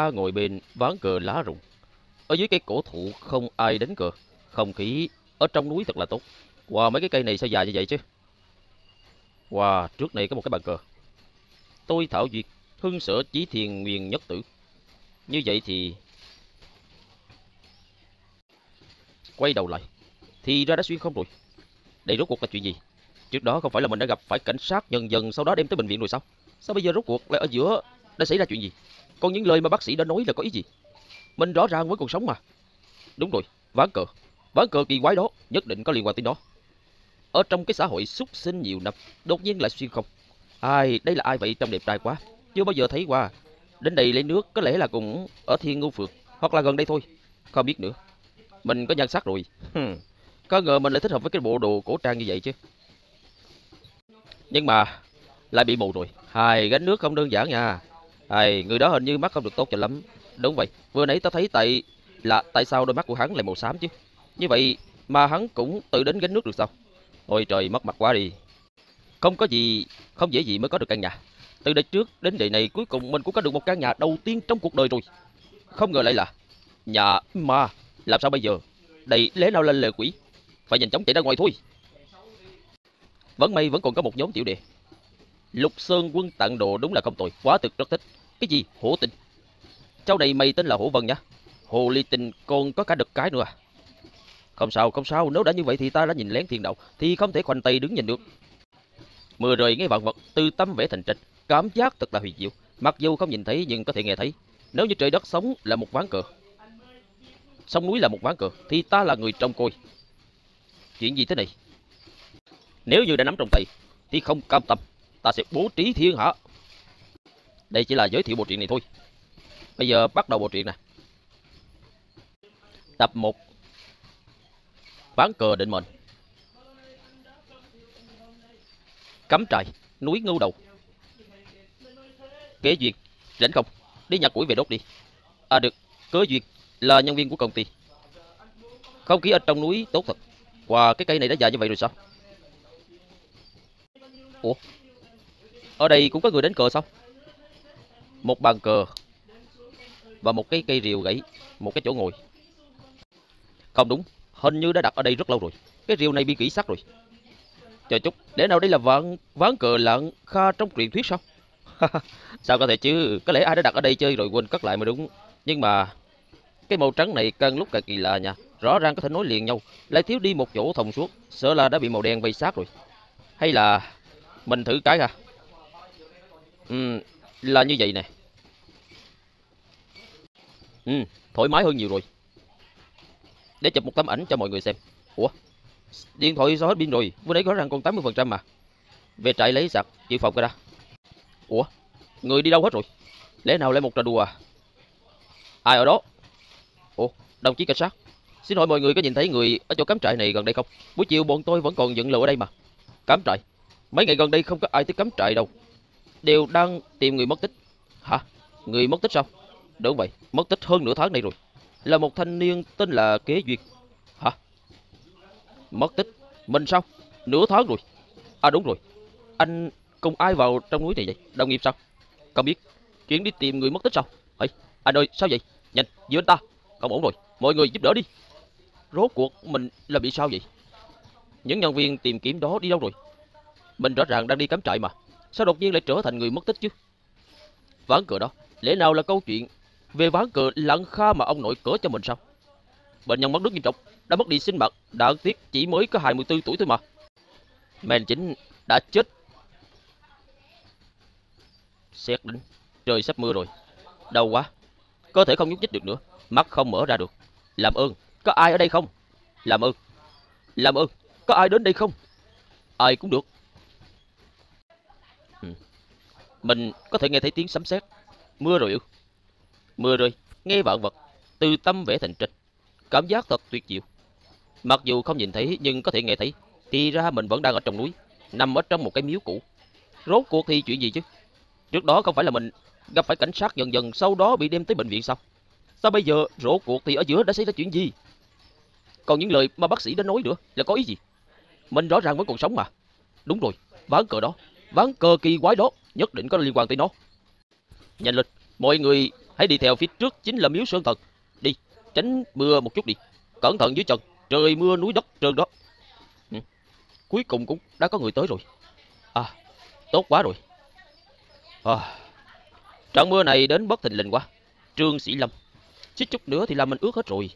ta ngồi bên ván cờ lá rụng. Ở dưới cây cổ thụ không ai đánh cờ. Không khí ở trong núi thật là tốt. Wow, mấy cái cây này sao dài như vậy chứ? Wow, trước này có một cái bàn cờ. Tôi thảo duyệt, hưng sở chí thiền nguyên nhất tử. Như vậy thì quay đầu lại, thì ra đã xuyên không rồi. Đây rốt cuộc là chuyện gì? Trước đó không phải là mình đã gặp phải cảnh sát nhân dân sau đó đem tới bệnh viện rồi sao? Sao bây giờ rốt cuộc lại ở giữa đã xảy ra chuyện gì? Còn những lời mà bác sĩ đã nói là có ý gì? Mình rõ ràng vẫn còn sống mà. Đúng rồi, ván cờ kỳ quái đó nhất định có liên quan tới nó. Ở trong cái xã hội súc sinh nhiều năm, đột nhiên lại xuyên không. Ai, đây là ai vậy, trông đẹp trai quá. Chưa bao giờ thấy qua. Đến đây lấy nước có lẽ là cũng ở Thiên Ngưu Phượt, hoặc là gần đây thôi. Không biết nữa. Mình có nhan sắc rồi. Có ngờ mình lại thích hợp với cái bộ đồ cổ trang như vậy chứ. Nhưng mà lại bị mù rồi. Hai, gánh nước không đơn giản nha. Hai, người đó hình như mắt không được tốt cho lắm. Đúng vậy, vừa nãy tao thấy tại sao đôi mắt của hắn lại màu xám chứ? Như vậy mà hắn cũng tự đến gánh nước được sao? Ôi trời, mất mặt quá đi. Không có gì, không dễ gì mới có được căn nhà. Từ đời trước đến đời này cuối cùng mình cũng có được một căn nhà đầu tiên trong cuộc đời rồi. Không ngờ lại là nhà ma. Làm sao bây giờ? Đây lẽ nào lên lệ quỷ? Phải nhanh chóng chạy ra ngoài thôi. Vẫn may vẫn còn có một nhóm tiểu đệ. Lục Sơn Quân tặng đồ đúng là không tồi, quá thực rất thích. Cái gì? Hổ tinh? Cháu này mày tên là Hổ Vân nhá. Hồ ly tinh còn có cả đực cái nữa à? Không sao, không sao, nếu đã như vậy thì ta đã nhìn lén thiên đạo, thì không thể khoanh tay đứng nhìn được. Mưa rơi nghe vạn vật, từ tâm vẽ thành tranh, cảm giác thật là huyền diệu. Mặc dù không nhìn thấy nhưng có thể nghe thấy. Nếu như trời đất sống là một ván cờ, sông núi là một ván cờ, thì ta là người trông coi. Chuyện gì thế này? Nếu như đã nắm trong tay, thì không cam tâm, ta sẽ bố trí thiên hạ. Đây chỉ là giới thiệu bộ truyện này thôi. Bây giờ bắt đầu bộ truyện nè. Tập 1. Ván cờ định mệnh. Cắm trại, núi Ngưu Đầu. Kế duyệt, rảnh không? Đi nhặt củi về đốt đi. À được, Kế duyệt là nhân viên của công ty. Không khí ở trong núi tốt thật. Wow, cái cây này đã già như vậy rồi sao? Ủa, ở đây cũng có người đánh cờ sao? Một bàn cờ và một cái cây rìu gãy, một cái chỗ ngồi. Không đúng, hình như đã đặt ở đây rất lâu rồi. Cái rìu này bị kỹ sắt rồi. Chờ chút, lẽ nào đây là ván cờ lạng kha trong truyền thuyết sao? Sao có thể chứ, có lẽ ai đã đặt ở đây chơi rồi quên cất lại mới đúng. Nhưng mà cái màu trắng này càng lúc càng kỳ lạ nha. Rõ ràng có thể nối liền nhau, lại thiếu đi một chỗ thông suốt, sợ là đã bị màu đen vây sát rồi. Hay là mình thử cái ra. Là như vậy nè. Thoải mái hơn nhiều rồi. Để chụp một tấm ảnh cho mọi người xem. Ủa, điện thoại sao hết pin rồi? Vừa nãy rõ ràng còn 80% mà. Về trại lấy sạc, dự phòng cái đã. Ủa, người đi đâu hết rồi? Lẽ nào lại một trò đùa à? Ai ở đó? Ủa, đồng chí cảnh sát. Xin hỏi mọi người có nhìn thấy người ở chỗ cắm trại này gần đây không? Buổi chiều bọn tôi vẫn còn dựng lều ở đây mà. Cắm trại? Mấy ngày gần đây không có ai tới cắm trại đâu. Đều đang tìm người mất tích. Hả? Người mất tích sao? Đúng vậy, mất tích hơn nửa tháng nay rồi. Là một thanh niên tên là Kế Duyệt. Hả? Mất tích? Mình sao? Nửa tháng rồi. À đúng rồi. Anh cùng ai vào trong núi này vậy? Đồng nghiệp sao? Không biết. Chuyện đi tìm người mất tích sao? Ê, anh ơi, sao vậy? Nhanh, giữ anh ta. Không ổn rồi. Mọi người giúp đỡ đi. Rốt cuộc mình là bị sao vậy? Những nhân viên tìm kiếm đó đi đâu rồi? Mình rõ ràng đang đi cắm trại mà. Sao đột nhiên lại trở thành người mất tích chứ? Ván cờ đó, lẽ nào là câu chuyện về ván cờ lạng kha mà ông nội cỡ cho mình sao? Bệnh nhân mất nước nghiêm trọng, đã mất đi sinh mạng, đáng tiếc chỉ mới có 24 tuổi thôi mà. Men chính đã chết. Xét đánh, trời sắp mưa rồi. Đau quá, cơ thể không nhúc nhích được nữa, mắt không mở ra được. Làm ơn, có ai ở đây không? Làm ơn, làm ơn, có ai đến đây không? Ai cũng được. Mình có thể nghe thấy tiếng sấm sét. Mưa rồi ư? Mưa rơi, nghe vạn vật, từ tâm vẽ thành tranh. Cảm giác thật tuyệt diệu. Mặc dù không nhìn thấy nhưng có thể nghe thấy. Thì ra mình vẫn đang ở trong núi, nằm ở trong một cái miếu cũ. Rốt cuộc thì chuyện gì chứ? Trước đó không phải là mình gặp phải cảnh sát dần dần sau đó bị đem tới bệnh viện sao? Sao bây giờ rốt cuộc thì ở giữa đã xảy ra chuyện gì? Còn những lời mà bác sĩ đã nói nữa là có ý gì? Mình rõ ràng vẫn còn sống mà. Đúng rồi, ván cờ đó, ván cờ kỳ quái đó nhất định có liên quan tới nó. Nhanh lên, mọi người Hãy đi theo phía trước chính là miếu sơn thần. Đi, tránh mưa một chút đi. Cẩn thận dưới chân, trời mưa núi đất trơn đó. Ừ. Cuối cùng cũng đã có người tới rồi. À, tốt quá rồi. À, trận mưa này đến bất thình lình quá. Trương Sĩ Lâm, xích chút nữa thì làm mình ướt hết rồi.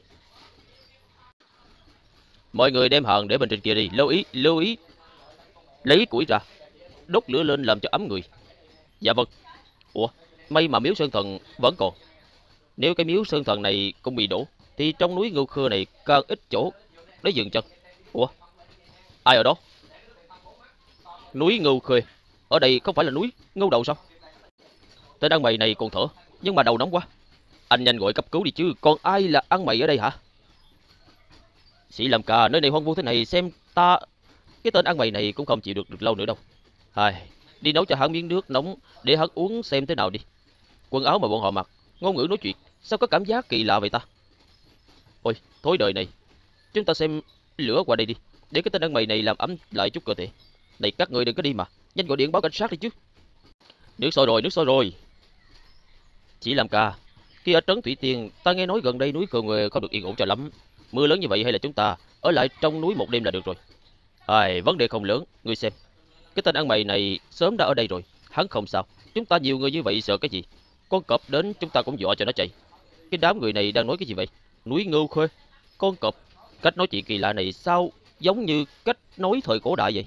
Mọi người đem hòn để bên trên kia đi. Lưu ý. Lấy củi ra, đốt lửa lên làm cho ấm người. Dạ vâng. Ủa, may mà miếu sơn thần vẫn còn. Nếu cái miếu sơn thần này cũng bị đổ, thì trong núi Ngưu Khưa này càng ít chỗ để dừng chân. Ủa, ai ở đó? Núi Ngưu Khê. Ở đây không phải là núi Ngưu Đầu sao? Tên ăn mày này còn thở, nhưng mà đầu nóng quá. Anh nhanh gọi cấp cứu đi chứ, còn ai là ăn mày ở đây hả? Sĩ Lâm ca, nơi này hoang vu thế này, xem ta... Cái tên ăn mày này cũng không chịu được lâu nữa đâu. Đi nấu cho hắn miếng nước nóng để hắn uống xem thế nào đi. Quần áo mà bọn họ mặc, ngôn ngữ nói chuyện, sao có cảm giác kỳ lạ vậy ta? Ôi, thối đời này. Chúng ta xem lửa qua đây đi, để cái tên ăn mày này làm ấm lại chút cơ thể. Này các người đừng có đi mà, nhanh gọi điện báo cảnh sát đi chứ. Nước sôi rồi. Chỉ làm ca, khi ở trấn Thủy Tiên, ta nghe nói gần đây núi Khờ Nguề không được yên ổn cho lắm. Mưa lớn như vậy hay là chúng ta ở lại trong núi một đêm là được rồi. Vấn đề không lớn, ngươi xem. Cái tên ăn mày này sớm đã ở đây rồi, hắn không sao. Chúng ta nhiều người như vậy sợ cái gì? Con cọp đến chúng ta cũng dọa cho nó chạy. Cái đám người này đang nói cái gì vậy? Núi Ngưu Khê, con cọp. Cách nói chuyện kỳ lạ này sao giống như cách nói thời cổ đại vậy?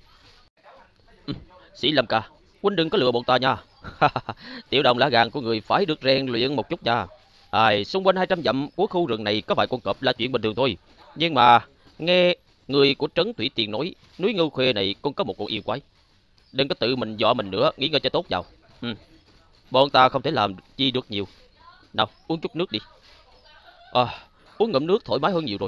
Sĩ Lâm ca, huynh đừng có lừa bọn ta nha. Tiểu đồng lá gan của người phải được rèn luyện một chút nha. Xung quanh 200 dặm của khu rừng này có vài con cọp là chuyện bình thường thôi. Nhưng mà nghe người của trấn Thủy Tiên nói, núi Ngưu Khê này còn có một con yêu quái. Đừng có tự mình dọa mình nữa, nghỉ ngơi cho tốt vào. Bọn ta không thể làm chi được nhiều. Nào, uống chút nước đi. Uống ngụm nước thoải mái hơn nhiều rồi.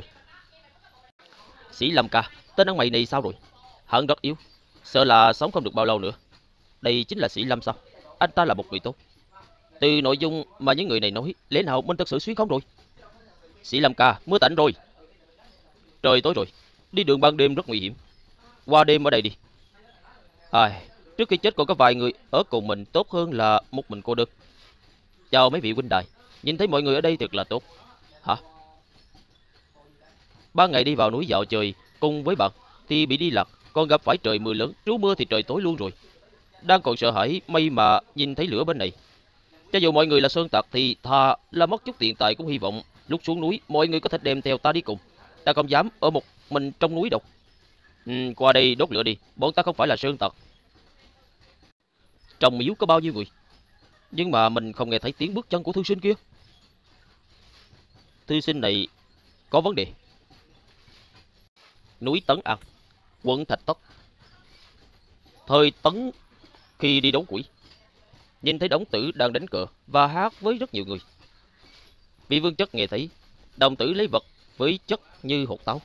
Sĩ Lâm ca, tên ăn mày này sao rồi? Hắn rất yếu, sợ là sống không được bao lâu nữa. Đây chính là Sĩ Lâm sao? Anh ta là một người tốt. Từ nội dung mà những người này nói, lẽ nào mình thật sự xuyên không rồi? Sĩ Lâm ca, mưa tạnh rồi. Trời tối rồi, đi đường ban đêm rất nguy hiểm. Qua đêm ở đây đi. Trước khi chết còn có vài người ở cùng mình, tốt hơn là một mình cô đơn. Chào mấy vị huynh đài, nhìn thấy mọi người ở đây thật là tốt. Hả? Ban ngày đi vào núi dạo chơi cùng với bạn thì bị đi lạc, còn gặp phải trời mưa lớn, trú mưa thì trời tối luôn rồi. Đang còn sợ hãi, may mà nhìn thấy lửa bên này. Cho dù mọi người là sơn tặc thì thà là mất chút tiền tài cũng hy vọng lúc xuống núi mọi người có thể đem theo ta đi cùng. Ta không dám ở một mình trong núi đâu. Qua đây đốt lửa đi, bọn ta không phải là sơn tặc. Trong miếu có bao nhiêu người, nhưng mà mình không nghe thấy tiếng bước chân của thư sinh kia. Thư sinh này có vấn đề. Núi Tấn An, quận Thạch Tất. Thời Tấn khi đi đấu quỷ, nhìn thấy đồng tử đang đánh cờ và hát với rất nhiều người. Bị Vương Chất nghe thấy, đồng tử lấy vật với chất như hột táo.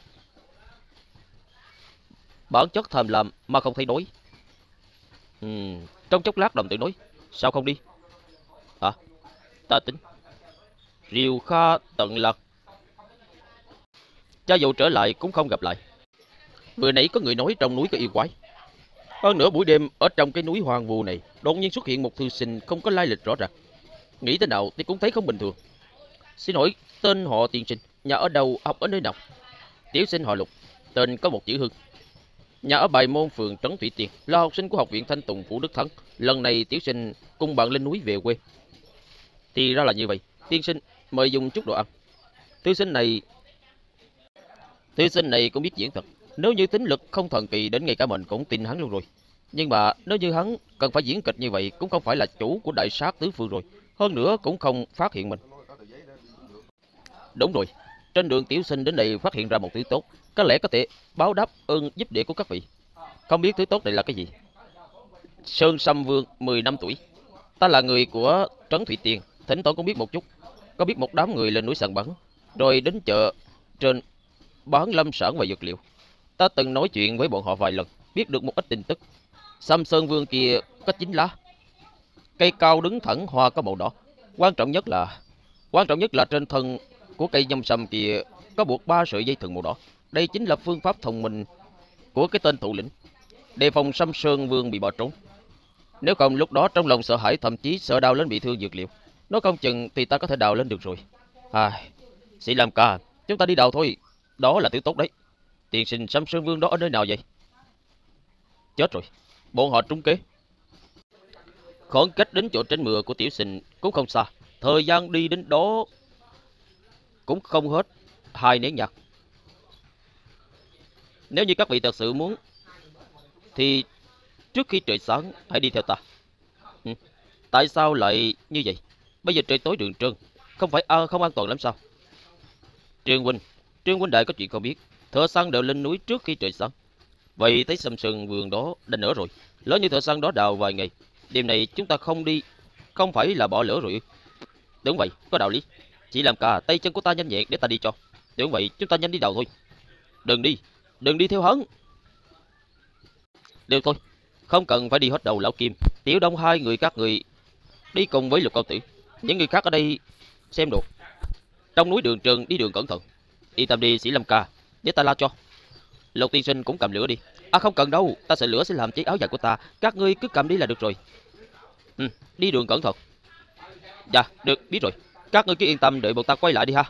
Bản chất tham lam mà không thấy đói. Trong chốc lát đồng tử nói, sao không đi? Ta tính. Riêu Kha tận lạc. Cha dụ trở lại cũng không gặp lại. Vừa nãy có người nói trong núi có yêu quái. Hơn nữa buổi đêm ở trong cái núi hoang vu này đột nhiên xuất hiện một thư sinh không có lai lịch rõ ràng. Nghĩ thế nào thì cũng thấy không bình thường. Xin hỏi tên họ tiên sinh, nhà ở đâu, học ở nơi nào? Tiểu sinh họ Lục, tên có một chữ Hưng. Nhà ở Bài Môn, phường Trấn Thủy Tiên, là học sinh của học viện Thanh Tùng Phủ Đức Thắng. Lần này tiểu sinh cùng bạn lên núi về quê. Thì ra là như vậy. Tiên sinh mời dùng chút đồ ăn. Thư sinh này cũng biết diễn thật. Nếu như tính lực không thần kỳ đến ngay cả mình cũng tin hắn luôn rồi. Nhưng mà nếu như hắn cần phải diễn kịch như vậy cũng không phải là chủ của đại sát tứ phương rồi. Hơn nữa cũng không phát hiện mình. Đúng rồi. Trên đường tiểu sinh đến đây phát hiện ra một thứ tốt. Có lẽ có thể báo đáp ơn giúp đỡ của các vị. Không biết thứ tốt này là cái gì? Sơn Sâm Vương 10 năm tuổi. Ta là người của Trấn Thủy Tiên, thỉnh thoảng cũng biết một chút. Có biết một đám người lên núi săn bắn, rồi đến chợ trên bán lâm sản và dược liệu. Ta từng nói chuyện với bọn họ vài lần, biết được một ít tin tức. Sâm Sơn Vương kia có 9 lá, cây cao đứng thẳng, hoa có màu đỏ. Quan trọng nhất là trên thân của cây nhâm sâm kia có buộc 3 sợi dây thừng màu đỏ. Đây chính là phương pháp thông minh của cái tên thủ lĩnh, đề phòng Sâm Sơn Vương bị bỏ trốn. Nếu không lúc đó trong lòng sợ hãi, thậm chí sợ đau lên bị thương dược liệu. Nói không chừng thì ta có thể đào lên được rồi. Sĩ Lam ca, chúng ta đi đào thôi. Đó là thứ tốt đấy. Tiên sinh Sâm Sơn Vương đó ở nơi nào vậy? Chết rồi, bọn họ trúng kế. Khoảng cách đến chỗ tránh mưa của tiểu sinh cũng không xa. Thời gian đi đến đó cũng không hết 2 nén nhạc. Nếu như các vị thật sự muốn thì trước khi trời sáng hãy đi theo ta. Ừ. Tại sao lại như vậy? Bây giờ trời tối đường trơn, không phải không an toàn lắm sao? Trương huynh, Trương huynh đại có chuyện không biết. Thợ săn đều lên núi trước khi trời sáng. Vậy tới Sâm Sơn vườn đó đã nở rồi. Lỡ như thợ săn đó đào vài ngày, đêm này chúng ta không đi, không phải là bỏ lỡ rồi ư? Đúng vậy, có đạo lý. Chỉ làm cả tay chân của ta nhanh nhẹn để ta đi cho. Đúng vậy, chúng ta nhanh đi đào thôi. Đừng đi, đừng đi theo hắn. Được thôi, không cần phải đi hết đầu lão Kim. Tiểu Đông hai người các người đi cùng với Lục Cao Tử. Những người khác ở đây xem đồ. Trong núi đường trường đi đường cẩn thận. Yên tâm đi Sĩ Lâm ca, để ta lo cho. Lục tiên sinh cũng cầm lửa đi. Không cần đâu, ta sợ lửa sẽ làm cháy áo dài của ta. Các ngươi cứ cầm đi là được rồi. Đi đường cẩn thận. Dạ, được, biết rồi. Các ngươi cứ yên tâm đợi bọn ta quay lại đi ha.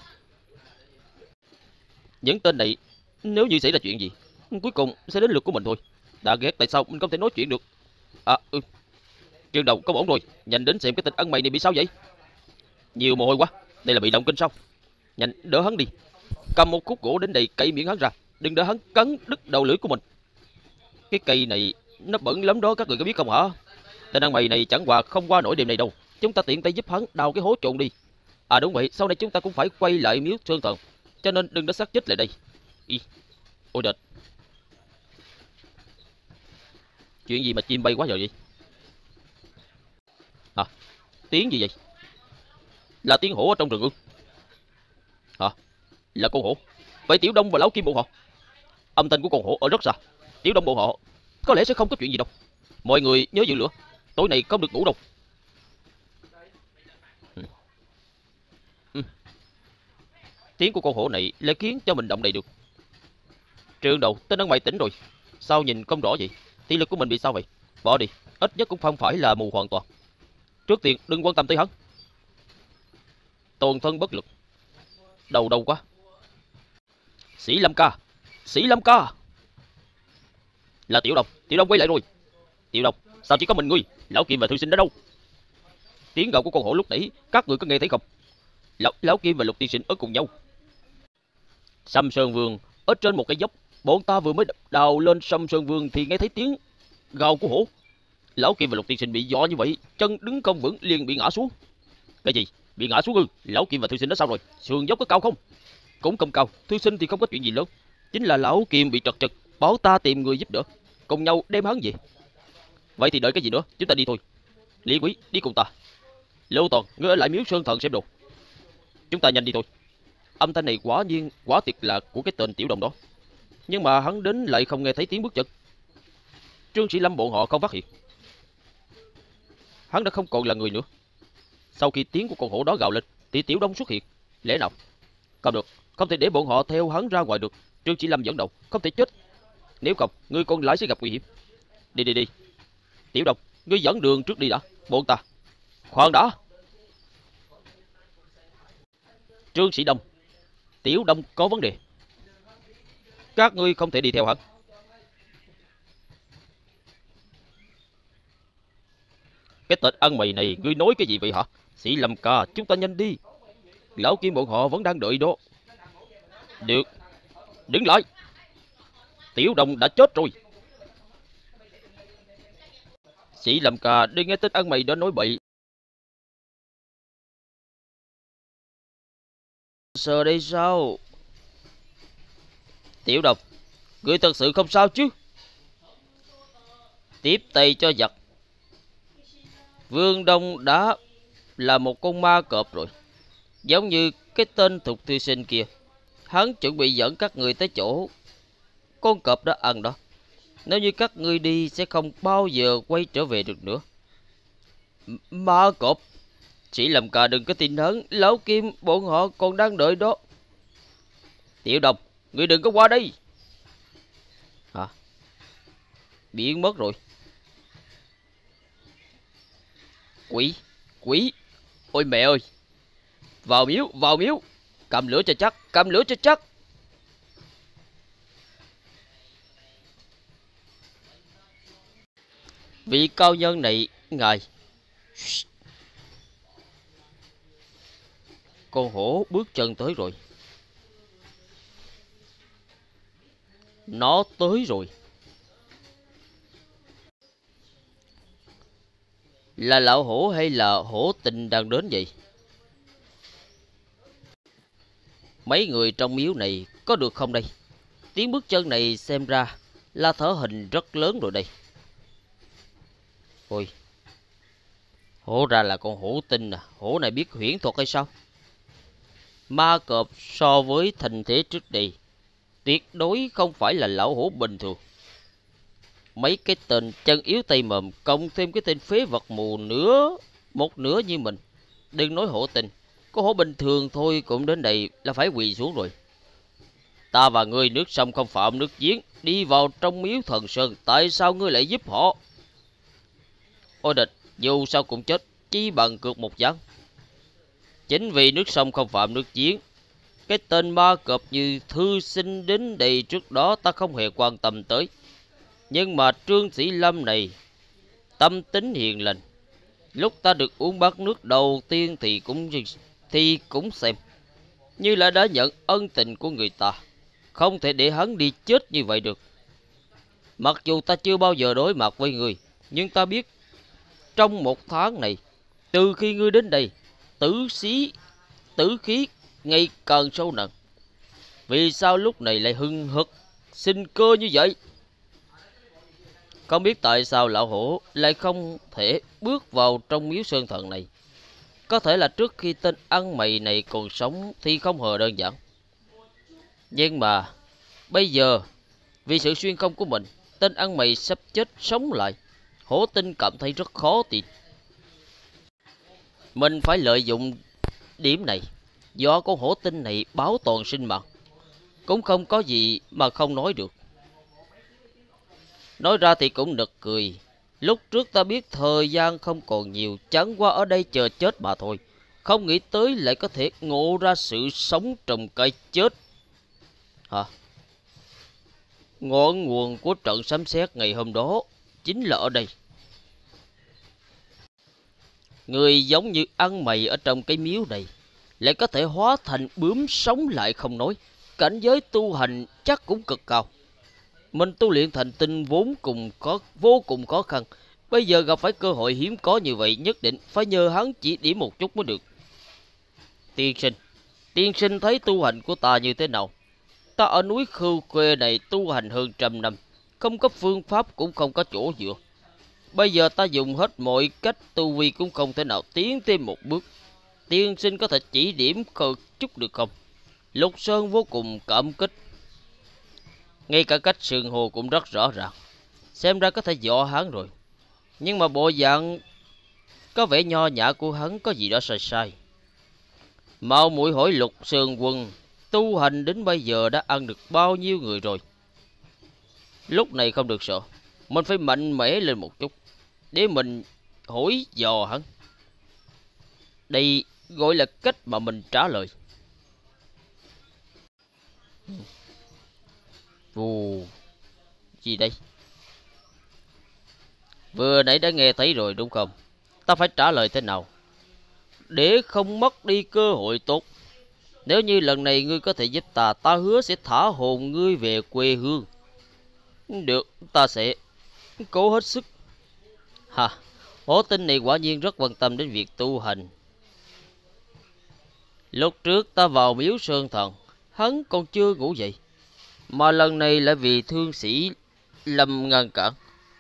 Những tên này, nếu như xảy ra chuyện gì, cuối cùng sẽ đến lượt của mình thôi. Đã ghét tại sao mình không thể nói chuyện được. Trương Đầu có ổn rồi, nhanh đến xem cái tên ăn mày này bị sao vậy. Nhiều mồ hôi quá, đây là bị động kinh sao? Nhanh đỡ hắn đi. Cầm một khúc gỗ đến đây cậy miệng hắn ra, đừng để hắn cắn đứt đầu lưỡi của mình. Cái cây này nó bẩn lắm đó, các người có biết không hả? Tên ăn mày này chẳng qua không qua nổi đêm này đâu. Chúng ta tiện tay giúp hắn đào cái hố trộn đi. Đúng vậy, sau này chúng ta cũng phải quay lại miếu Sơn Thần, cho nên đừng để xác chết lại đây. Ôi đệt, chuyện gì mà chim bay quá giờ vậy? Tiếng gì vậy? Là tiếng hổ ở trong rừng ư? Là con hổ. Vậy Tiểu Đông và Lão Kim bọn họ? Âm thanh của con hổ ở rất xa. Tiểu Đông bọn họ có lẽ sẽ không có chuyện gì đâu. Mọi người nhớ giữ lửa, tối nay không được ngủ đâu. Tiếng của con hổ này lại khiến cho mình động đậy được. Trường Đầu, tên ăn mày tỉnh rồi. Sao nhìn không rõ vậy? Thị lực của mình bị sao vậy? Bỏ đi, ít nhất cũng không phải là mù hoàn toàn. Trước tiên đừng quan tâm tới hắn. Toàn thân bất lực. Đầu đau quá. Sĩ Lâm ca, Sĩ Lâm ca. Là Tiểu Đông, Tiểu Đông quay lại rồi. Tiểu Đông, sao chỉ có mình ngươi? Lão Kim và Thư Sinh đó đâu? Tiếng gào của con hổ lúc nãy các người có nghe thấy không? Lão Kim và Lục tiên sinh ở cùng nhau. Sâm Sơn Vương ở trên một cái dốc. Bọn ta vừa mới đào lên Sâm Sơn Vương thì nghe thấy tiếng gào của hổ. Lão Kim và Lục tiên sinh bị dọa như vậy, chân đứng không vững liền bị ngã xuống. Cái gì? Bị ngã xuống ư? Lão Kim và Thư sinh đó sao rồi? Sườn dốc có cao không? Cũng không cao. Thư sinh thì không có chuyện gì lớn. Chính là Lão Kim bị trật trật, bảo ta tìm người giúp đỡ, cùng nhau đem hắn về. Vậy thì đợi cái gì nữa? Chúng ta đi thôi. Lý Quý, đi cùng ta. Lưu Toàn, ngươi ở lại miếu Sơn Thần xem đồ. Chúng ta nhanh đi thôi. Âm thanh này quả thiệt là của cái tên Tiểu Đồng đó. Nhưng mà hắn đến lại không nghe thấy tiếng bước chân. Trương Sĩ Lâm bọn họ không phát hiện. Hắn đã không còn là người nữa. Sau khi tiếng của con hổ đó gào lên thì Tiểu Đông xuất hiện. Lẽ nào? Không được, không thể để bọn họ theo hắn ra ngoài được. Trương Sĩ Lâm dẫn đầu, không thể chết. Nếu không, người còn lại sẽ gặp nguy hiểm. Đi. Tiểu Đông, ngươi dẫn đường trước đi đã. Bọn ta. Khoan đã. Trương Sĩ Đông, Tiểu Đông có vấn đề. Các ngươi không thể đi theo hắn. Cái tên ăn mày này, ngươi nói cái gì vậy hả? Sĩ Lâm ca, chúng ta nhanh đi. Lão Kim bọn họ vẫn đang đợi đó. Được, đứng lại. Tiểu Đông đã chết rồi. Sĩ Lâm ca, đừng nghe tên ăn mày đó nói bậy. Sợ đây sao? Tiểu Đông, ngươi thật sự không sao chứ? Tiếp tay cho giặc. Vương Đông đã là một con ma cọp rồi. Giống như cái tên Thục Thư Sinh kia. Hắn chuẩn bị dẫn các người tới chỗ con cọp đó ăn đó. Nếu như các ngươi đi sẽ không bao giờ quay trở về được nữa. Ma cọp? Chỉ làm cà đừng có tin hắn. Lão Kim bọn họ còn đang đợi đó. Tiểu Đồng, ngươi đừng có qua đây. Hả? Biến mất rồi. Quỷ. Ôi mẹ ơi! Vào miếu! Cầm lửa cho chắc, cầm lửa cho chắc! Vị cao nhân này, ngài... Con hổ bước chân tới rồi. Nó tới rồi. Là lão hổ hay là hổ tinh đang đến vậy? Mấy người trong miếu này có được không đây? Tiếng bước chân này xem ra là thở hình rất lớn rồi đây. Ôi, hổ ra là con hổ tinh à. Hổ này biết huyễn thuật hay sao? Ma cọp so với thành thế trước đây tuyệt đối không phải là lão hổ bình thường. Mấy cái tên chân yếu tay mềm cộng thêm cái tên phế vật mù nữa, một nửa như mình. Đừng nói hổ tinh, có hổ bình thường thôi cũng đến đây là phải quỳ xuống rồi. Ta và ngươi nước sông không phạm nước giếng, đi vào trong miếu thần sơn, tại sao ngươi lại giúp họ? Ôi địch, dù sao cũng chết, chi bằng cược một ván. Chính vì nước sông không phạm nước giếng, cái tên ma cọp như thư sinh đến đây trước đó ta không hề quan tâm tới. Nhưng mà Trương Sĩ Lâm này tâm tính hiền lành, lúc ta được uống bát nước đầu tiên thì cũng xem như là đã nhận ân tình của người ta, không thể để hắn đi chết như vậy được. Mặc dù ta chưa bao giờ đối mặt với người, nhưng ta biết trong một tháng này, từ khi ngươi đến đây, tử khí ngày càng sâu nặng. Vì sao lúc này lại hưng hực sinh cơ như vậy? Không biết tại sao lão hổ lại không thể bước vào trong miếu sơn thần này. Có thể là trước khi tên ăn mày này còn sống thì không hề đơn giản. Nhưng mà bây giờ, vì sự xuyên không của mình, tên ăn mày sắp chết sống lại. Hổ tinh cảm thấy rất khó tin. Mình phải lợi dụng điểm này. Do con hổ tinh này báo toàn sinh mạng, cũng không có gì mà không nói được. Nói ra thì cũng nực cười. Lúc trước ta biết thời gian không còn nhiều, chẳng qua ở đây chờ chết mà thôi. Không nghĩ tới lại có thể ngộ ra sự sống trong cái chết. Hả? Ngọn nguồn của trận sấm sét ngày hôm đó chính là ở đây. Người giống như ăn mày ở trong cái miếu này lại có thể hóa thành bướm sống lại không nói. Cảnh giới tu hành chắc cũng cực cao. Mình tu luyện thành tinh vốn vô cùng khó khăn. Bây giờ gặp phải cơ hội hiếm có như vậy, nhất định phải nhờ hắn chỉ điểm một chút mới được. Tiên sinh thấy tu hành của ta như thế nào? Ta ở núi Khưu Quê này tu hành hơn 100 năm, không có phương pháp cũng không có chỗ dựa. Bây giờ ta dùng hết mọi cách, tu vi cũng không thể nào tiến thêm một bước. Tiên sinh có thể chỉ điểm chút được không? Lục Sơn vô cùng cảm kích. Ngay cả cách sườn hồ cũng rất rõ ràng. Xem ra có thể dọa hắn rồi. Nhưng mà bộ dạng có vẻ nho nhã của hắn có gì đó sai sai. Mau mũi hỏi Lục Sơn Quân, tu hành đến bây giờ đã ăn được bao nhiêu người rồi? Lúc này không được sợ, mình phải mạnh mẽ lên một chút, để mình hỏi dò hắn. Đây gọi là cách mà mình trả lời. Vù, gì đây? Vừa nãy đã nghe thấy rồi đúng không? Ta phải trả lời thế nào để không mất đi cơ hội tốt? Nếu như lần này ngươi có thể giúp ta, ta hứa sẽ thả hồn ngươi về quê hương. Được, ta sẽ cố hết sức. Hả, hổ tinh này quả nhiên rất quan tâm đến việc tu hành. Lúc trước ta vào miếu sơn thần, hắn còn chưa ngủ dậy, mà lần này lại vì thương sĩ Lâm ngăn cản.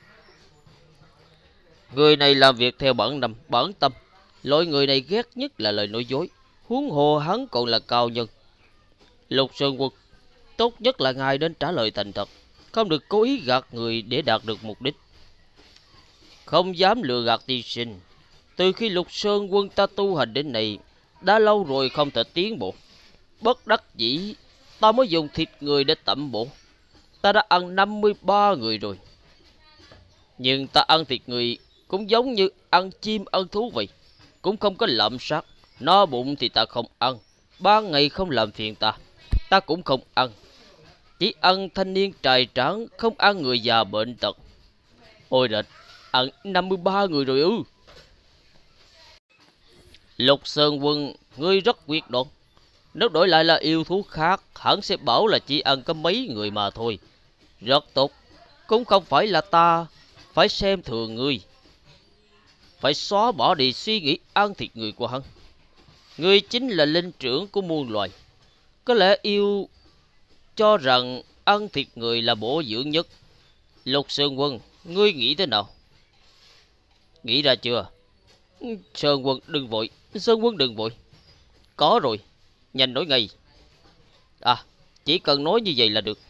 Người này làm việc theo bản tâm. Loại người này ghét nhất là lời nói dối, huống hồ hắn còn là cao nhân. Lục Sơn Quân, tốt nhất là ngài đến trả lời thành thật, không được cố ý gạt người để đạt được mục đích. Không dám lừa gạt tiên sinh. Từ khi Lục Sơn Quân ta tu hành đến này, đã lâu rồi không thể tiến bộ. Bất đắc dĩ, ta mới dùng thịt người để tẩm bổ. Ta đã ăn 53 người rồi. Nhưng ta ăn thịt người cũng giống như ăn chim ăn thú vậy. cũng không có lạm sát. No bụng thì ta không ăn, ban ngày không làm phiền ta, ta cũng không ăn. Chỉ ăn thanh niên trai tráng, không ăn người già bệnh tật. Ôi đệt, ăn 53 người rồi ư? Lục Sơn Quân, ngươi rất quyết đoán. Nếu đổi lại là yêu thú khác, hẳn sẽ bảo là chỉ ăn có mấy người mà thôi. Rất tốt, cũng không phải là ta phải xem thường ngươi, phải xóa bỏ đi suy nghĩ ăn thịt người của hắn. Ngươi chính là linh trưởng của muôn loài. Có lẽ yêu cho rằng ăn thịt người là bổ dưỡng nhất. Lục Sơn Quân, ngươi nghĩ thế nào? Nghĩ ra chưa? Sơn Quân đừng vội, Sơn Quân đừng vội. Có rồi, nhanh nói ngay. À, chỉ cần nói như vậy là được.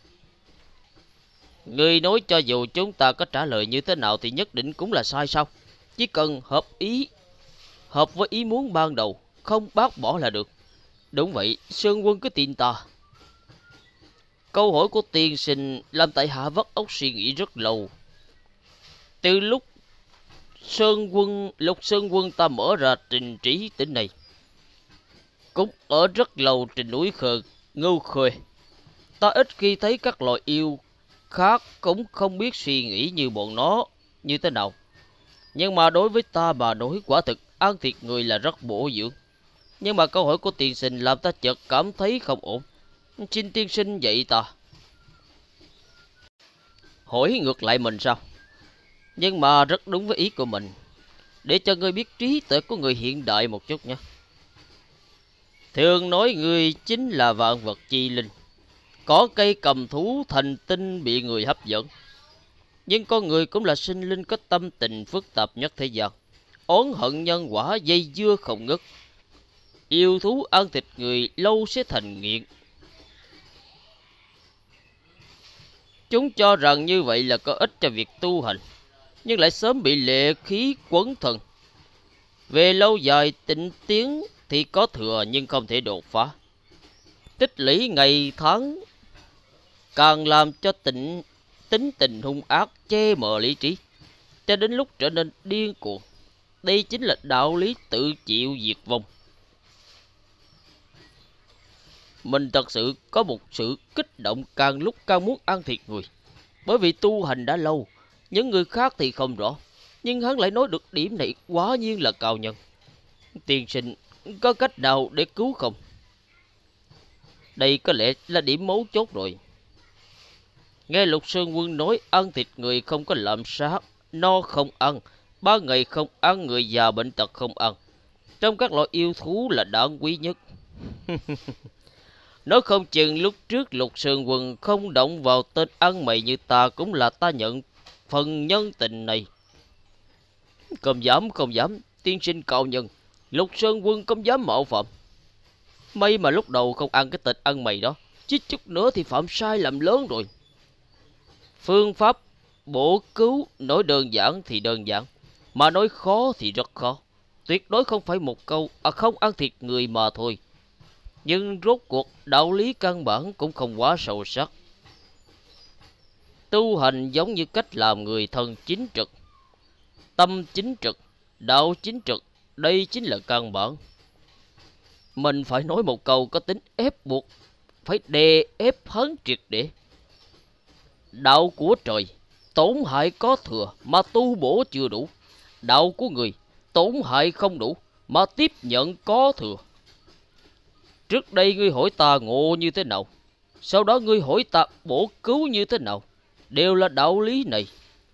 Ngươi nói cho dù chúng ta có trả lời như thế nào thì nhất định cũng là sai sao? Chỉ cần hợp với ý muốn ban đầu, không bác bỏ là được. Đúng vậy, Sơn Quân cứ tin ta. Câu hỏi của tiên sinh làm tại hạ vắt óc suy nghĩ rất lâu. Từ lúc Lục Sơn Quân ta mở ra trình trí tỉnh này, cũng ở rất lâu trên núi Ngưu Khê. Ta ít khi thấy các loài yêu khác cũng không biết suy nghĩ như bọn nó như thế nào. Nhưng mà đối với ta mà nói, quả thực ăn thịt người là rất bổ dưỡng. Nhưng mà câu hỏi của tiên sinh làm ta chợt cảm thấy không ổn. Xin tiên sinh dạy ta. Hỏi ngược lại mình sao? Nhưng mà rất đúng với ý của mình. Để cho ngươi biết trí tuệ của người hiện đại một chút nhé. Thường nói người chính là vạn vật chi linh. Có cây cầm thú thành tinh bị người hấp dẫn. Nhưng con người cũng là sinh linh có tâm tình phức tạp nhất thế gian. Oán hận nhân quả dây dưa không ngớt. Yêu thú ăn thịt người lâu sẽ thành nghiện. Chúng cho rằng như vậy là có ích cho việc tu hành, nhưng lại sớm bị lệ khí quấn thân. Về lâu dài tịnh tiến thì có thừa nhưng không thể đột phá. Tích lũy ngày tháng càng làm cho tính tình hung ác che mờ lý trí, cho đến lúc trở nên điên cuồng. Đây chính là đạo lý tự chịu diệt vong. Mình thật sự có một sự kích động càng lúc càng muốn ăn thịt người. Bởi vì tu hành đã lâu, những người khác thì không rõ. Nhưng hắn lại nói được điểm này quá nhiên là cao nhân. Tiên sinh có cách nào để cứu không? Đây có lẽ là điểm mấu chốt rồi. Nghe Lục Sơn Quân nói ăn thịt người không có lạm sát, no không ăn, 3 ngày không ăn, người già bệnh tật không ăn. Trong các loại yêu thú là đáng quý nhất. Nói không chừng lúc trước Lục Sơn Quân không động vào tên ăn mày như ta cũng là ta nhận phần nhân tình này. Không dám, tiên sinh cao nhân. Lục Sơn Quân không dám mạo phạm. May mà lúc đầu không ăn cái thịt ăn mày đó, chứ chút nữa thì phạm sai lầm lớn rồi. Phương pháp bổ cứu nói đơn giản thì đơn giản, mà nói khó thì rất khó. Tuyệt đối không phải một câu không ăn thịt người mà thôi. Nhưng rốt cuộc đạo lý căn bản cũng không quá sâu sắc. Tu hành giống như cách làm người thân chính trực, tâm chính trực, đạo chính trực. Đây chính là căn bản. Mình phải nói một câu có tính ép buộc, phải đè ép hắn triệt để. Đạo của trời, tổn hại có thừa mà tu bổ chưa đủ. Đạo của người, tổn hại không đủ mà tiếp nhận có thừa. Trước đây ngươi hỏi ta ngộ như thế nào, sau đó ngươi hỏi ta bổ cứu như thế nào, đều là đạo lý này.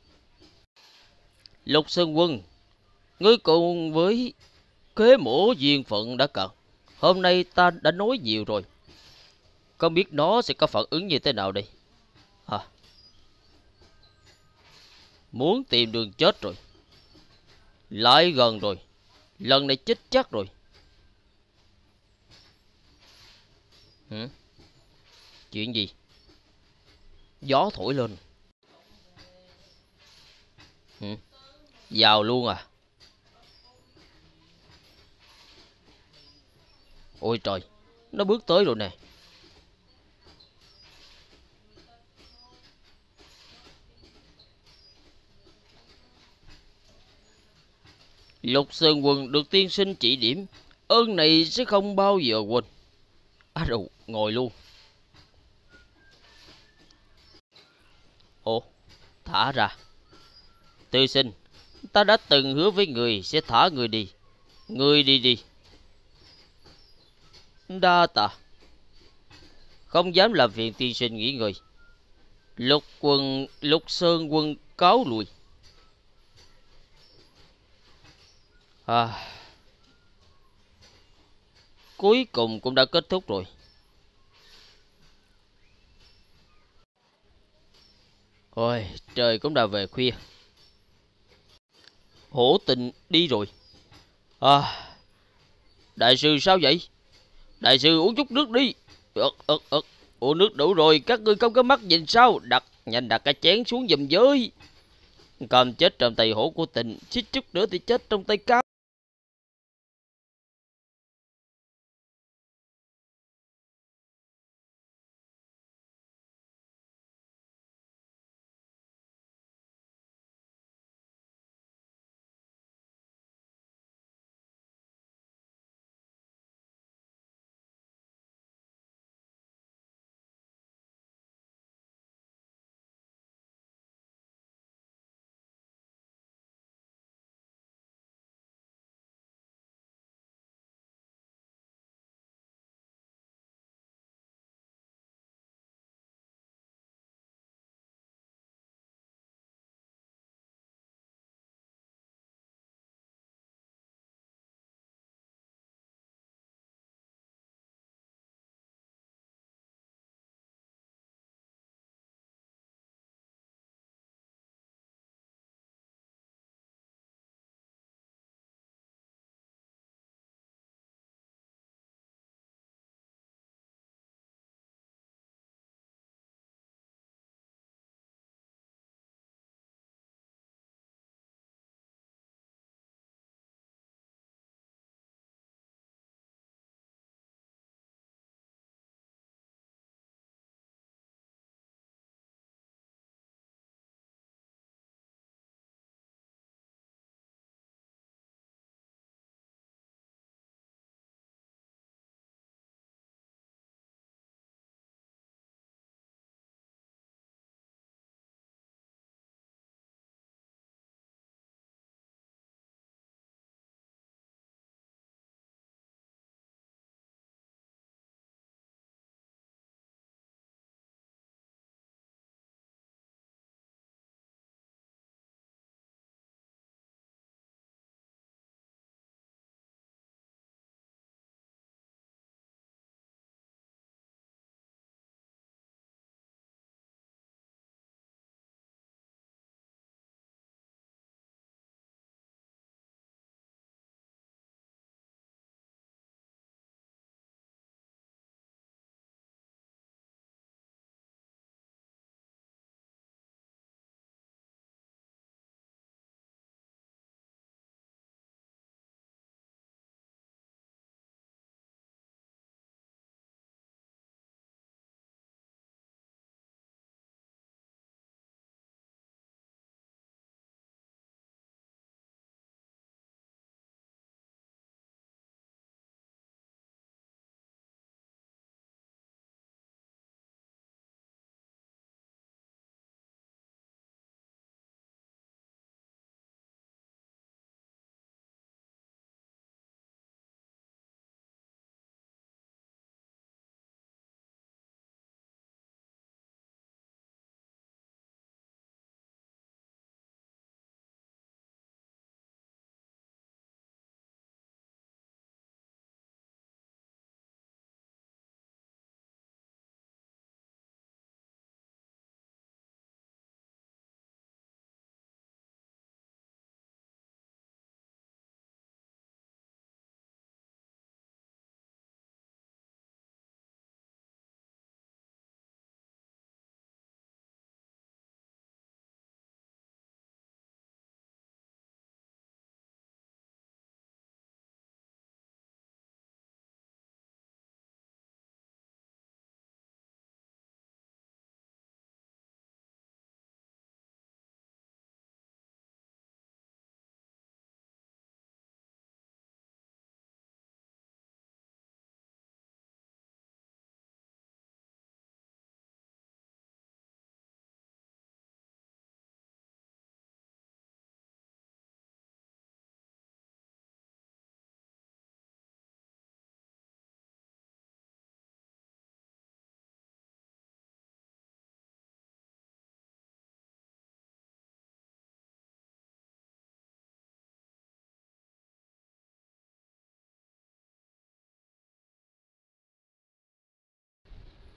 Lục Sơn Quân, ngươi cùng với kế mổ duyên phận đã cạn. Hôm nay ta đã nói nhiều rồi, không biết nó sẽ có phản ứng như thế nào đây? Hả? Muốn tìm đường chết rồi. Lại gần rồi. Lần này chết chắc rồi. Hử? Chuyện gì? Gió thổi lên. Hử? Vào luôn à? Ôi trời, nó bước tới rồi nè. Lục Sơn Quân được tiên sinh chỉ điểm, ơn này sẽ không bao giờ quên. Rồi, ngồi luôn. Ồ, thả ra. Tư sinh, ta đã từng hứa với người sẽ thả người đi. Người đi đi. Đa tạ. Không dám làm phiền tiên sinh nghỉ ngơi. Lục Sơn Quân cáo lui. À, cuối cùng cũng đã kết thúc rồi. Ôi, trời cũng đã về khuya. Hổ Tình đi rồi. À, đại sư sao vậy? Đại sư uống chút nước đi. Uống nước đủ rồi, các ngươi không có mắt nhìn sao? Nhanh đặt cái chén xuống giùm với. Cầm chết trong tay hổ của Tình, xích chút nữa thì chết trong tay cá.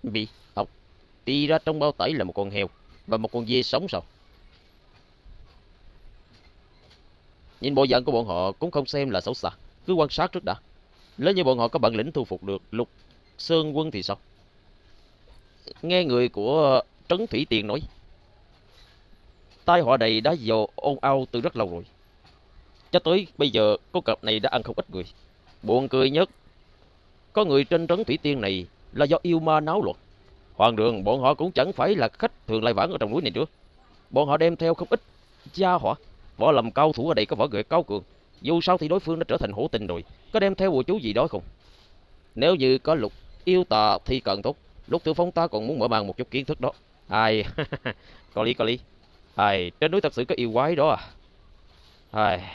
Bị học đi ra trong bao tải là một con heo và một con dê sống sao? Nhìn bộ dạng của bọn họ cũng không xem là xấu xa. Cứ quan sát trước đã. Nếu như bọn họ có bản lĩnh thu phục được Lục Sơn Quân thì sao? Nghe người của Trấn Thủy Tiên nói, tai họa này đã dò ồn ào từ rất lâu rồi. Cho tới bây giờ con cọp này đã ăn không ít người. Buồn cười nhất, có người trên Trấn Thủy Tiên này là do yêu ma náo loạn. Hoàng đường bọn họ cũng chẳng phải là khách thường lai vãng ở trong núi này nữa. Bọn họ đem theo không ít gia hỏa. Võ lâm cao thủ ở đây có võ nghệ cao cường. Dù sao thì đối phương đã trở thành hổ tinh rồi. Có đem theo bùa chú gì đó không? Nếu như có Lục yêu tà thì càng tốt. Lúc Tiểu Phong ta còn muốn mở mang một chút kiến thức đó. Ai, có lý có lý. Ai, trên núi thật sự có yêu quái đó à? Ai.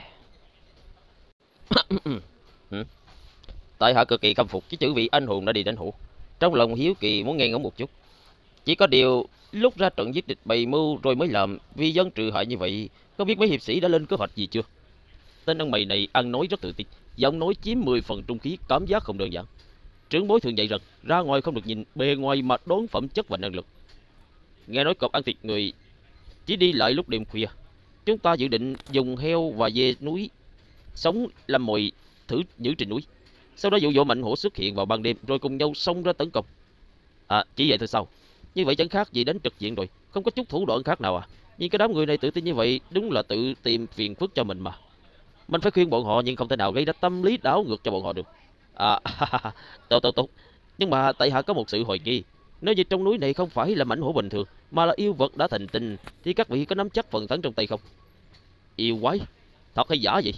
Tại hạ cực kỳ khâm phục cái chữ vị anh hùng đã đi đánh hổ. Trong lòng hiếu kỳ muốn nghe ngóng một chút. Chỉ có điều lúc ra trận giết địch bày mưu rồi mới làm vì dân trừ hại như vậy. Không biết mấy hiệp sĩ đã lên kế hoạch gì chưa? Tên ăn mày này ăn nói rất tự tin, giọng nói chiếm 10 phần trung khí, cảm giác không đơn giản. Trưởng bối thường dạy rằng ra ngoài không được nhìn bề ngoài mà đón phẩm chất và năng lực. Nghe nói cọp ăn thịt người chỉ đi lại lúc đêm khuya. Chúng ta dự định dùng heo và dê núi sống làm mồi thử giữ trên núi. Sau đó dụ dỗ mạnh hổ xuất hiện vào ban đêm rồi cùng nhau xông ra tấn công. À, chỉ vậy thôi sao? Như vậy chẳng khác gì đánh trực diện rồi, không có chút thủ đoạn khác nào à? Nhưng cái đám người này tự tin như vậy đúng là tự tìm phiền phức cho mình mà. Mình phải khuyên bọn họ nhưng không thể nào gây ra tâm lý đảo ngược cho bọn họ được. À, tốt tốt tốt. Nhưng mà tại hạ có một sự hoài nghi. Nếu như trong núi này không phải là mãnh hổ bình thường mà là yêu vật đã thành tinh thì các vị có nắm chắc phần thắng trong tay không? Yêu quái? Thật hay giả vậy?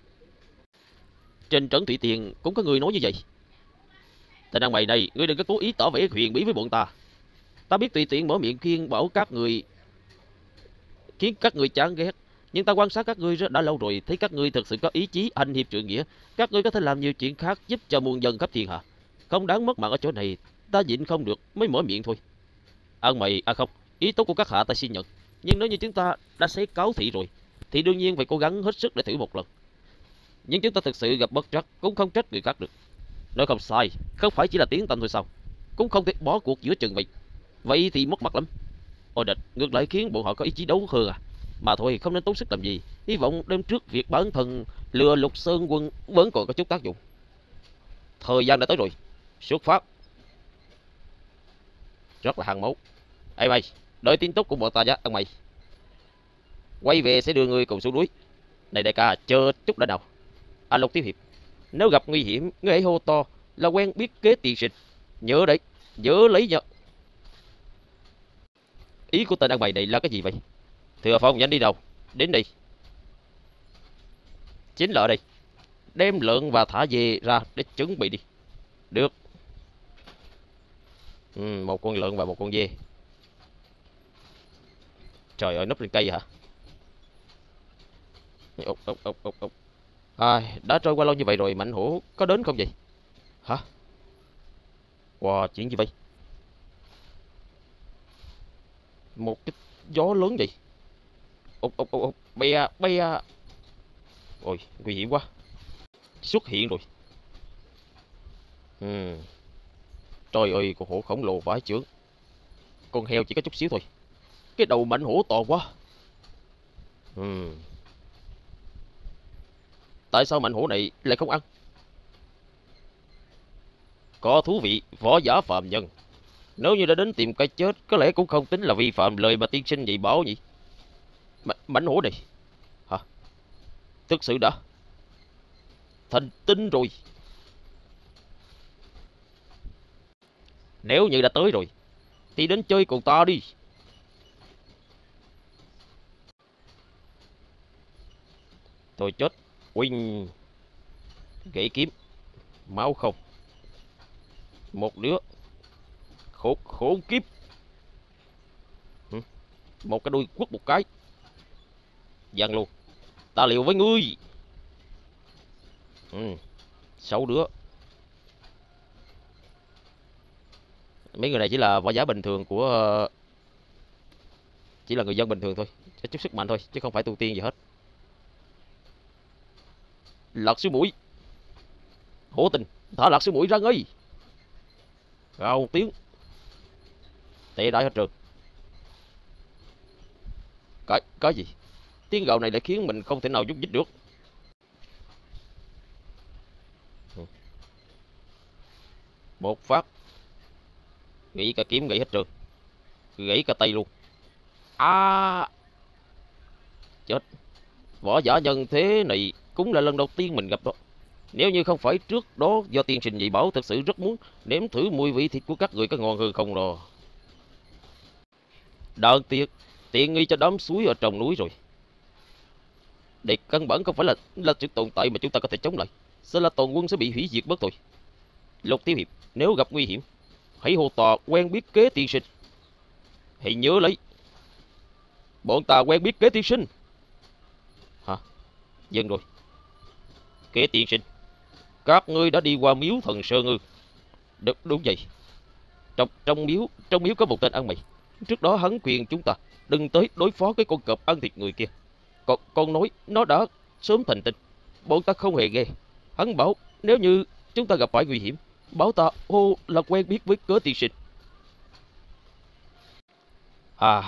Trên Trấn Thủy Tiên cũng có người nói như vậy. Tên ăn mày này, ngươi đừng có cố ý tỏ vẻ huyền bí với bọn ta. Ta biết tùy tiện mở miệng khuyên bảo các người khiến các người chán ghét, nhưng ta quan sát các ngươi rất đã lâu rồi, thấy các ngươi thực sự có ý chí hành hiệp trượng nghĩa. Các ngươi có thể làm nhiều chuyện khác giúp cho muôn dân khắp thiên hạ, không đáng mất mạng ở chỗ này. Ta nhịn không được mới mở miệng thôi. Ăn mày à không, ý tốt của các hạ ta xin nhận, nhưng nếu như chúng ta đã xé cáo thị rồi thì đương nhiên phải cố gắng hết sức để thử một lần. Nhưng chúng ta thực sự gặp bất trắc cũng không trách người khác được. Nói không sai, không phải chỉ là tiếng tăm thôi sao? Cũng không thể bỏ cuộc giữa chừng vậy. Vậy thì mất mặt lắm. Ôi địch, ngược lại khiến bọn họ có ý chí đấu hơn à. Mà thôi, không nên tốn sức làm gì. Hy vọng đêm trước việc bản thân lừa Lục Sơn Quân vẫn còn có chút tác dụng. Thời gian đã tới rồi. Xuất phát. Rất là hàng máu. Ê mày, đợi tin tức của bọn ta nhé, ăn mày. Quay về sẽ đưa người cùng xuống núi. Này đại ca, chờ chút đã nào. À Lục Tiểu Hiệp, nếu gặp nguy hiểm, ngươi hãy hô to là quen biết kế tiền sinh. Nhớ đấy, nhớ lấy nhớ. Ý của tên ăn mày này là cái gì vậy? Thừa Phong nhanh đi đâu? Đến đây. Chính là ở đây. Đem lợn và thả về ra để chuẩn bị đi. Được. Một con lợn và một con dê. Trời ơi, núp lên cây hả? Ốc, ốc, ốc, ốc, ốc. À, đã trôi qua lâu như vậy rồi, Mạnh Hổ có đến không vậy? Hả? Wow, chuyện gì vậy? Một cái gió lớn vậy. Ốc, ốc, ốc, ốc. Be, be. Ôi, nguy hiểm quá. Xuất hiện rồi. Trời ơi, con hổ khổng lồ vãi chưởng. Con heo chỉ có chút xíu thôi. Cái đầu Mạnh Hổ to quá. Tại sao Mạnh Hổ này lại không ăn? Có thú vị, võ giả phàm nhân. Nếu như đã đến tìm cái chết, có lẽ cũng không tính là vi phạm lời mà tiên sinh dạy bảo nhỉ? Mạnh Hổ này, hả? Thực sự đã thành tinh rồi. Nếu như đã tới rồi, thì đến chơi cùng ta đi. Tôi chết. Quỳnh. Gãy kiếm. Máu không. Một đứa. Khốn kiếp. Một cái đuôi quất một cái. Giang luôn. Ta liều với ngươi. 6 đứa. Mấy người này chỉ là võ giả bình thường của chỉ là người dân bình thường thôi, có chút sức mạnh thôi chứ không phải tu tiên gì hết. Lật xuống mũi. Hổ tình, thả lật xuống mũi ra ngay. Gào một tiếng. Tệ đại hết trơn. Cái gì? Tiếng gào này lại khiến mình không thể nào nhúc nhích được. Ừ. Một phát gãy cả kiếm, gãy hết trơn, gãy cả tay luôn. À, chết. Võ giả nhân thế này cũng là lần đầu tiên mình gặp đó. Nếu như không phải trước đó do tiên sinh dạy bảo, thật sự rất muốn nếm thử mùi vị thịt của các người có ngon hơn không rồi. Đáng tiếc, tiện nghi cho đám suối ở trong núi rồi. Đây căn bản không phải là sự tồn tại mà chúng ta có thể chống lại. Sẽ là toàn quân sẽ bị hủy diệt mất thôi. Lục Thiếu Hiệp, nếu gặp nguy hiểm, hãy hô to quen biết kế tiên sinh. Hãy nhớ lấy, bọn ta quen biết kế tiên sinh. Hả? Dân rồi. Kế tiên sinh, các ngươi đã đi qua miếu thần Sơn ư? Đúng vậy. Trong miếu có một tên ăn mày. Trước đó hắn khuyên chúng ta đừng tới đối phó cái con cọp ăn thịt người kia. Con nói nó đã sớm thành tinh. Bọn ta không hề nghe. Hắn bảo nếu như chúng ta gặp phải nguy hiểm, bảo ta hô là quen biết với cớ tiên sinh. À,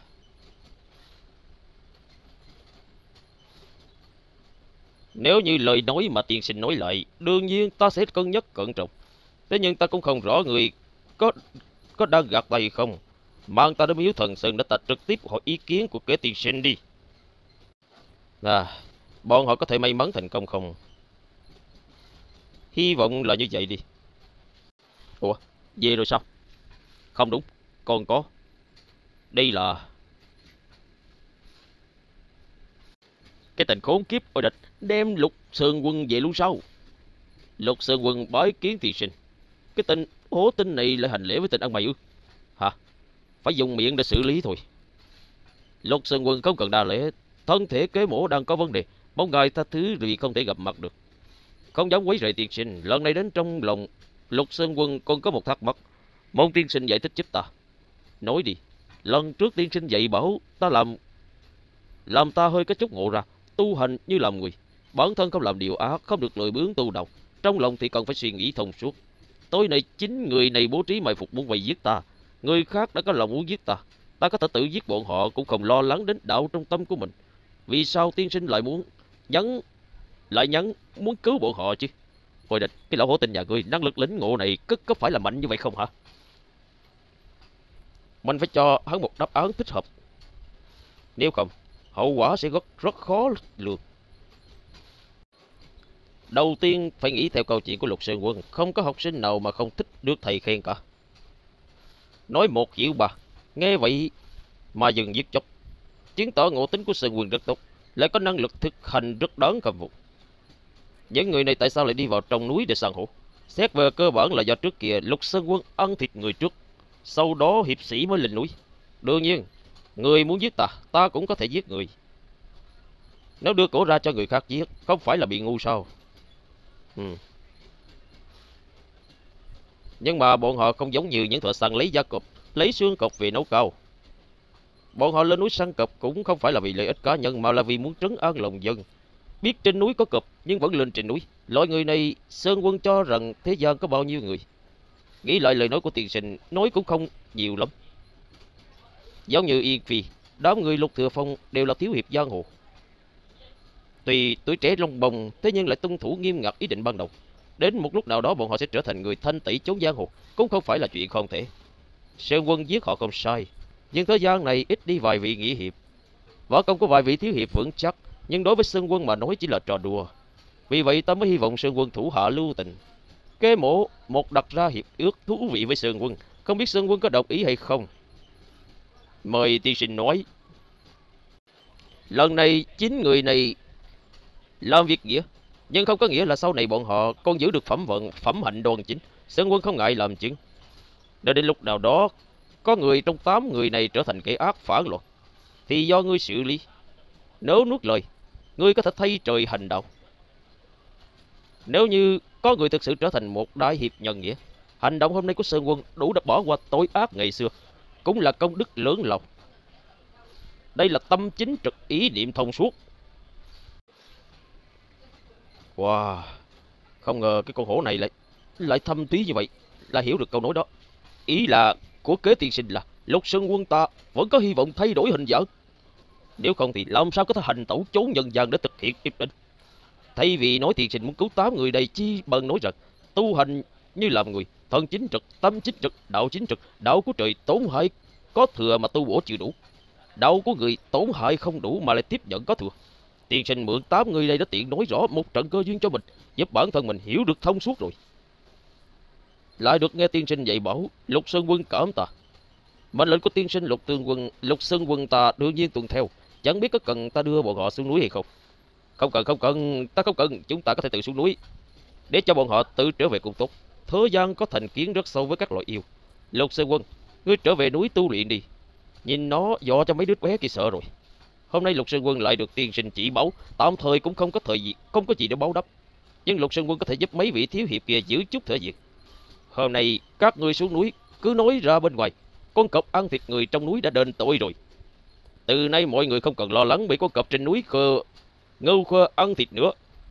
nếu như lời nói mà tiên sinh nói lại, đương nhiên ta sẽ cân nhắc cẩn trọng. Thế nhưng ta cũng không rõ người có có đang gạt tay không. Mang ta đến miếu thần Sơn để ta trực tiếp hỏi ý kiến của kế tiên sinh đi. À, bọn họ có thể may mắn thành công không? Hy vọng là như vậy đi. Ủa, về rồi sao? Không đúng, còn có. Đây là cái tình khốn kiếp ôi địch đem Lục Sơn Quân về luôn sao? Lục Sơn Quân bái kiến tiên sinh. Cái tên hố tinh này lại hành lễ với tên ăn mày ư? Hả? Phải dùng miệng để xử lý thôi. Lục Sơn Quân không cần đa lễ. Thân thể kế mổ đang có vấn đề, mong ngài tha thứ vì không thể gặp mặt được. Không dám quấy rầy tiên sinh. Lần này đến trong lòng Lục Sơn Quân còn có một thắc mắc, mong tiên sinh giải thích giúp ta. Nói đi. Lần trước tiên sinh dạy bảo ta làm ta hơi có chút ngộ ra. Tu hành như làm người, bản thân không làm điều ác, không được lười biếng tu độc, trong lòng thì cần phải suy nghĩ thông suốt. Tối nay chính người này bố trí mai phục muốn vây giết ta. Người khác đã có lòng muốn giết ta, ta có thể tự giết bọn họ cũng không lo lắng đến đạo trong tâm của mình. Vì sao tiên sinh lại nhắn muốn cứu bọn họ chứ? Hồi địch, cái lão hổ tinh nhà ngươi năng lực lĩnh ngộ này có phải là mạnh như vậy không hả? Mình phải cho hắn một đáp án thích hợp, nếu không hậu quả sẽ rất khó lường. Đầu tiên phải nghĩ theo câu chuyện của Lục Sơn Quân, không có học sinh nào mà không thích được thầy khen cả. Nói một chịu ba, nghe vậy mà dừng giết chóc, chứng tỏ ngộ tính của Sơn Quân rất tốt, lại có năng lực thực hành rất đáng khâm phục. Những người này tại sao lại đi vào trong núi để săn hổ? Xét về cơ bản là do trước kia Lục Sơn Quân ăn thịt người trước, sau đó hiệp sĩ mới lên núi. Đương nhiên, người muốn giết ta, ta cũng có thể giết người. Nếu đưa cổ ra cho người khác giết, không phải là bị ngu sao? Nhưng mà bọn họ không giống như những thợ săn lấy da cọp, lấy xương cọp về nấu cao. Bọn họ lên núi săn cọp cũng không phải là vì lợi ích cá nhân mà là vì muốn trấn an lòng dân. Biết trên núi có cọp nhưng vẫn lên trên núi. Loại người này Sơn Quân cho rằng thế gian có bao nhiêu người. Nghĩ lại lời nói của tiên sinh nói cũng không nhiều lắm. Giống như Yên Phi, đám người Lục Thừa Phong đều là thiếu hiệp giang hồ. Tuy tuổi trẻ lông bồng thế nhưng lại tuân thủ nghiêm ngặt ý định ban đầu. Đến một lúc nào đó bọn họ sẽ trở thành người thanh tỷ chống giang hồ, cũng không phải là chuyện không thể. Sơn Quân giết họ không sai, nhưng thời gian này ít đi vài vị nghĩa hiệp. Võ công của vài vị thiếu hiệp vững chắc, nhưng đối với Sơn Quân mà nói chỉ là trò đùa. Vì vậy ta mới hy vọng Sơn Quân thủ hạ lưu tình. Kế mổ một đặt ra hiệp ước thú vị với Sơn Quân, không biết Sơn Quân có đồng ý hay không? Mời tiên sinh nói. Lần này chính người này làm việc nghĩa, nhưng không có nghĩa là sau này bọn họ còn giữ được phẩm hạnh đoan chính. Sơn Quân không ngại làm chứng. Đợi đến lúc nào đó có người trong 8 người này trở thành kẻ ác phản loạn thì do ngươi xử lý. Nếu nuốt lời, ngươi có thể thay trời hành đạo. Nếu như có người thực sự trở thành một đại hiệp nhân nghĩa, hành động hôm nay của Sơn Quân đủ để bỏ qua tội ác ngày xưa, cũng là công đức lớn lao. Đây là tâm chính trực, ý niệm thông suốt. Wow, không ngờ cái con hổ này lại thâm thúy như vậy, là hiểu được câu nói đó. Ý là của Kế tiên sinh là Lục Sơn Quân ta vẫn có hy vọng thay đổi hình dạng. Nếu không thì làm sao có thể hành tẩu trốn nhân gian để thực hiện yếp định. Thay vì nói tiên sinh muốn cứu 8 người đây, chi bằng nói rằng tu hành như làm người, thân chính trực, tâm chính trực, đạo chính trực. Đạo của trời tổn hại có thừa mà tu bổ chưa đủ, đạo của người tổn hại không đủ mà lại tiếp nhận có thừa. Tiên sinh mượn 8 người đây đã tiện nói rõ một trận cơ duyên cho mình, giúp bản thân mình hiểu được thông suốt rồi. Lại được nghe tiên sinh dạy bảo, Lục Sơn Quân cảm tạ. Mệnh lệnh của tiên sinh Lục Sơn Quân ta đương nhiên tuân theo. Chẳng biết có cần ta đưa bọn họ xuống núi hay không? Không cần, ta không cần, chúng ta có thể tự xuống núi, để cho bọn họ tự trở về cũng tốt. Thế gian có thành kiến rất sâu với các loại yêu. Lục Sơn Quân, ngươi trở về núi tu luyện đi. Nhìn nó dọa cho mấy đứa bé kia sợ rồi. Hôm nay Lục Sơn Quân lại được tiên sinh chỉ bảo, tạm thời cũng không có gì để báo đáp. Nhưng Lục Sơn Quân có thể giúp mấy vị thiếu hiệp kia giữ chút thể diện. Hôm nay các ngươi xuống núi cứ nói ra bên ngoài, con cọp ăn thịt người trong núi đã đền tội rồi. Từ nay mọi người không cần lo lắng bị con cọp trên núi ngưu khơ ăn thịt nữa.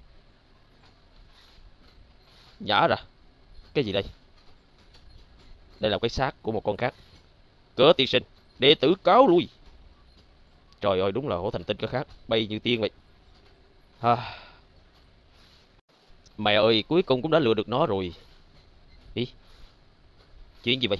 Nhả ra. Cái gì đây? Đây là cái xác của một con khác. Cỡ tiên sinh, đệ tử cáo lui. Trời ơi, đúng là hổ thành tinh có khác, bay như tiên vậy. Mẹ ơi, cuối cùng cũng đã lừa được nó rồi. Ý, chuyện gì vậy?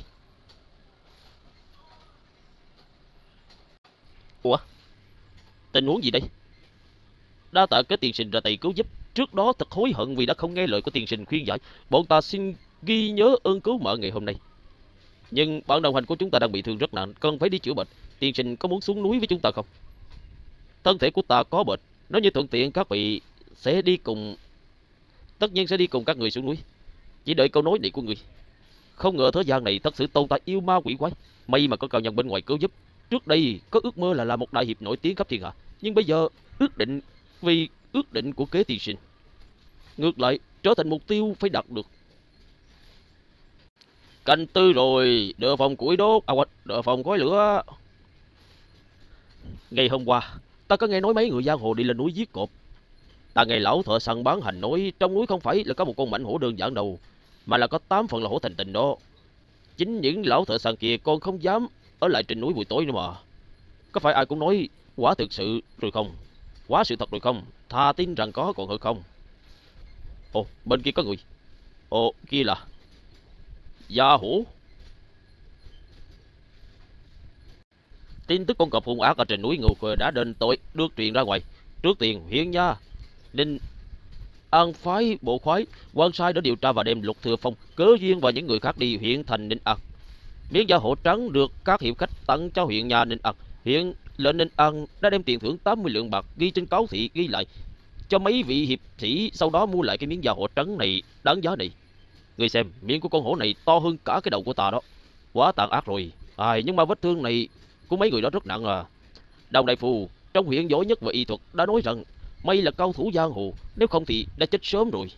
Ủa, tình huống gì đây? Đa tạ cái tiên sinh ra tay cứu giúp. Trước đó thật hối hận vì đã không nghe lời của tiên sinh khuyên giải. Bọn ta xin ghi nhớ ơn cứu mạng ngày hôm nay. Nhưng bạn đồng hành của chúng ta đang bị thương rất nặng, cần phải đi chữa bệnh. Tiên sinh có muốn xuống núi với chúng ta không? Thân thể của ta có bệnh, nếu như thuận tiện các vị sẽ đi cùng. Tất nhiên sẽ đi cùng các người xuống núi. Chỉ đợi câu nói này của người. Không ngờ thế gian này thật sự tồn tại yêu ma quỷ quái. May mà có cao nhân bên ngoài cứu giúp. Trước đây có ước mơ là một đại hiệp nổi tiếng khắp thiên hạ, nhưng bây giờ vì ước định của Kế tiên sinh, ngược lại trở thành mục tiêu phải đạt được. Canh tư rồi, đỡ phòng củi đốt, đỡ phòng khói lửa. Ngày hôm qua ta có nghe nói mấy người giang hồ đi lên núi giết cọp. Ta nghe lão thợ săn bán hành nói trong núi không phải là có một con mãnh hổ đơn giản đâu, mà là có 8 phần là hổ thành tinh đó. Chính những lão thợ săn kia còn không dám ở lại trên núi buổi tối nữa mà. Có phải ai cũng nói quả thực sự rồi không? Quá sự thật rồi không? Thà tin rằng có còn hơn không? Ồ, bên kia có người. Ồ, kia là Gia Hổ. Tin tức con cọp hung ác ở trên núi Ngưu Khê đã đền tội được truyền ra ngoài. Trước tiên huyện nha Ninh An phái bộ khoái quan sai đã điều tra và đem Lục Thừa Phong, Cớ Duyên và những người khác đi huyện thành Ninh An. Miếng da hổ trắng được các hiệp khách tặng cho huyện nhà Ninh An. Hiện lệnh Ninh An đã đem tiền thưởng 80 lượng bạc ghi trên cáo thị ghi lại cho mấy vị hiệp sĩ, sau đó mua lại cái miếng da hổ trắng này đáng giá này. Người xem, miệng của con hổ này to hơn cả cái đầu của ta đó. Quá tàn ác rồi. Nhưng mà vết thương này của mấy người đó rất nặng à. Đồng đại phu trong huyện giỏi nhất về y thuật đã nói rằng may là cao thủ giang hồ, nếu không thì đã chết sớm rồi.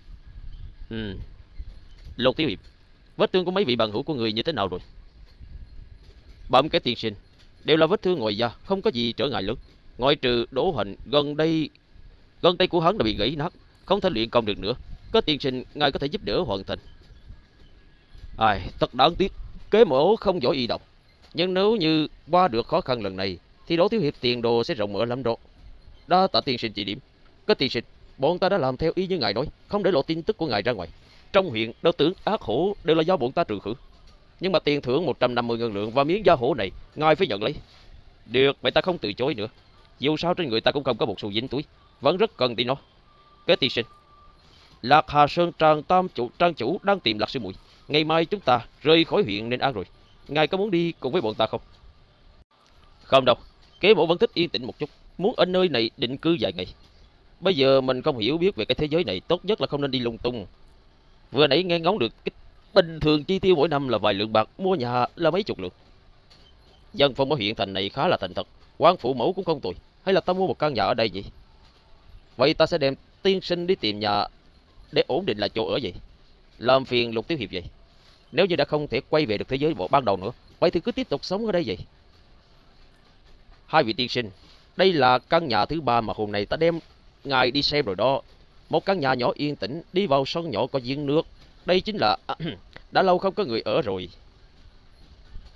Lục Tiểu Hiệp, vết thương của mấy vị bằng hữu của người như thế nào rồi? Bẩm cái tiên sinh, đều là vết thương ngoài da, không có gì trở ngại lớn. Ngoại trừ Đỗ Hành gần đây của hắn đã bị gãy nát, không thể luyện công được nữa. Có tiên sinh ngài có thể giúp đỡ hoàn thành. Thật đáng tiếc, kế mổ không giỏi y độc. Nhưng nếu như qua được khó khăn lần này thì Đỗ Tiểu Hiệp tiền đồ sẽ rộng mở lắm đó. Đa tạ tiên sinh chỉ điểm. Có tiên sinh, bọn ta đã làm theo ý như ngài nói, không để lộ tin tức của ngài ra ngoài. Trong huyện đô tướng ác hổ đều là do bọn ta trừ khử. Nhưng mà tiền thưởng 150 ngân lượng và miếng da hổ này ngài phải nhận lấy. Được, vậy ta không từ chối nữa. Dù sao trên người ta cũng không có một xu dính túi, vẫn rất cần đi nó. Kế tiên sinh, Lạc Hà Sơn trang chủ đang tìm Lạc Sư Muội. Ngày mai chúng ta rời khỏi huyện Ninh An rồi. Ngài có muốn đi cùng với bọn ta không? Không đâu, kế mộ vẫn thích yên tĩnh một chút, muốn ở nơi này định cư vài ngày. Bây giờ mình không hiểu biết về cái thế giới này, tốt nhất là không nên đi lung tung. Vừa nãy nghe ngóng được cái bình thường chi tiêu mỗi năm là vài lượng bạc, mua nhà là mấy chục lượng. Dân phong ở huyện thành này khá là thành thật, quan phụ mẫu cũng không tồi. Hay là ta mua một căn nhà ở đây vậy? Vậy ta sẽ đem tiên sinh đi tìm nhà để ổn định lại chỗ ở vậy. Làm phiền Lục Tiểu Hiệp vậy. Nếu như đã không thể quay về được thế giới bộ ban đầu nữa, vậy thì cứ tiếp tục sống ở đây vậy. Hai vị tiên sinh, đây là căn nhà thứ 3 mà hôm nay ta đem ngài đi xem rồi đó. Một căn nhà nhỏ yên tĩnh, đi vào sân nhỏ có giếng nước. Đây chính là đã lâu không có người ở rồi.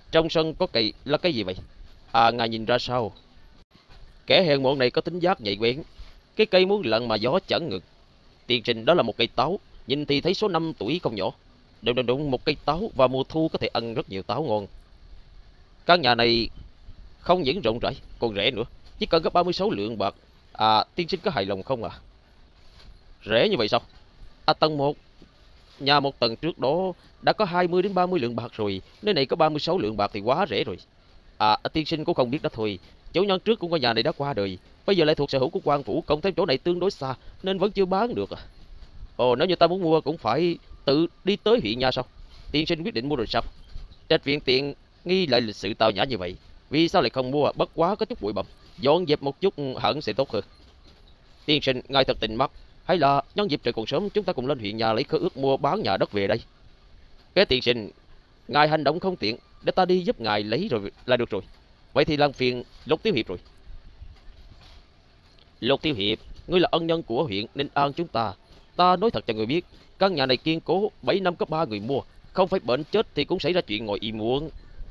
Trong sân có cây là cái gì vậy? À, ngài nhìn ra sao? Kẻ hèn mọn này có tính giác nhạy bén. Cái cây muốn lặn mà gió chẳng ngừng. Tiên sinh, đó là một cây táo. Nhìn thì thấy số 5 tuổi không nhỏ. Đúng đúng đúng, một cây táo và mùa thu có thể ăn rất nhiều táo ngon. Căn nhà này không những rộng rãi, còn rẻ nữa. Chỉ cần có 36 lượng bạc. À, tiên sinh có hài lòng không à? Rẻ như vậy sao? À, tầng một, nhà một tầng trước đó đã có 20 đến 30 lượng bạc rồi. Nơi này có 36 lượng bạc thì quá rẻ rồi. À, tiên sinh cũng không biết đó thôi. Chủ nhân trước của ngôi nhà này đã qua đời. Bây giờ lại thuộc sở hữu của quan phủ, cộng thêm chỗ này tương đối xa nên vẫn chưa bán được à. Ồ, nếu như ta muốn mua cũng phải tự đi tới huyện nhà sao? Tiên sinh quyết định mua rồi sao? Trạch viện tiện nghi lại lịch sự tao nhã như vậy. Vì sao lại không mua? Bất quá có chút bụi bặm, dọn dẹp một chút hẳn sẽ tốt hơn. Tiên sinh, ngài thật tình mắt. Hay là nhân dịp trời còn sớm chúng ta cùng lên huyện nhà lấy khế ước mua bán nhà đất về đây. Cái tiên sinh, ngài hành động không tiện, để ta đi giúp ngài lấy rồi là được rồi. Vậy thì làm phiền Lục Tiểu Hiệp rồi. Lục Tiểu Hiệp, ngươi là ân nhân của huyện Ninh An chúng ta. Ta nói thật cho người biết, căn nhà này kiên cố 7 năm có 3 người mua. Không phải bệnh chết thì cũng xảy ra chuyện ngoài ý muốn.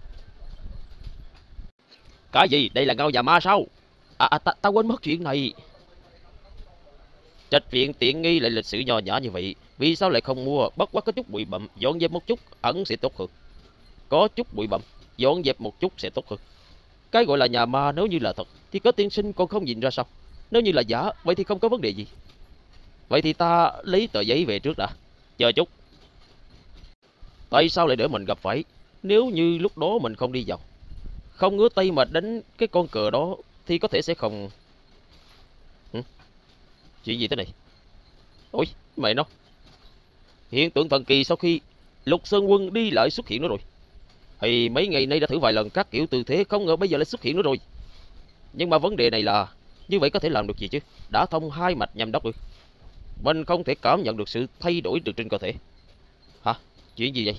Cái gì? Đây là ngôi nhà ma sao? Ta quên mất chuyện này. Trạch viện tiện nghi lại lịch sự nho nhã như vậy. Vì sao lại không mua? Bất quá có chút bụi bặm, dọn dẹp một chút ẩn sẽ tốt hơn. Có chút bụi bặm, dọn dẹp một chút sẽ tốt hơn. Cái gọi là nhà ma nếu như là thật thì có tiên sinh còn không nhìn ra sao? Nếu như là giả, vậy thì không có vấn đề gì. Vậy thì ta lấy tờ giấy về trước đã. Chờ chút. Tại sao lại để mình gặp phải? Nếu như lúc đó mình không đi vào, không ngứa tay mà đánh cái con cờ đó thì có thể sẽ không. Hử? Chuyện gì thế này? Ôi, mẹ nó. Hiện tượng thần kỳ sau khi Lục Sơn Quân đi lại xuất hiện nữa rồi. Thì mấy ngày nay đã thử vài lần các kiểu tư thế, không ngờ bây giờ lại xuất hiện nữa rồi. Nhưng mà vấn đề này là như vậy có thể làm được gì chứ? Đã thông hai mạch nhâm đốc rồi. Mình không thể cảm nhận được sự thay đổi từ trên cơ thể. Hả? Chuyện gì vậy?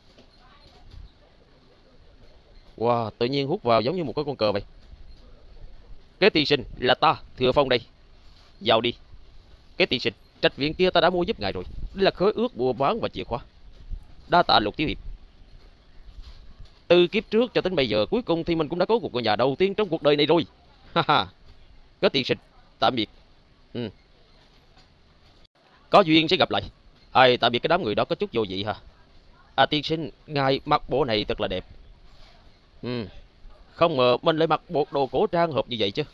Wow, tự nhiên hút vào giống như một cái con cờ vậy. Cái tiên sinh là ta, Thừa Phong đây. Vào đi. Cái tiên sinh, trạch viện kia ta đã mua giúp ngài rồi. Đây là khế ước mua bán và chìa khóa. Đa tạ Lục Tiểu Hiệp. Từ kiếp trước cho đến bây giờ cuối cùng thì mình cũng đã có một ngôi nhà đầu tiên trong cuộc đời này rồi. Ha ha. Cái tiên sinh, tạm biệt. Ừ. Có duyên sẽ gặp lại. Ai tạm biệt, cái đám người đó có chút vô vị hả? À, tiên sinh, ngài mặc bộ này thật là đẹp. Ừ. Không ngờ mình lại mặc bộ đồ cổ trang hợp như vậy chứ.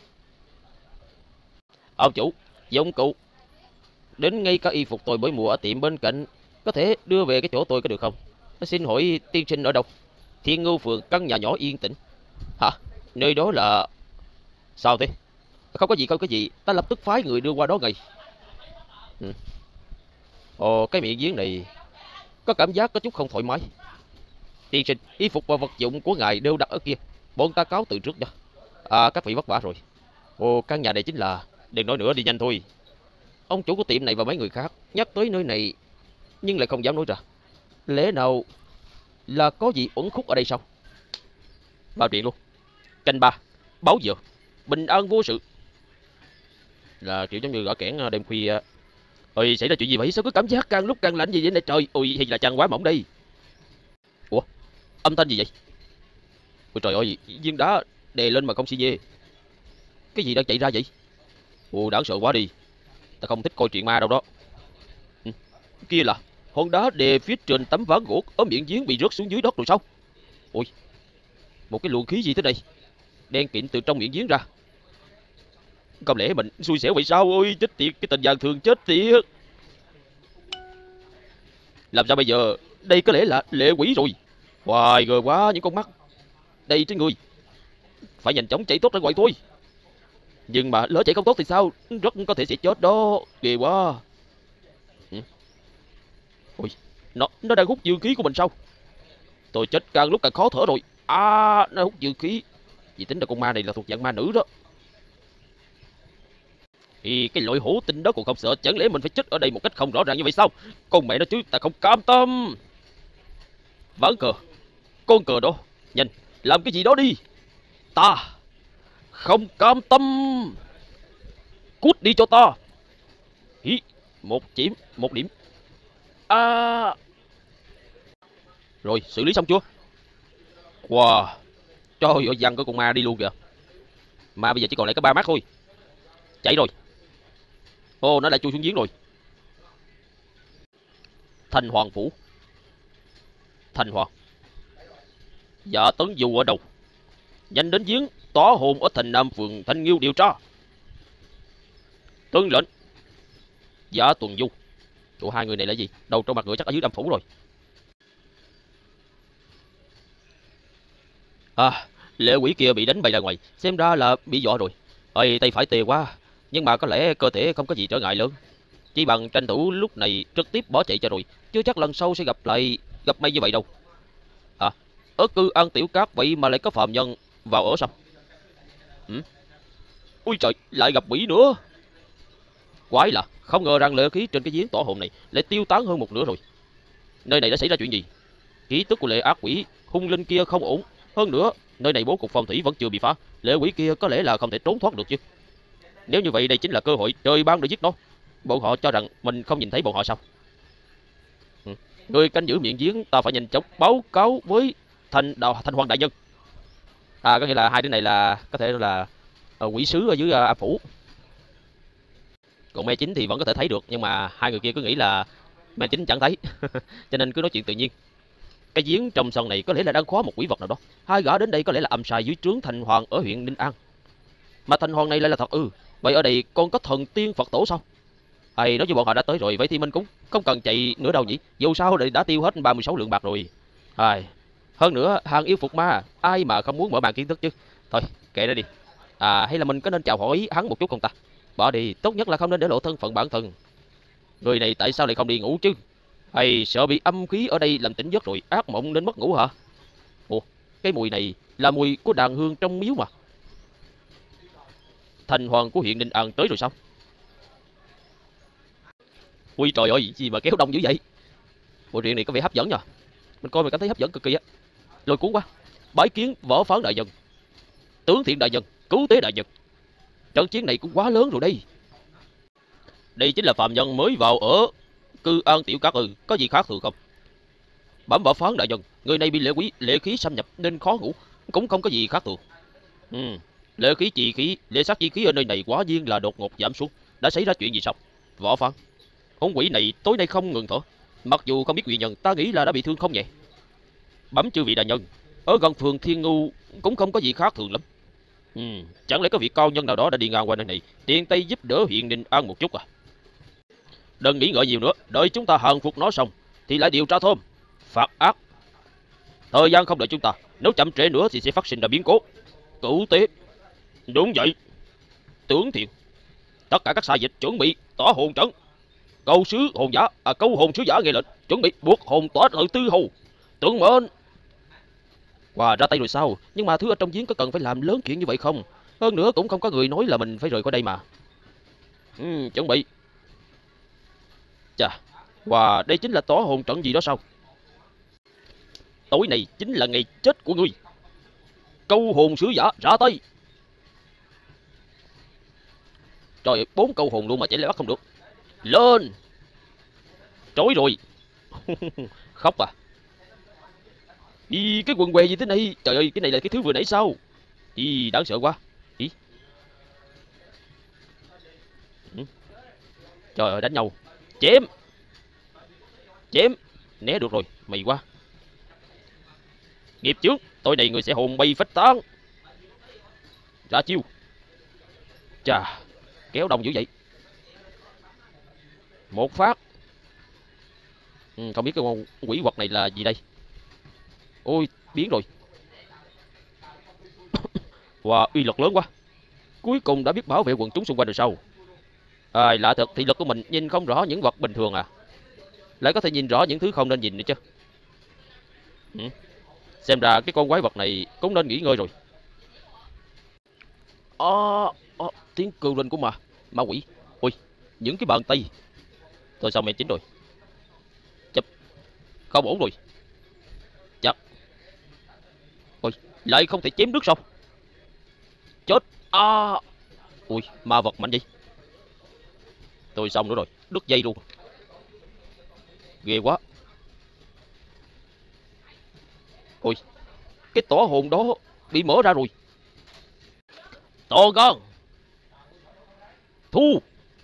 Ông chủ, dụng cụ. Đến ngay cả y phục tôi mới mua ở tiệm bên cạnh. Có thể đưa về cái chỗ tôi có được không? Xin hỏi tiên sinh ở đâu? Thiên Ngưu Phường, căn nhà nhỏ yên tĩnh. Hả? Nơi đó là... Sao thế? Không có gì, không có gì. Ta lập tức phái người đưa qua đó ngay. Ừ. Ồ, cái miệng giếng này có cảm giác có chút không thoải mái. Tiên sinh, y phục và vật dụng của ngài đều đặt ở kia. Bọn ta cáo từ trước nha. À, các vị vất vả rồi. Ồ, căn nhà này chính là... Đừng nói nữa, đi nhanh thôi. Ông chủ của tiệm này và mấy người khác nhắc tới nơi này nhưng lại không dám nói ra. Lẽ nào là có gì uẩn khúc ở đây sao? Vào chuyện luôn. Canh ba, báo giờ, bình an vô sự. Là kiểu giống như gõ kẽn đêm khuya. Ôi, xảy ra chuyện gì vậy? Sao có cảm giác càng lúc càng lạnh gì vậy này trời? Ôi, hay là chăn quá mỏng đây? Ủa, âm thanh gì vậy? Ôi trời ơi, viên đá đè lên mà không xi nhê. Cái gì đang chạy ra vậy? Ồ, đáng sợ quá đi. Ta không thích coi chuyện ma đâu đó. Ừ. Kia là hòn đá đè phía trên tấm ván gỗ ở miệng giếng bị rớt xuống dưới đất rồi sao? Ôi, một cái luồng khí gì thế này? Đen kịt từ trong miệng giếng ra. Không lẽ mình xui xẻo vậy sao? Ôi, chết tiệt, cái tình vàng thường chết tiệt. Làm sao bây giờ? Đây có lẽ là lệ quỷ rồi. Hoài gờ quá những con mắt đây trên người. Phải nhanh chóng chạy tốt ra ngoài thôi. Nhưng mà lỡ chạy không tốt thì sao? Rất có thể sẽ chết đó. Ghê quá. Ừ. Ôi, nó đang hút dương khí của mình sao? Tôi chết càng lúc càng khó thở rồi. À, nó hút dương khí. Vì tính là con ma này là thuộc dạng ma nữ đó. Thì cái loại hổ tinh đó còn không sợ, chẳng lẽ mình phải chết ở đây một cách không rõ ràng như vậy sao? Con mẹ nó chứ, ta không cam tâm. Ván cờ, con cờ đó, nhanh, làm cái gì đó đi. Ta không cam tâm. Cút đi cho ta. Hí, một chiếm, một điểm. À, rồi xử lý xong chưa? Wow, trời ơi, văng cái con ma đi luôn kìa. Mà bây giờ chỉ còn lại có 3 mắt thôi. Chạy rồi. Ô, nó lại chui xuống giếng rồi. Thanh Hoàng Phủ. Thanh Hoàng. Dạ Tấn Du ở đâu? Nhanh đến giếng tỏ hồn ở thành Nam phường Thanh Nghiêu điều tra. Tuân lệnh. Dạ Tuần Du. Tụi hai người này là gì? Đầu trong mặt ngựa chắc ở dưới Âm Phủ rồi. À, lệ quỷ kia bị đánh bay ra ngoài, xem ra là bị dọa rồi. Ơi, tay phải tê quá, nhưng mà có lẽ cơ thể không có gì trở ngại lớn. Chỉ bằng tranh thủ lúc này trực tiếp bỏ chạy cho rồi, chưa chắc lần sau sẽ gặp may như vậy đâu. À, ở cư An Tiểu Cát vậy mà lại có phạm nhân vào ở sao? Ừ? Ui trời, lại gặp quỷ nữa. Quái lạ, không ngờ rằng lệ khí trên cái giếng tỏ hồn này lại tiêu tán hơn một nửa rồi. Nơi này đã xảy ra chuyện gì? Khí tức của lệ ác quỷ hung linh kia không ổn. Hơn nữa, nơi này bố cục phong thủy vẫn chưa bị phá. Lệ quỷ kia có lẽ là không thể trốn thoát được chứ. Nếu như vậy đây chính là cơ hội trời ban để giết nó. Bọn họ cho rằng mình không nhìn thấy bọn họ sao? Ừ. Người canh giữ miệng giếng ta phải nhanh chóng báo cáo với thành hoàng đại nhân. À, có nghĩa là hai đứa này là có thể là quỷ sứ ở dưới Am Phủ. Còn me chính thì vẫn có thể thấy được, nhưng mà hai người kia cứ nghĩ là me chính chẳng thấy. Cho nên cứ nói chuyện tự nhiên. Cái giếng trong sân này có lẽ là đang khóa một quỷ vật nào đó. Hai gã đến đây có lẽ là âm sai dưới trướng thành hoàng ở huyện Ninh An. Mà thành hoàng này lại là thật ư? Vậy ở đây còn có thần tiên Phật tổ sao? Hay nói như bọn họ đã tới rồi, vậy thì mình cũng không cần chạy nữa đâu nhỉ? Dù sao thì đã tiêu hết 36 lượng bạc rồi. Ai, hơn nữa hàng yêu phục ma, ai mà không muốn mở màn kiến thức chứ? Thôi, kệ nó đi. À, hay là mình có nên chào hỏi hắn một chút không ta? Bỏ đi, tốt nhất là không nên để lộ thân phận bản thân. Người này tại sao lại không đi ngủ chứ? Hay sợ bị âm khí ở đây làm tỉnh giấc rồi ác mộng nên mất ngủ hả? Ủa, cái mùi này là mùi của đàn hương trong miếu mà. Thành hoàng của huyện Ninh An tới rồi sao? Ui trời ơi, gì mà kéo đông dữ vậy? Bộ truyện này có vẻ hấp dẫn nhờ. Mình coi mình cảm thấy hấp dẫn cực kỳ á. Lôi cuốn quá. Bái kiến võ phán đại nhân, tướng thiện đại nhân, cứu tế đại nhân. Trận chiến này cũng quá lớn rồi đây. Đây chính là phạm nhân mới vào ở cư An Tiểu Cát ư? Có gì khác thường không? Bẩm võ phán đại nhân, người này bị lệ khí xâm nhập nên khó ngủ, cũng không có gì khác thường. Lệ khí trì khí, lệ sát chi khí ở nơi này quả nhiên là đột ngột giảm xuống. Đã xảy ra chuyện gì sao? Võ phán, hồn quỷ này tối nay không ngừng thở. Mặc dù không biết nguyên nhân, ta nghĩ là đã bị thương không nhẹ. Bẩm chư vị đại nhân, ở gần phường Thiên Ngu cũng không có gì khác thường lắm. Chẳng lẽ có vị cao nhân nào đó đã đi ngang qua nơi này, tiện tay giúp đỡ huyện Ninh An một chút à? Đừng nghĩ ngợi nhiều nữa, đợi chúng ta hàng phục nó xong thì lại điều tra thêm. Phạt ác. Thời gian không đợi chúng ta, nếu chậm trễ nữa thì sẽ phát sinh ra biến cố. Cứu tế. Đúng vậy. Tướng thiện. Tất cả các sai dịch chuẩn bị tỏ hồn trận. Câu hồn sứ giả nghe lệnh, chuẩn bị buộc hồn tỏa tự tư hầu. Tướng mệnh. Wow, ra tay rồi sao? Nhưng mà thứ ở trong giếng có cần phải làm lớn chuyện như vậy không? Hơn nữa cũng không có người nói là mình phải rời khỏi đây mà. Chuẩn bị. Chà, wow, đây chính là tỏ hồn trận gì đó sao? Tối này chính là ngày chết của ngươi. Câu hồn sứ giả ra tay. Trời ơi, 4 câu hồn luôn mà chạy lại bắt không được. Lên. Trối rồi. Khóc à? Ý, cái quần què gì thế này? Trời ơi, cái này là cái thứ vừa nãy sao? Ý, đáng sợ quá. Ý. Trời ơi, đánh nhau. Chém. Chém. Né được rồi, mày quá. Nghiệp trước, tôi này người sẽ hồn bay phách tán. Ra chiêu. Chà, kéo đông dữ vậy. Một phát. Không biết cái con quỷ vật này là gì đây. Ôi, biến rồi. Wow, uy lực lớn quá. Cuối cùng đã biết bảo vệ quần chúng xung quanh rồi sao? À, lạ thật, thị lực của mình nhìn không rõ những vật bình thường à. Lại có thể nhìn rõ những thứ không nên nhìn nữa chứ. Xem ra cái con quái vật này cũng nên nghỉ ngơi rồi. Tiếng kêu lên của ma quỷ. Ôi, những cái bàn tay. Thôi sao mẹ chín rồi. Chập, không ổn rồi. Chắc. Ôi, lại không thể chém nước sao? Chết. Ui, ma vật mạnh gì? Tôi xong nữa rồi, đứt dây luôn. Ghê quá. Ôi, cái tỏa hồn đó bị mở ra rồi. To gan, thu.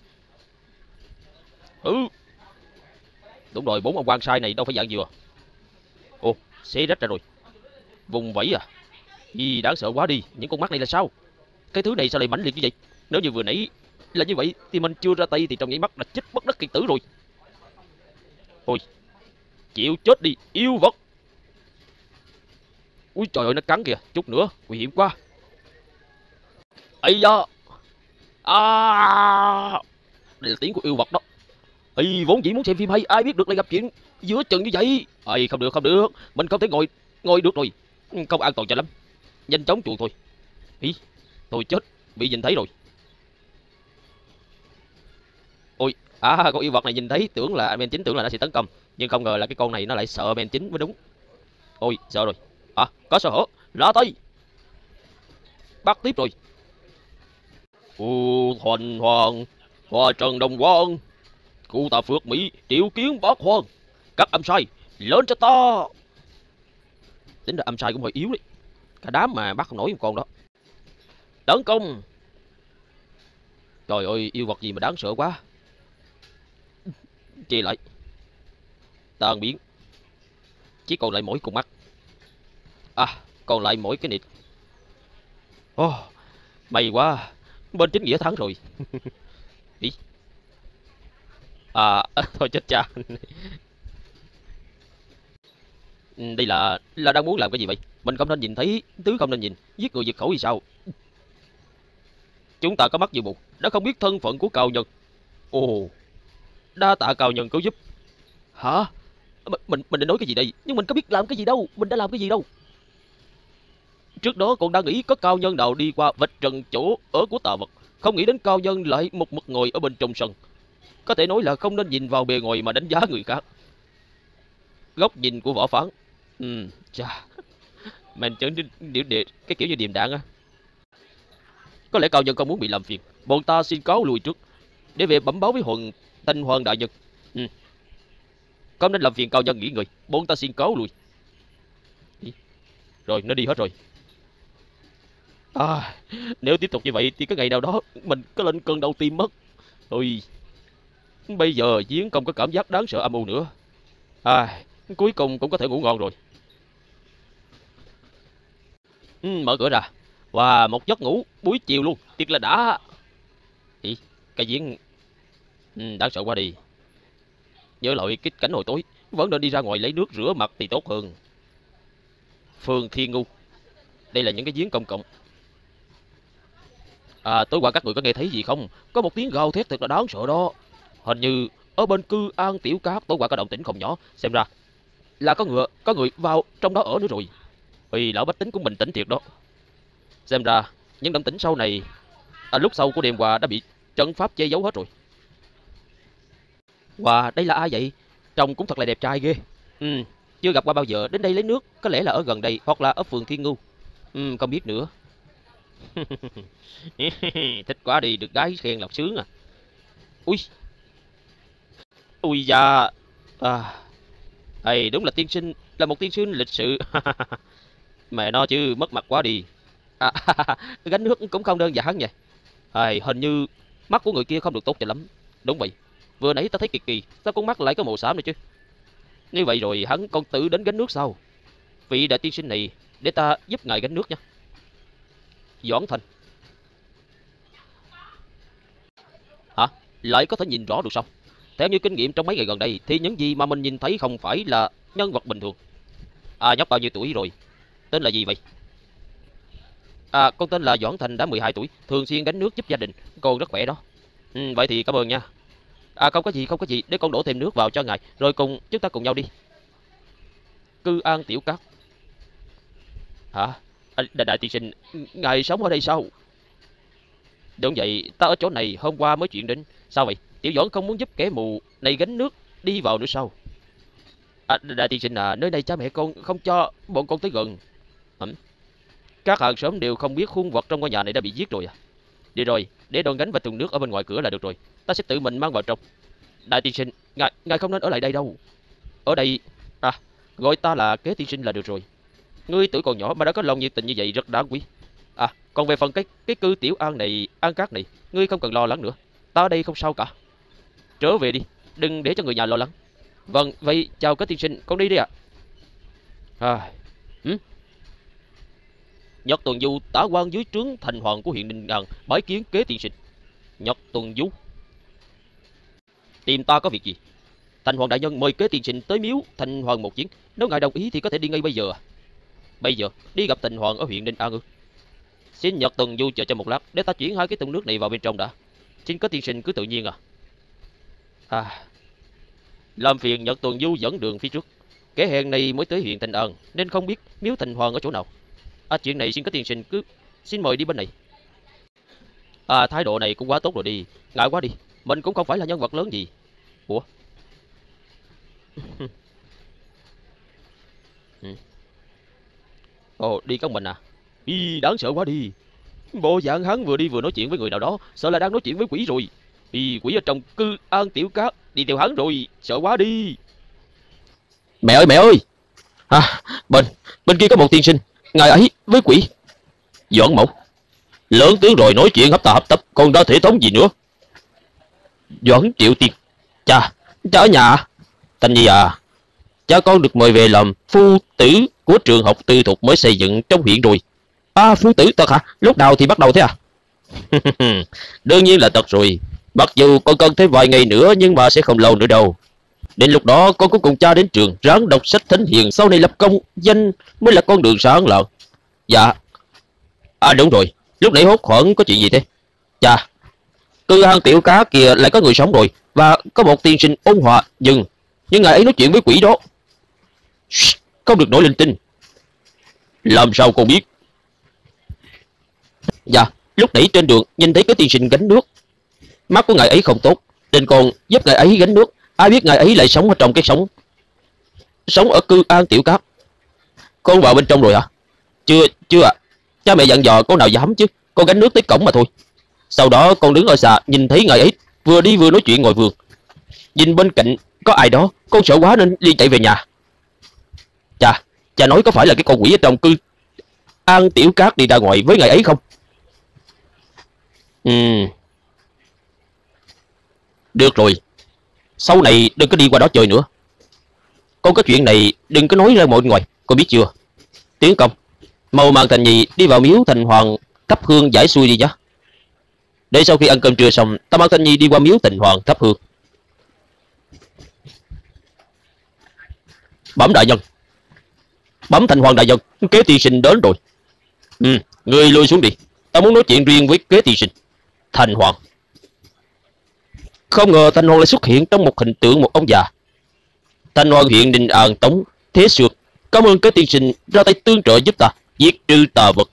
Ừ, đúng rồi, 4 ông quan sai này đâu phải dạng vừa. Ồ, xé rách ra rồi. Vùng vẫy à? Gì đáng sợ quá đi, những con mắt này là sao? Cái thứ này sao lại mãnh liệt như vậy? Nếu như vừa nãy là như vậy thì mình chưa ra tay thì trong nháy mắt đã chết bất đắc kỳ tử rồi. Ôi, chịu chết đi, yêu vật. Ui trời ơi, nó cắn kìa, chút nữa, nguy hiểm quá. Ây da. À, đây là tiếng của yêu vật đó. Ây, vốn dĩ muốn xem phim hay, ai biết được lại gặp chuyện giữa chừng như vậy. Ây, không được, không được, mình không thể ngồi ngồi được rồi. Không an toàn cho lắm. Nhanh chóng chuồn thôi. Ý, tôi chết, bị nhìn thấy rồi. Ôi, à, con yêu vật này nhìn thấy tưởng là men chính tưởng là nó sẽ tấn công, nhưng không ngờ là cái con này nó lại sợ men chính mới đúng. Ôi, sợ rồi. À, có sợ hở, ra tay. Bắt tiếp rồi. U Thuần Hoàng, Hoa Trần Đồng Quang, cụ tà phước Mỹ, triệu kiến bác Hoàng. Các âm sai, lên cho ta. Tính ra âm sai cũng hơi yếu đấy. Cả đám mà bắt không nổi một con đó. Tấn công. Trời ơi, yêu vật gì mà đáng sợ quá. Chia lại. Tan biến. Chỉ còn lại mỗi con mắt. À, còn lại mỗi cái nịt. Oh, may quá. Bên chính nghĩa thắng rồi. Ý. À, thôi chết cha. Đây là đang muốn làm cái gì vậy? Mình không nên nhìn thấy thứ không nên nhìn. Giết người diệt khẩu thì sao? Chúng ta có mắt như mù, đã không biết thân phận của cao nhân. Ồ, đa tạ cao nhân cứu giúp. Hả? Mình định nói cái gì đây? Nhưng mình có biết làm cái gì đâu. Mình đã làm cái gì đâu. Trước đó còn đang nghĩ có cao nhân nào đi qua vạch trần chỗ ở của tà vật. Không nghĩ đến cao nhân lại một mực ngồi ở bên trong sân. Có thể nói là không nên nhìn vào bề ngoài mà đánh giá người khác. Góc nhìn của võ phán. Chà. Mình chẳng cái kiểu như điềm đạm á. Có lẽ cao nhân không muốn bị làm phiền. Bọn ta xin cáo lui trước để về bẩm báo với Thanh Hoàng đại nhân. Không nên làm phiền cao nhân nghỉ ngơi. Bọn ta xin cáo lui. Rồi, nó đi hết rồi. À, nếu tiếp tục như vậy thì cái ngày nào đó mình có lên cơn đau tim mất. Ôi, bây giờ Giếng không có cảm giác đáng sợ âm u nữa. À, cuối cùng cũng có thể ngủ ngon rồi. Mở cửa ra. Và một giấc ngủ buổi chiều luôn, thiệt là đã. Ý, cái Giếng đáng sợ quá đi. Nhớ lại cái cảnh hồi tối, vẫn nên đi ra ngoài lấy nước rửa mặt thì tốt hơn. Phường Thiên Ngu. Đây là những cái giếng công cộng. À, tối qua các người có nghe thấy gì không? Có một tiếng gào thét thật là đáng sợ đó. Hình như ở bên Cư An Tiểu Cát tối qua có động tĩnh không nhỏ. Xem ra là có người vào trong đó ở nữa rồi. Vì lão bách tính cũng bình tĩnh thiệt đó. Xem ra những động tĩnh sau này lúc sau của đêm qua đã bị trận pháp che giấu hết rồi. Wow, đây là ai vậy? Trông cũng thật là đẹp trai ghê. Chưa gặp qua bao giờ. Đến đây lấy nước, có lẽ là ở gần đây hoặc là ở phường Thiên Ngu. Không biết nữa. Thích quá đi, được gái khen lọc sướng à. Ui. Ui da. Đúng là tiên sinh, là một tiên sinh lịch sự. Mẹ nó chứ mất mặt quá đi. Gánh nước cũng không đơn giản vậy. Hình như mắt của người kia không được tốt cho lắm. Đúng vậy. Vừa nãy ta thấy kỳ kỳ, sao con mắt lại có màu xám này chứ? Như vậy rồi hắn còn tự đến gánh nước sao? Vị đại tiên sinh này, để ta giúp ngài gánh nước nha. Doãn Thành. Hả? Lại có thể nhìn rõ được sao? Theo như kinh nghiệm trong mấy ngày gần đây thì những gì mà mình nhìn thấy không phải là nhân vật bình thường. Nhóc bao nhiêu tuổi rồi? Tên là gì vậy? Con tên là Doãn Thành, đã 12 tuổi, thường xuyên gánh nước giúp gia đình, con rất khỏe đó. Vậy thì cảm ơn nha. Không có gì, không có gì, để con đổ thêm nước vào cho ngài, rồi chúng ta cùng nhau đi. Cư An Tiểu Cát. Hả? Đại tiên sinh, ngài sống ở đây sao? Đúng vậy, ta ở chỗ này hôm qua mới chuyển đến. Sao vậy? Tiểu Doãn không muốn giúp kẻ mù này gánh nước đi vào nữa sao? Đại tiên sinh nơi này cha mẹ con không cho bọn con tới gần. Các hàng xóm đều không biết khuôn vật trong ngôi nhà này đã bị giết rồi à? Đi rồi, để đòn gánh và thùng nước ở bên ngoài cửa là được rồi. Ta sẽ tự mình mang vào trong. Đại tiên sinh, ngài không nên ở lại đây đâu. Ở đây, gọi ta là Kế tiên sinh là được rồi. Ngươi tuổi còn nhỏ mà đã có lòng nhiệt tình như vậy rất đáng quý. À, còn về phần cái cư tiểu an này, an cát này, ngươi không cần lo lắng nữa. Ta ở đây không sao cả. Trở về đi, đừng để cho người nhà lo lắng. Vâng, vậy chào các tiên sinh, con đi đi ạ. À, Nhật Tuần Du tả quan dưới trướng thành hoàng của huyện Ninh An bái kiến kế tiên sinh. Nhật Tuần Du, tìm ta có việc gì? Thành hoàng đại nhân mời kế tiên sinh tới miếu thành hoàng một chuyến. Nếu ngài đồng ý thì có thể đi ngay bây giờ. Bây giờ đi gặp thành hoàng ở huyện Ninh An ư? Xin Nhật Tuần Du chờ cho một lát để ta chuyển 2 cái thùng nước này vào bên trong đã. Xin kế tiên sinh cứ tự nhiên à. Làm phiền Nhật Tuần Du dẫn đường phía trước. Kẻ hèn này mới tới huyện Thành An nên không biết miếu thành hoàng ở chỗ nào. Chuyện này xin có tiên sinh cứ xin mời đi bên này. Thái độ này cũng quá tốt rồi đi. Ngại quá đi. Mình cũng không phải là nhân vật lớn gì. Ủa? Ồ, đi con mình à? Đáng sợ quá đi. Bộ dạng hắn vừa đi vừa nói chuyện với người nào đó, sợ là đang nói chuyện với quỷ rồi. Quỷ ở trong cư an tiểu cát đi theo hắn rồi, sợ quá đi. Mẹ ơi, mẹ ơi. Bên kia có một tiên sinh, ngài ấy với quỷ. Doãn Mộc, lớn tiếng rồi nói chuyện hấp tà hấp tấp, còn đã thể thống gì nữa? Doãn Triệu Tiên, cha ở nhà à? Thành Nhi à, cha con được mời về làm phu tử của trường học tư thục mới xây dựng trong huyện rồi. Phu tử thật hả? Lúc nào thì bắt đầu thế à? Đương nhiên là thật rồi. Mặc dù con cần thêm vài ngày nữa nhưng mà sẽ không lâu nữa đâu. Đến lúc đó con cũng cùng cha đến trường, ráng đọc sách thánh hiền, sau này lập công danh mới là con đường sáng lợn. Dạ. Đúng rồi, lúc nãy hốt hoảng có chuyện gì thế? Chà, cư hang tiểu cá kìa lại có người sống rồi, và có một tiên sinh ôn hòa. Nhưng ngài ấy nói chuyện với quỷ đó. Không được nổi linh tinh. Làm sao con biết? Dạ, lúc nãy trên đường nhìn thấy cái tiên sinh gánh nước. Mắt của ngài ấy không tốt, nên con giúp ngài ấy gánh nước. Ai biết ngài ấy lại sống ở trong cái sống ở cư an tiểu cát. Con vào bên trong rồi hả? Chưa ạ. Cha mẹ dặn dò con nào dám chứ. Con gánh nước tới cổng mà thôi. Sau đó con đứng ở xa nhìn thấy ngài ấy vừa đi vừa nói chuyện ngoài vườn. Nhìn bên cạnh có ai đó, con sợ quá nên đi chạy về nhà. Cha nói có phải là cái con quỷ ở trong cư an tiểu cát đi ra ngoài với ngài ấy không? Được rồi, sau này đừng có đi qua đó chơi nữa. Con có chuyện này đừng có nói ra mọi ngoài, con biết chưa? Tiến công, mau mang Thành Nhi đi vào miếu Thành Hoàng thắp hương giải xuôi đi nhé. Để sau khi ăn cơm trưa xong, ta mang Thành Nhi đi qua miếu Thành Hoàng thắp hương. Bẩm đại nhân. Bẩm Thành Hoàng đại nhân, kế tiên sinh đến rồi. Ngươi lui xuống đi, ta muốn nói chuyện riêng với kế tiên sinh. Thành Hoàng. Không ngờ Thành Hoàng lại xuất hiện trong một hình tượng một ông già. Thành Hoàng huyện Ninh An Tống Thế Sược, cảm ơn kế tiên sinh ra tay tương trợ giúp ta diệt trừ tà vật.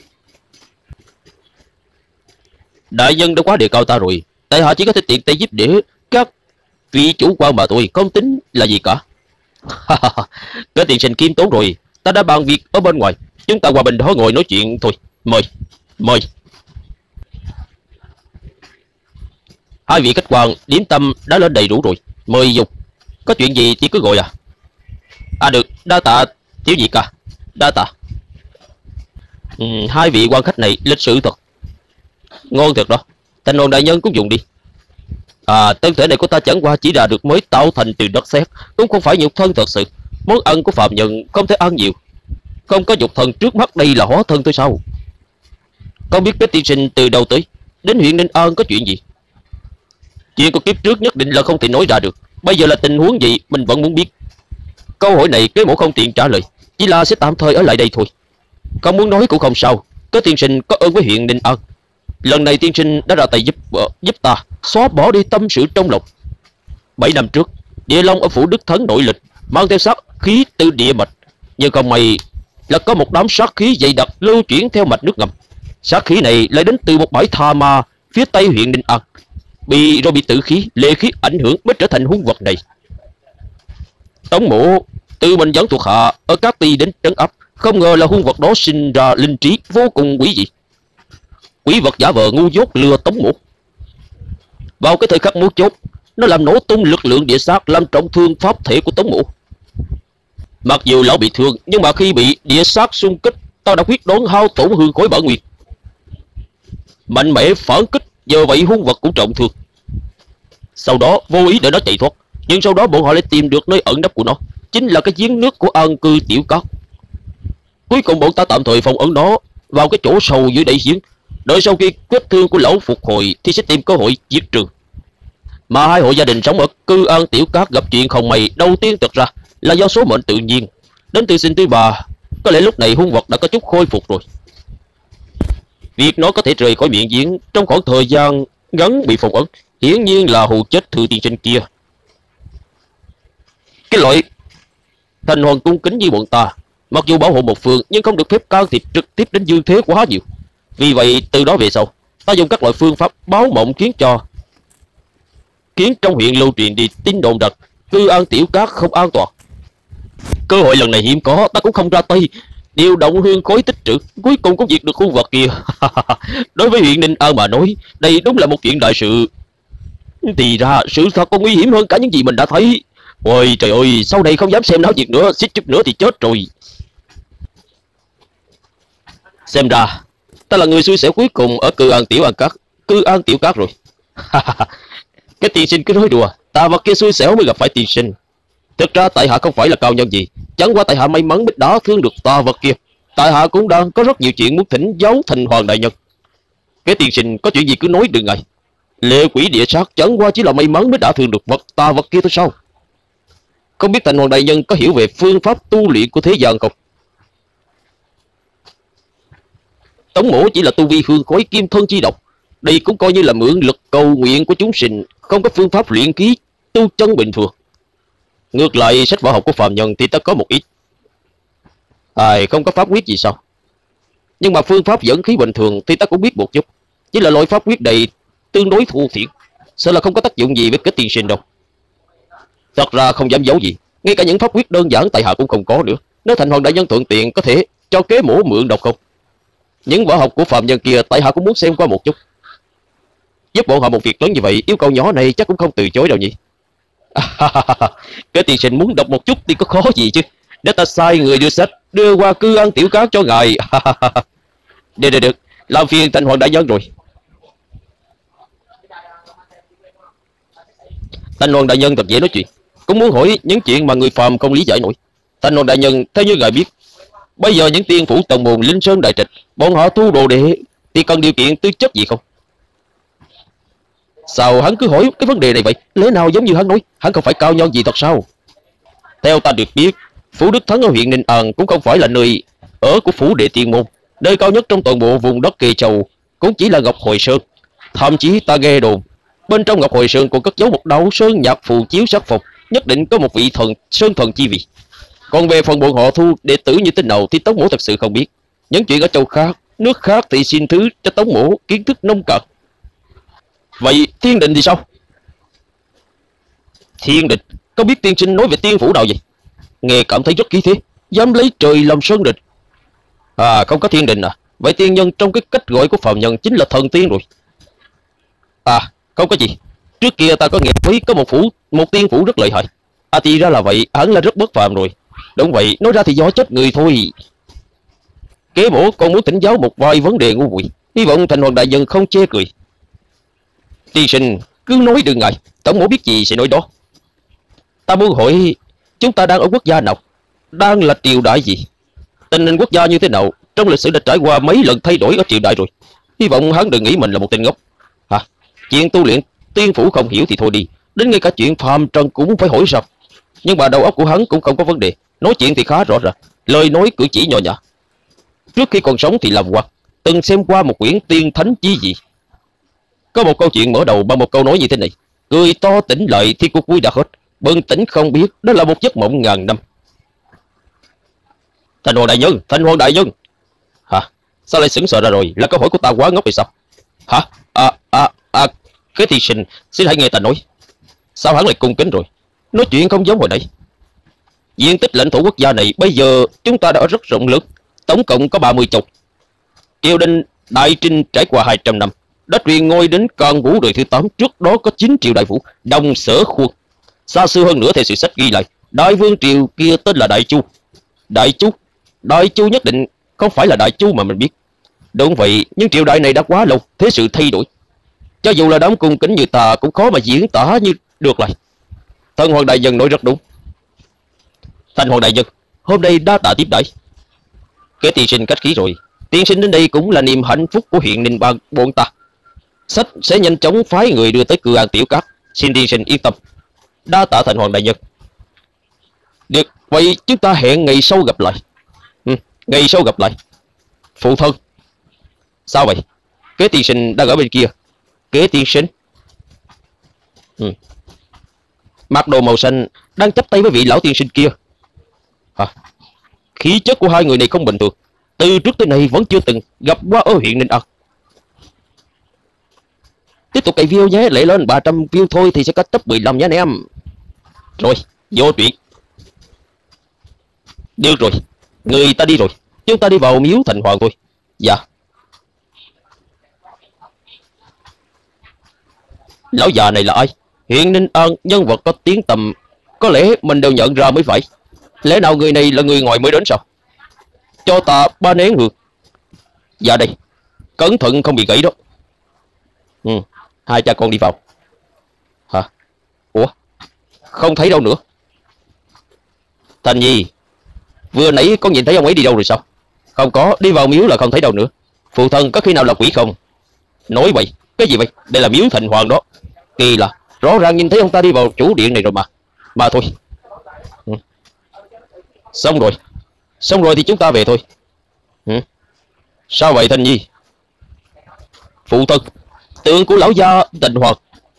Đại nhân đã quá đề cao ta rồi, tại hạ chỉ có thể tiện tay giúp đỡ các vị chủ quan mà thôi, không tính là gì cả. Kế tiên sinh khiêm tốn rồi, ta đã bàn việc ở bên ngoài, chúng ta qua bên đó ngồi nói chuyện thôi. Mời. Hai vị khách quan điểm tâm đã lên đầy đủ rồi, mời dùng. Có chuyện gì thì cứ gọi à. Được, đa tạ thiếu gì cả. Đa tạ. Hai vị quan khách này lịch sự thật. Ngon thật đó. Thành Hoàng đại nhân cũng dùng đi. Thân thể này của ta chẳng qua chỉ là được mới tạo thành từ đất sét, cũng không phải nhục thân thật sự. Món ăn của phạm nhân không thể ăn nhiều. Không có nhục thân trước mắt đây là hóa thân thôi sao? Không biết cái tiên sinh từ đâu tới, đến huyện Ninh An có chuyện gì? Chuyện của kiếp trước nhất định là không thể nói ra được. Bây giờ là tình huống gì mình vẫn muốn biết. Câu hỏi này kế mổ không tiện trả lời, chỉ là sẽ tạm thời ở lại đây thôi. Không muốn nói cũng không sao. Có tiên sinh có ơn với huyện Ninh An. Lần này tiên sinh đã ra tay giúp ta xóa bỏ đi tâm sự trong lòng. 7 năm trước, Địa Long ở phủ Đức Thấn nội lịch, mang theo sát khí từ địa mạch, nhưng không may là có một đám sát khí dày đặc lưu chuyển theo mạch nước ngầm. Sát khí này lại đến từ một bãi tha ma phía tây huyện Ninh An, bị tử khí, lệ khí ảnh hưởng mới trở thành hung vật này. Tống Mộ tự mình dẫn thuộc hạ ở các ty đến trấn áp, không ngờ là hung vật đó sinh ra linh trí vô cùng quỷ dị. Quỷ vật giả vờ ngu dốt lừa Tống Mộ. Vào cái thời khắc mấu chốt, nó làm nổ tung lực lượng địa sát, làm trọng thương pháp thể của Tống Mộ. Mặc dù lão bị thương, nhưng mà khi bị địa sát xung kích, ta đã quyết đoán hao tổn hương khối bản nguyên, mạnh mẽ phản kích, giờ vậy hung vật cũng trọng thương. Sau đó vô ý để nó chạy thoát, nhưng sau đó bọn họ lại tìm được nơi ẩn nấp của nó, chính là cái giếng nước của an cư tiểu cát. Cuối cùng bọn ta tạm thời phong ấn nó vào cái chỗ sâu dưới đáy giếng, đợi sau khi vết thương của lão phục hồi thì sẽ tìm cơ hội giết trừ. Mà hai hộ gia đình sống ở cư an tiểu cát gặp chuyện không may đầu tiên thật ra là do số mệnh tự nhiên. Đến từ sinh thứ ba, có lẽ lúc này hung vật đã có chút khôi phục rồi. Việc nó có thể rời khỏi miệng giếng trong khoảng thời gian ngắn bị phong ấn, hiển nhiên là hù chết Thư tiên sinh kia. Cái loại thành hoàng cung kính như bọn ta, mặc dù bảo hộ một phương nhưng không được phép can thiệp trực tiếp đến dương thế quá nhiều. Vì vậy từ đó về sau, ta dùng các loại phương pháp báo mộng khiến trong huyện lưu truyền đi tin đồn rằng cư an tiểu cát không an toàn. Cơ hội lần này hiếm có, ta cũng không ra tay điều động hương khối tích trữ, cuối cùng cũng diệt được khu vật kia. Đối với huyện Ninh An mà nói, đây đúng là một chuyện đại sự. Thì ra sự thật còn nguy hiểm hơn cả những gì mình đã thấy. Ôi trời ơi, sau này không dám xem náo nhiệt nữa, xích chút nữa thì chết rồi. Xem ra ta là người xui xẻo cuối cùng ở cư an tiểu cát rồi. Cái tiên sinh cứ nói đùa, ta và kia xui xẻo mới gặp phải tiên sinh. Thực ra tại hạ không phải là cao nhân gì, chẳng qua tại hạ may mắn biết đã thương được ta vật kia. Tại hạ cũng đang có rất nhiều chuyện muốn thỉnh giáo Thành Hoàng đại nhân. Cái tiên sinh có chuyện gì cứ nói đừng ngại. Lệ quỷ địa sát chẳng qua chỉ là may mắn mới đã thương được ta vật kia thôi sao? Không biết Thành Hoàng đại nhân có hiểu về phương pháp tu luyện của thế gian không? Tống mổ chỉ là tu vi hương khối kim thân chi độc, đây cũng coi như là mượn lực cầu nguyện của chúng sinh, không có phương pháp luyện khí tu chân bình thường. Ngược lại sách võ học của phàm nhân thì ta có một ít. Không có pháp quyết gì sao? Nhưng mà phương pháp dẫn khí bình thường thì ta cũng biết một chút, chỉ là loại pháp quyết này tương đối thô thiển, sợ là không có tác dụng gì với Kết tiên sinh đâu. Thật ra không dám giấu gì, ngay cả những pháp quyết đơn giản tại hạ cũng không có nữa. Nếu Thành Hoàng đại nhân thuận tiện có thể cho kế mổ mượn độc không? Những võ học của phàm nhân kia tại hạ cũng muốn xem qua một chút. Giúp bọn họ một việc lớn như vậy, yêu cầu nhỏ này chắc cũng không từ chối đâu nhỉ. Cái tiên sinh muốn đọc một chút thì có khó gì chứ. Để ta sai người đưa sách đưa qua cư an tiểu cát cho ngài. Được, làm phiền Thành Hoàng đại nhân rồi. Thành Hoàng đại nhân thật dễ nói chuyện, cũng muốn hỏi những chuyện mà người phàm không lý giải nổi. Thành Hoàng đại nhân, theo như ngài biết, bây giờ những tiên phủ tông môn Linh Sơn đại trạch, bọn họ thu đồ đệ thì cần điều kiện tư chất gì không? Sao hắn cứ hỏi cái vấn đề này vậy? Lẽ nào giống như hắn nói, hắn không phải cao nhân gì thật sao? Theo ta được biết, phủ Đức Thắng ở huyện Ninh An cũng không phải là nơi ở của phủ đệ tiên môn. Nơi cao nhất trong toàn bộ vùng đất Kỳ Châu cũng chỉ là Ngọc Hồi Sơn. Thậm chí ta nghe đồn, bên trong Ngọc Hồi Sơn còn cất giấu một đạo sơn nhạc phù chiếu sắc phục, nhất định có một vị sơn thần chi vị. Còn về phần bọn họ thu đệ tử như thế nào thì Tống mổ thật sự không biết. Những chuyện ở châu khác, nước khác thì xin thứ cho Tống mổ kiến thức nông cạn. Vậy Thiên Định thì sao? Thiên Định? Có biết tiên sinh nói về tiên phủ nào vậy? Nghe cảm thấy rất khí thế, dám lấy trời làm sơn địch. Không có Thiên Định à? Vậy tiên nhân trong cái cách gọi của phàm nhân chính là thần tiên rồi. Không có gì. Trước kia ta có nghe thấy có một tiên phủ rất lợi hại. Thì ra là vậy, hẳn là rất bất phàm rồi. Đúng vậy, nói ra thì do chết người thôi. Kế bổ còn muốn thỉnh giáo một vài vấn đề ngu muội, hy vọng Thành Hoàng đại nhân không chê cười. Tiên sinh cứ nói đừng ngại, Tống mổ biết gì sẽ nói đó. Ta muốn hỏi, chúng ta đang ở quốc gia nào? Đang là triều đại gì? Tình hình quốc gia như thế nào? Trong lịch sử đã trải qua mấy lần thay đổi ở triều đại rồi. Hy vọng hắn đừng nghĩ mình là một tên ngốc. Chuyện tu luyện tiên phủ không hiểu thì thôi đi, đến ngay cả chuyện phàm trần cũng phải hỏi sao? Nhưng mà đầu óc của hắn cũng không có vấn đề, nói chuyện thì khá rõ ràng, lời nói cử chỉ nhỏ nhã. Trước khi còn sống thì làm quan, từng xem qua một quyển tiên thánh chi gì. Có một câu chuyện mở đầu bằng một câu nói như thế này: cười to tỉnh lại thì cuộc vui đã hết, bừng tỉnh không biết đó là một giấc mộng ngàn năm. Thành Hoàng đại nhân. Sao lại sững sờ ra rồi? Là câu hỏi của ta quá ngốc hay sao? Cái tiên sinh xin hãy nghe ta nói. Sao hắn lại cung kính rồi? Nói chuyện không giống hồi nãy. Diện tích lãnh thổ quốc gia này bây giờ chúng ta đã ở rất rộng lớn, tổng cộng có 30 châu. Triều đình Đại Trinh trải qua 200 năm, đã truyền ngôi đến Càn Vũ đời thứ 8, trước đó có 9 triều đại phủ, Đông Sở Khuông. Xa xưa hơn nữa theo sử sách ghi lại, Đại vương triều kia tên là Đại Chu. Đại Chu? Đại Chu nhất định không phải là Đại Chu mà mình biết. Đúng vậy, nhưng triều đại này đã quá lâu, thế sự thay đổi. Cho dù là đám cung kính như ta cũng khó mà diễn tả như được lại. Thần hoàng đại nhân nói rất đúng. Thành hoàng đại nhân, hôm nay đa tạ tiếp đãi. Kế tiên sinh khách khí rồi. Tiên sinh đến đây cũng là niềm hạnh phúc của huyện Ninh Bang bọn ta. Sách sẽ nhanh chóng phái người đưa tới Cự An Tiểu Cát. Xin tiên sinh yên tâm. Đa tạ thành hoàng đại nhân. Được, vậy chúng ta hẹn ngày sau gặp lại. Ngày sau gặp lại. Phụ thân. Sao vậy? Kế tiên sinh đang ở bên kia. Kế tiên sinh. Mặc đồ màu xanh đang chắp tay với vị lão tiên sinh kia. Khí chất của hai người này không bình thường. Từ trước tới nay vẫn chưa từng gặp qua ở huyện Ninh An. Tiếp tục cày view nhé, lại lên 300 view thôi thì sẽ có top 15 nhé anh em. Rồi, vô chuyện. Được rồi, người ta đi rồi. Chúng ta đi vào miếu thành hoàng thôi. Dạ. Lão già này là ai? Huyện Ninh An nhân vật có tiếng tầm, có lẽ mình đều nhận ra mới phải. Lẽ nào người này là người ngoài mới đến sao? Cho ta 3 nén hương. Dạ đây. Cẩn thận không bị gãy đó. Hai cha con đi vào. Hả? Ủa? Không thấy đâu nữa. Thành Nhi, vừa nãy con nhìn thấy ông ấy đi đâu rồi sao? Không có, đi vào miếu là không thấy đâu nữa. Phụ thân có khi nào là quỷ không? Nói vậy, cái gì vậy? Đây là miếu thành hoàng đó. Kỳ lạ, rõ ràng nhìn thấy ông ta đi vào chủ điện này rồi mà. Mà thôi. Xong rồi. Xong rồi thì chúng ta về thôi. Sao vậy Thành Nhi? Phụ thân, tượng của lão gia thành hoàng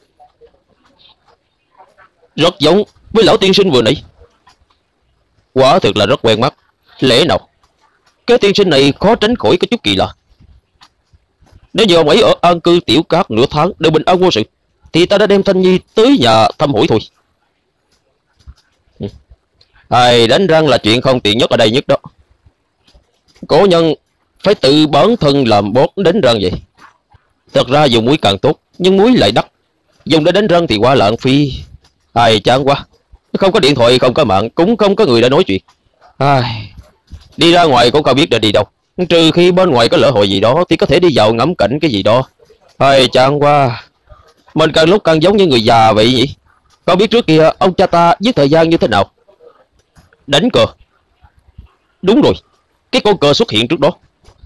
rất giống với lão tiên sinh vừa nãy. Quả thực là rất quen mắt. Lẽ nào cái tiên sinh này khó tránh khỏi cái chút kỳ lạ. Nếu như ông ấy ở an cư Tiểu Cát nửa tháng đều bình an vô sự thì ta đã đem Thanh Nhi tới nhà thăm hỏi thôi. Đánh răng là chuyện không tiện nhất ở đây nhất đó. Cổ nhân phải tự bản thân làm bót đánh răng vậy. Thật ra dùng muối càng tốt, nhưng muối lại đắt. Dùng để đánh răng thì quá lãng phí. Chán quá. Không có điện thoại, không có mạng, cũng không có người để nói chuyện. Đi ra ngoài cũng không biết đã đi đâu. Trừ khi bên ngoài có lễ hội gì đó thì có thể đi vào ngắm cảnh cái gì đó. Chán quá. Mình càng lúc càng giống như người già vậy nhỉ. Con biết trước kia ông cha ta giết thời gian như thế nào? Đánh cờ. Đúng rồi, cái con cờ xuất hiện trước đó.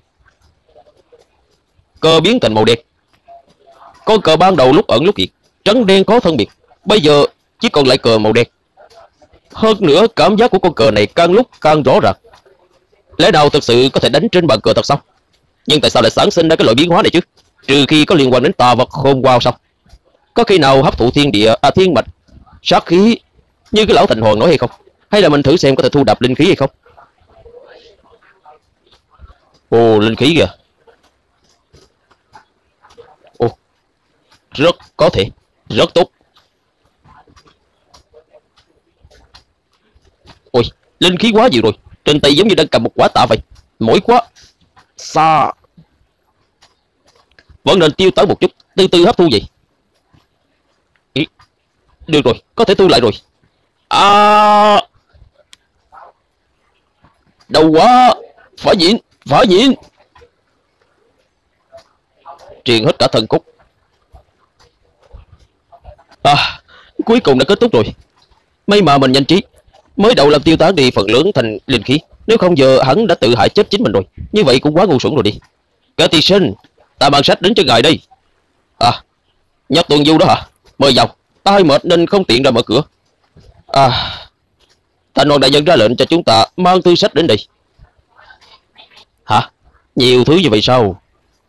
Cờ biến thành màu đen. Con cờ ban đầu lúc ẩn lúc hiện, trắng đen có phân biệt. Bây giờ chỉ còn lại cờ màu đen. Hơn nữa cảm giác của con cờ này càng lúc càng rõ ràng. Lẽ nào thực sự có thể đánh trên bàn cờ thật sao? Nhưng tại sao lại sản sinh ra cái loại biến hóa này chứ? Trừ khi có liên quan đến tà vật khôn ngoan sao? Có khi nào hấp thụ thiên địa, thiên mạch, sát khí như cái lão thành hoàng nói hay không? Hay là mình thử xem có thể thu đập linh khí hay không? Ồ, linh khí kìa. Ồ, rất có thể, rất tốt. Ôi, linh khí quá nhiều rồi. Trên tay giống như đang cầm một quả tạ vậy. Mỏi quá. Xa. Vẫn nên tiêu tán một chút, từ từ hấp thu vậy. Được rồi, có thể tu lại rồi. Đau quá. Phải nhịn, phải nhịn. Truyền hết cả thân cốt. Cuối cùng đã kết thúc rồi. May mà mình nhanh trí, mới đầu làm tiêu tán đi phần lớn thành linh khí. Nếu không giờ hắn đã tự hại chết chính mình rồi. Như vậy cũng quá ngu xuẩn rồi đi. Cả tiên sinh, ta mang sách đến cho ngài đây. Nhật tuần du đó hả? Mời vào. Ta hơi mệt nên không tiện ra mở cửa. Thành hoàng đại nhân ra lệnh cho chúng ta mang thư sách đến đây. Hả? Nhiều thứ như vậy sao?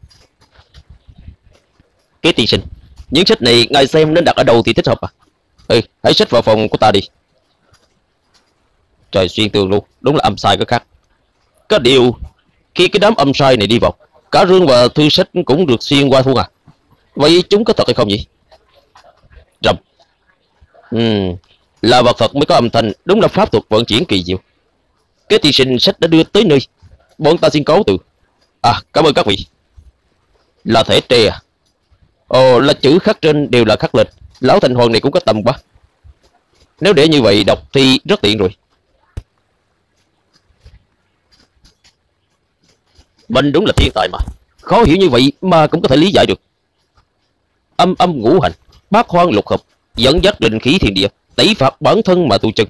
Cái tiên sinh, những sách này ngài xem nên đặt ở đâu thì thích hợp à? Hãy xách vào phòng của ta đi. Trời, xuyên tường luôn, đúng là âm sai có khác. Có điều, khi cái đám âm sai này đi vào, cả rương và thư sách cũng được xuyên qua luôn à? Vậy chúng có thật hay không nhỉ? Rầm. Là vật thật mới có âm thanh, đúng là pháp thuật vận chuyển kỳ diệu. Cái tiên sinh sách đã đưa tới nơi. Bọn ta xin cáo từ. Cảm ơn các vị. Là thể tre à? Là chữ khắc trên đều là khắc lịch. Lão thành hoàng này cũng có tầm quá. Nếu để như vậy đọc thì rất tiện rồi. Mình đúng là thiên tài mà. Khó hiểu như vậy mà cũng có thể lý giải được. Âm âm ngũ hành, bát hoang lục hợp, dẫn dắt linh khí thiên địa, tẩy phạt bản thân mà tu chân.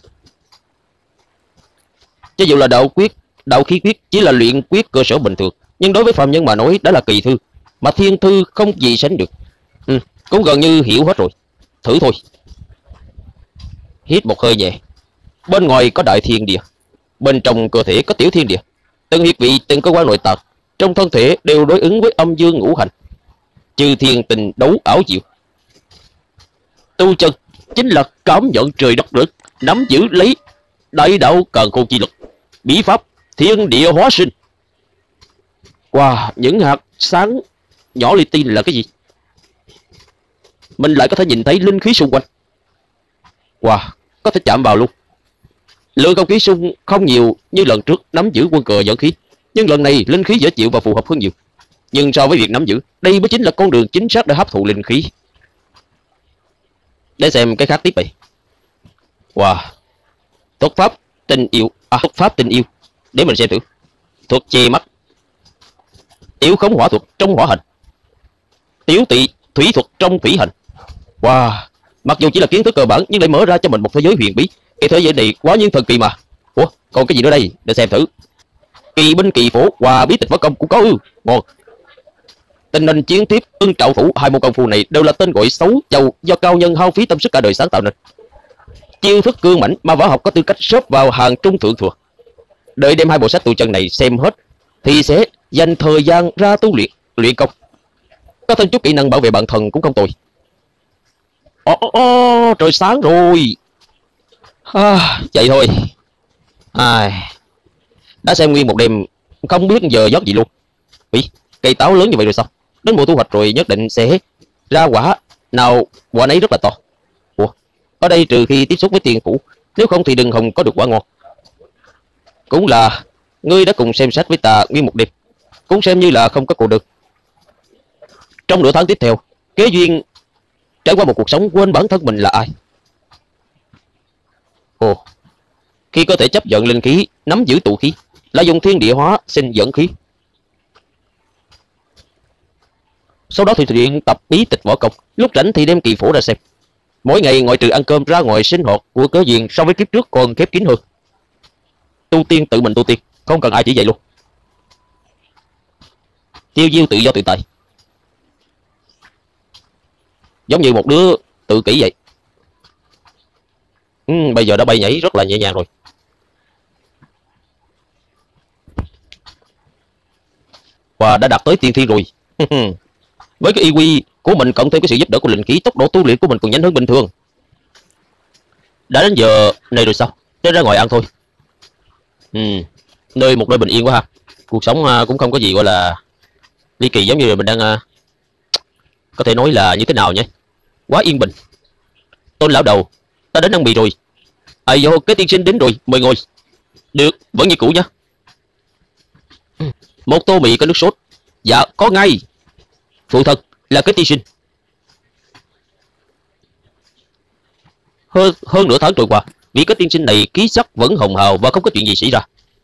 Cho dù là đạo quyết, đạo khí quyết chỉ là luyện quyết cơ sở bình thường, nhưng đối với phàm nhân mà nói đã là kỳ thư, mà thiên thư không gì sánh được. Cũng gần như hiểu hết rồi. Thử thôi. Hít một hơi nhẹ. Bên ngoài có đại thiên địa, bên trong cơ thể có tiểu thiên địa. Từng huyệt vị, từng cơ quan nội tạng trong thân thể đều đối ứng với âm dương ngũ hành. Chư thiên tình đấu ảo diệu. Tu chân chính là cảm nhận trời đất lực, nắm giữ lấy đại đạo càn khôn chi lực, bí pháp thiên địa hóa sinh. Wow, những hạt sáng nhỏ li ti là cái gì? Mình lại có thể nhìn thấy linh khí xung quanh. Wow, có thể chạm vào luôn. Lượng không khí xung không nhiều như lần trước nắm giữ quân cờ dẫn khí, nhưng lần này linh khí dễ chịu và phù hợp hơn nhiều. Nhưng so với việc nắm giữ, đây mới chính là con đường chính xác để hấp thụ linh khí. Để xem cái khác tiếp vậy. Wow, thuật pháp tình yêu, thuật pháp tình yêu. Để mình xem thử. Thuật che mắt, tiểu khống hỏa thuật trong hỏa hành, tiểu tỵ thủy thuật trong thủy hành. Wow, mặc dù chỉ là kiến thức cơ bản nhưng lại mở ra cho mình một thế giới huyền bí. Cái thế giới này quá những thần kỳ mà. Ủa, còn cái gì nữa đây? Để xem thử. Kỳ binh kỳ phổ, hòa bí tịch võ công cũng có ư. Ngon. Tình hình chiến tiếp, ưng trạo thủ, hai môn công phu này đều là tên gọi xấu chầu do cao nhân hao phí tâm sức cả đời sáng tạo nên. Chiêu thức cương mãnh mà võ học có tư cách xếp vào hàng trung thượng thừa. Đợi đem hai bộ sách tu chân này xem hết thì sẽ dành thời gian ra tu luyện công. Có thêm chút kỹ năng bảo vệ bản thân cũng không tồi. Trời sáng rồi. Vậy thôi. Đã xem nguyên một đêm không biết giờ giấc gì luôn. Ý, cây táo lớn như vậy rồi sao? Đến mùa thu hoạch rồi nhất định sẽ ra quả. Nào, quả nấy rất là to. Ủa, ở đây trừ khi tiếp xúc với tiền phủ, nếu không thì đừng hòng có được quả ngon. Cũng là ngươi đã cùng xem sách với ta nguyên một đêm, cũng xem như là không có cô đơn. Trong nửa tháng tiếp theo, kế duyên trải qua một cuộc sống quên bản thân mình là ai. Ồ, khi có thể chấp nhận linh khí, nắm giữ tụ khí, là dùng thiên địa hóa sinh dẫn khí. Sau đó thì luyện tập bí tịch võ công, lúc rảnh thì đem kỳ phổ ra xem. Mỗi ngày ngoại trừ ăn cơm ra ngoài sinh hoạt của cớ duyên so với kiếp trước còn khép kín hơn. Tu tiên tự mình tu tiên, không cần ai chỉ dạy luôn. Tiêu diêu tự do tự tại, giống như một đứa tự kỷ vậy. Bây giờ đã bay nhảy rất là nhẹ nhàng rồi. Và đã đạt tới tiên thiên rồi. Với cái y quy của mình cộng thêm cái sự giúp đỡ của linh khí, tốc độ tu luyện của mình còn nhanh hơn bình thường. Đã đến giờ này rồi sao? Để ra ngoài ăn thôi. Một nơi bình yên quá ha. Cuộc sống cũng không có gì gọi là ly kỳ, giống như là mình đang có thể nói là như thế nào nhé. Quá yên bình. Tôn lão đầu, ta đến ăn mì rồi. Vô, cái tiên sinh đến rồi, mời ngồi. Được, vẫn như cũ nhá. Một tô mì có nước sốt. Dạ, có ngay. Phụ thân là cái tiên sinh. Hơn nửa tháng trôi qua, vị cái tiên sinh này khí sắc vẫn hồng hào và không có chuyện gì xảy ra.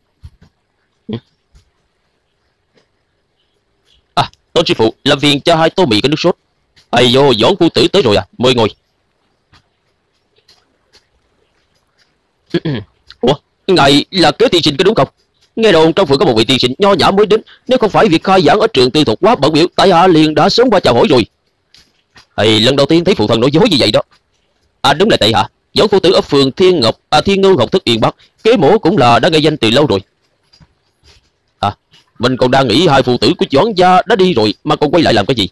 Tôn sư phụ, làm phiền cho 2 tô mì có nước sốt. Vô, Doãn phu tử tới rồi à, mời ngồi. Ủa, ngài là kế tiên sinh có đúng không? Nghe đồn trong phường có một vị tiên sinh nho nhã mới đến, nếu không phải việc khai giảng ở trường tư thục quá bận biểu, tại hạ liền đã sớm qua chào hỏi rồi. Lần đầu tiên thấy phụ thân nói dối như vậy đó. Đúng là tại hạ, Doãn phu tử ở phường Thiên Ngưu Học Thức Yên Bắc, kế mổ cũng là đã nghe danh từ lâu rồi. Mình còn đang nghĩ 2 phụ tử của Doãn gia đã đi rồi mà còn quay lại làm cái gì.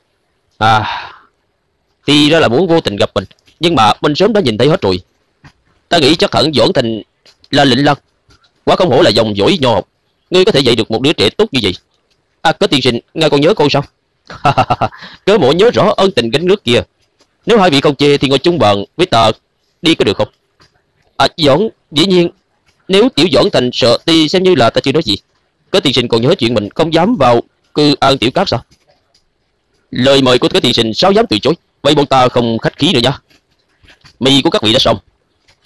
Thì ra là muốn vô tình gặp mình, nhưng mà mình sớm đã nhìn thấy hết rồi. Ta nghĩ chắc hẳn Doãn Thành là lĩnh lăng, quá không hổ là dòng dõi nho học. Ngươi có thể dạy được một đứa trẻ tốt như vậy. Có tiên sinh, ngài còn nhớ con sao? Cớ mộ nhớ rõ ân tình gánh nước kia. Nếu 2 vị không chê thì ngồi chung bàn với ta đi có được không? Doãn, dĩ nhiên, nếu tiểu Doãn Thành sợ thì xem như là ta chưa nói gì. Có tiên sinh còn nhớ chuyện mình không dám vào cư an tiểu cát sao? Lời mời của cái tiên sinh sao dám từ chối. Vậy bọn ta không khách khí nữa nha. Mì của các vị đã xong.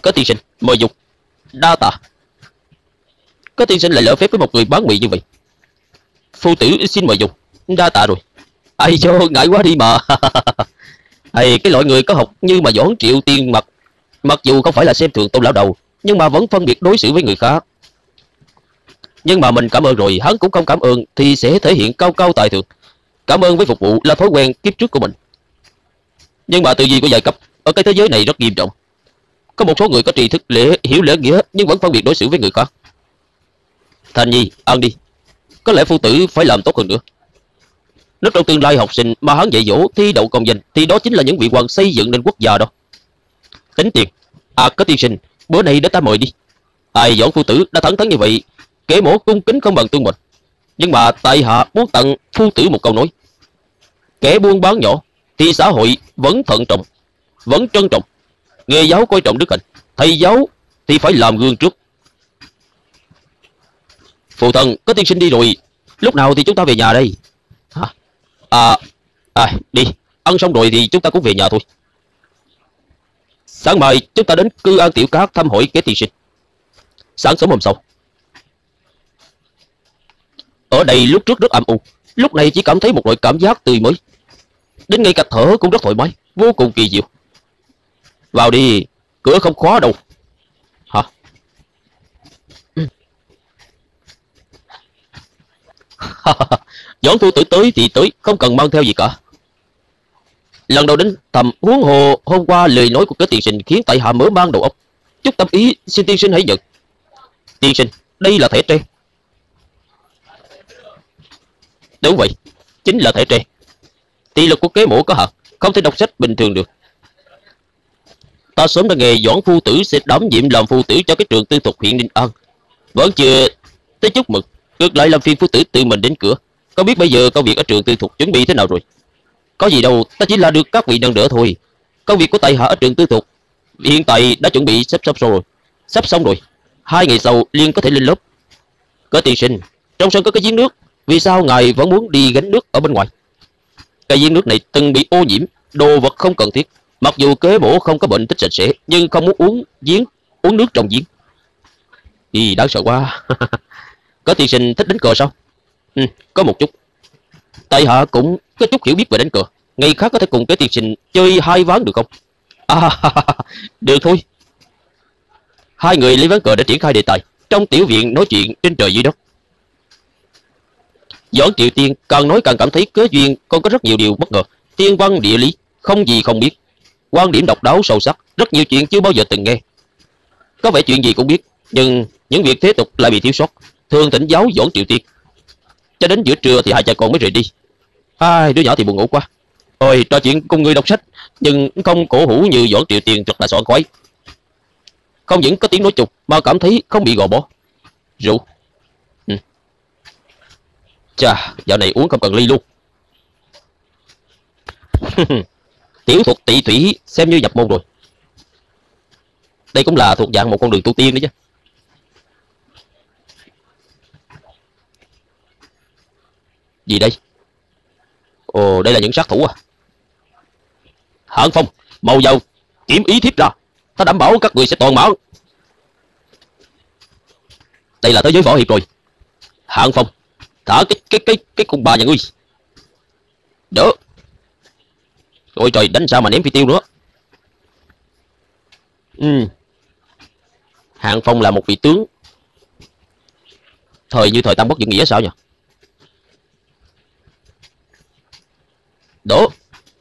Có tiên sinh, mời dùng. Đa tạ. Có tiên sinh lại lỡ phép với một người bán mì như vậy. Phu tử xin mời dùng. Đa tạ rồi. Ai cho ngại quá đi mà. Cái loại người có học như mà Doãn Triệu Tiên mặc dù không phải là xem thường Tôn lão đầu, nhưng mà vẫn phân biệt đối xử với người khác. Nhưng mà mình cảm ơn rồi, hắn cũng không cảm ơn thì sẽ thể hiện cao cao tại thượng. Cảm ơn với phục vụ là thói quen kiếp trước của mình. Nhưng mà tư duy của giai cấp ở cái thế giới này rất nghiêm trọng. Có một số người có tri thức hiểu lễ nghĩa nhưng vẫn phân biệt đối xử với người khác. Thành Nhi, ăn đi. Có lẽ phu tử phải làm tốt hơn nữa. Nếu trong tương lai học sinh mà hắn dạy dỗ thi đậu công danh thì đó chính là những vị quan xây dựng nên quốc gia đó. Tính tiền. Có tiên sinh, bữa nay để ta mời đi. Doãn phu tử đã thẳng thắn như vậy, kẻ mổ cung kính không bằng tuân mệnh. Nhưng mà tại hạ muốn tặng phu tử một câu nói. Kẻ buôn bán nhỏ thì xã hội vẫn thận trọng, vẫn trân trọng. Nghề giáo coi trọng đức hạnh, thầy giáo thì phải làm gương trước. Phụ thân, có tiên sinh đi rồi, lúc nào thì chúng ta về nhà đây? Đi, ăn xong rồi thì chúng ta cũng về nhà thôi. Sáng mai chúng ta đến Cư An Tiểu Cát thăm hỏi kẻ tiên sinh. Sáng sớm hôm sau, ở đây lúc trước rất âm u, lúc này chỉ cảm thấy một loại cảm giác tươi mới. Đến ngay cả thở cũng rất thoải mái, vô cùng kỳ diệu. Vào đi, cửa không khóa đâu. Doãn phu tử tới thì tới, không cần mang theo gì cả. Lần đầu đến thăm, huống hồ hôm qua lời nói của cái tiên sinh khiến tại hạ mở mang đầu óc. Chút tâm ý xin tiên sinh hãy nhận. Tiên sinh, đây là thẻ tre. Đúng vậy, chính là thẻ tre. Thị lực của kế mổ có hạn, không thể đọc sách bình thường được. Ta sớm đã nghe Doãn phu tử sẽ đảm nhiệm làm phu tử cho cái trường tư thục huyện Ninh An. Vẫn chưa tới chúc mừng, ngược lại làm phiền phu tử tự mình đến cửa. Có biết bây giờ công việc ở trường tư thục chuẩn bị thế nào rồi? Có gì đâu, ta chỉ là được các vị nâng đỡ thôi. Công việc của tại hạ ở trường tư thục hiện tại đã chuẩn bị sắp xong rồi. 2 ngày sau liền có thể lên lớp. Có tiên sinh, trong sân có cái giếng nước, vì sao ngài vẫn muốn đi gánh nước ở bên ngoài? Cái giếng nước này từng bị ô nhiễm, đồ vật không cần thiết. Mặc dù kế bổ không có bệnh thích sạch sẽ, nhưng không muốn uống nước trong giếng. Đáng sợ quá. Có tiên sinh thích đánh cờ sao? Có một chút. Tại hạ cũng có chút hiểu biết về đánh cờ. Ngày khác có thể cùng cái tiên sinh chơi 2 ván được không? Được thôi. 2 người lấy ván cờ để triển khai đề tài. Trong tiểu viện nói chuyện trên trời dưới đất. Doãn Triệu Tiên càng nói càng cảm thấy kế duyên còn có rất nhiều điều bất ngờ. Thiên văn địa lý, không gì không biết. Quan điểm độc đáo sâu sắc, rất nhiều chuyện chưa bao giờ từng nghe. Có vẻ chuyện gì cũng biết, nhưng những việc thế tục lại bị thiếu sót. Thường thỉnh giáo Doãn Triệu Tiên. Cho đến giữa trưa thì 2 cha con mới rời đi. Đứa nhỏ thì buồn ngủ quá. Trò chuyện cùng người đọc sách, nhưng không cổ hủ như Doãn Triệu Tiên thật là sảng khoái. Không những có tiếng nói chung mà cảm thấy không bị gò bó. Rượu. Chà, dạo này uống không cần ly luôn. Tiểu thuật tị thủy xem như nhập môn rồi. Đây cũng là thuộc dạng một con đường tu tiên đấy chứ. Gì đây? Đây là những sát thủ à? Hạng Phong, mau vào kiểm ý thiếp ra. Ta đảm bảo các người sẽ toàn mạng. Đây là thế giới võ hiệp rồi. Hạng Phong, thả cái con bà nhà ngươi. Đỡ. Ôi trời, đánh sao mà ném phi tiêu nữa. Hạng Phong là một vị tướng như thời Tam Quốc Diễn Nghĩa sao nhỉ? Đỡ.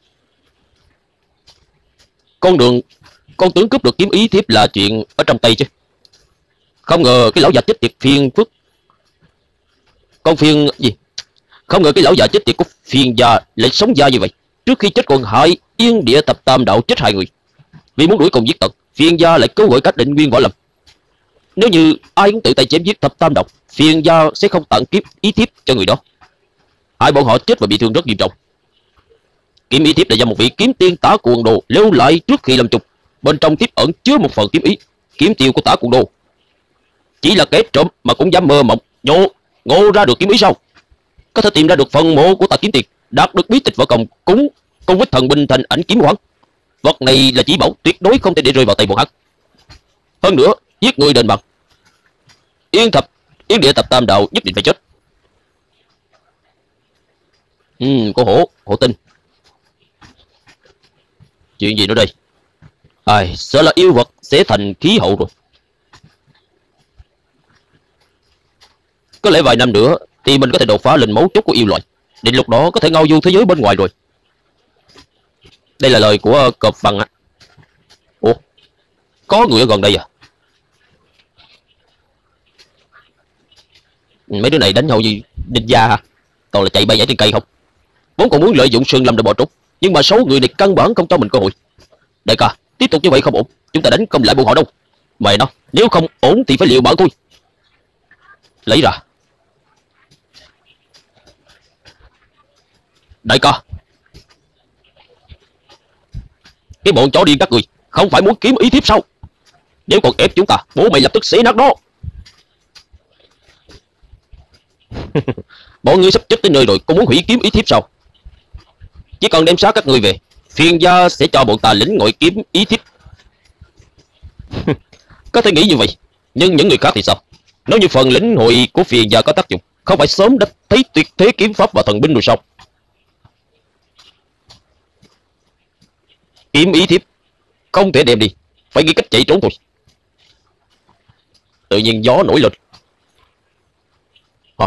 Con tướng cướp được kiếm ý thiếp là chuyện ở trong tay chứ. Không ngờ cái lão già chết tiệt phiền phức. Không ngờ cái lão già chết tiệt của phiền già lại sống già như vậy. Trước khi chết còn hại Yên Địa Tập Tam Đạo chết 2 người. Vì muốn đuổi cùng giết tận, phiền gia lại cứu gọi cách Định Nguyên Võ Lâm. Nếu như ai cũng tự tay chém giết Thập Tam Độc, phiền gia sẽ không tặng kiếp ý thiếp cho người đó. Hai bọn họ chết và bị thương rất nghiêm trọng. Kiếm ý thiếp là do một vị kiếm tiên Tả Cuồng Đồ lưu lại trước khi lâm chung. Bên trong thiếp ẩn chứa một phần kiếm ý, kiếm tiêu của Tả Cuồng Đồ. Chỉ là kẻ trộm mà cũng dám mơ mộng ngộ ra được kiếm ý sao? Có thể tìm ra được phần mộ của Tà Kiếm Tiền, đạt được bí tịch võ công cúng cùng với thần binh thành ảnh kiếm hoang. Vật này là chỉ bảo, tuyệt đối không thể để rơi vào tay bọn hắn. Hơn nữa, giết người đền bằng. Yến địa thập tam đạo nhất định phải chết. Cô Hổ Tinh. Chuyện gì nữa đây? Ai, sợ là yêu vật sẽ thành khí hậu rồi. Có lẽ vài năm nữa thì mình có thể đột phá lên mấu chốt của yêu loại. Đến lúc đó có thể ngao du thế giới bên ngoài rồi. Đây là lời của Cọp Bằng á. Ủa, có người ở gần đây à? Mấy đứa này đánh nhau như ninja hả? Toàn là chạy bay nhảy trên cây không? Vốn còn muốn lợi dụng Sơn Lâm để bỏ trốn, nhưng mà số người này căn bản không cho mình cơ hội. Đại ca, tiếp tục như vậy không ổn. Chúng ta đánh không lại bọn họ đâu. Mày nó, nếu không ổn thì phải liều mạng thôi. Lấy ra. Đại ca, cái bọn chó điên các người không phải muốn kiếm ý thiếp sao? Nếu còn ép chúng ta, bố mày lập tức xé nát đó. Bọn ngươi sắp chết tới nơi rồi, cũng muốn hủy kiếm ý thiếp sao? Chỉ cần đem xác các người về, phiền gia sẽ cho bọn ta lĩnh ngội kiếm ý thiếp. Có thể nghĩ như vậy, nhưng những người khác thì sao? Nếu như phần lĩnh hội của phiền gia có tác dụng, không phải sớm đã thấy tuyệt thế kiếm pháp và thần binh rồi sao? Kiếm ý thiếp không thể đem đi, phải nghĩ cách chạy trốn thôi. Tự nhiên gió nổi lên. Hả?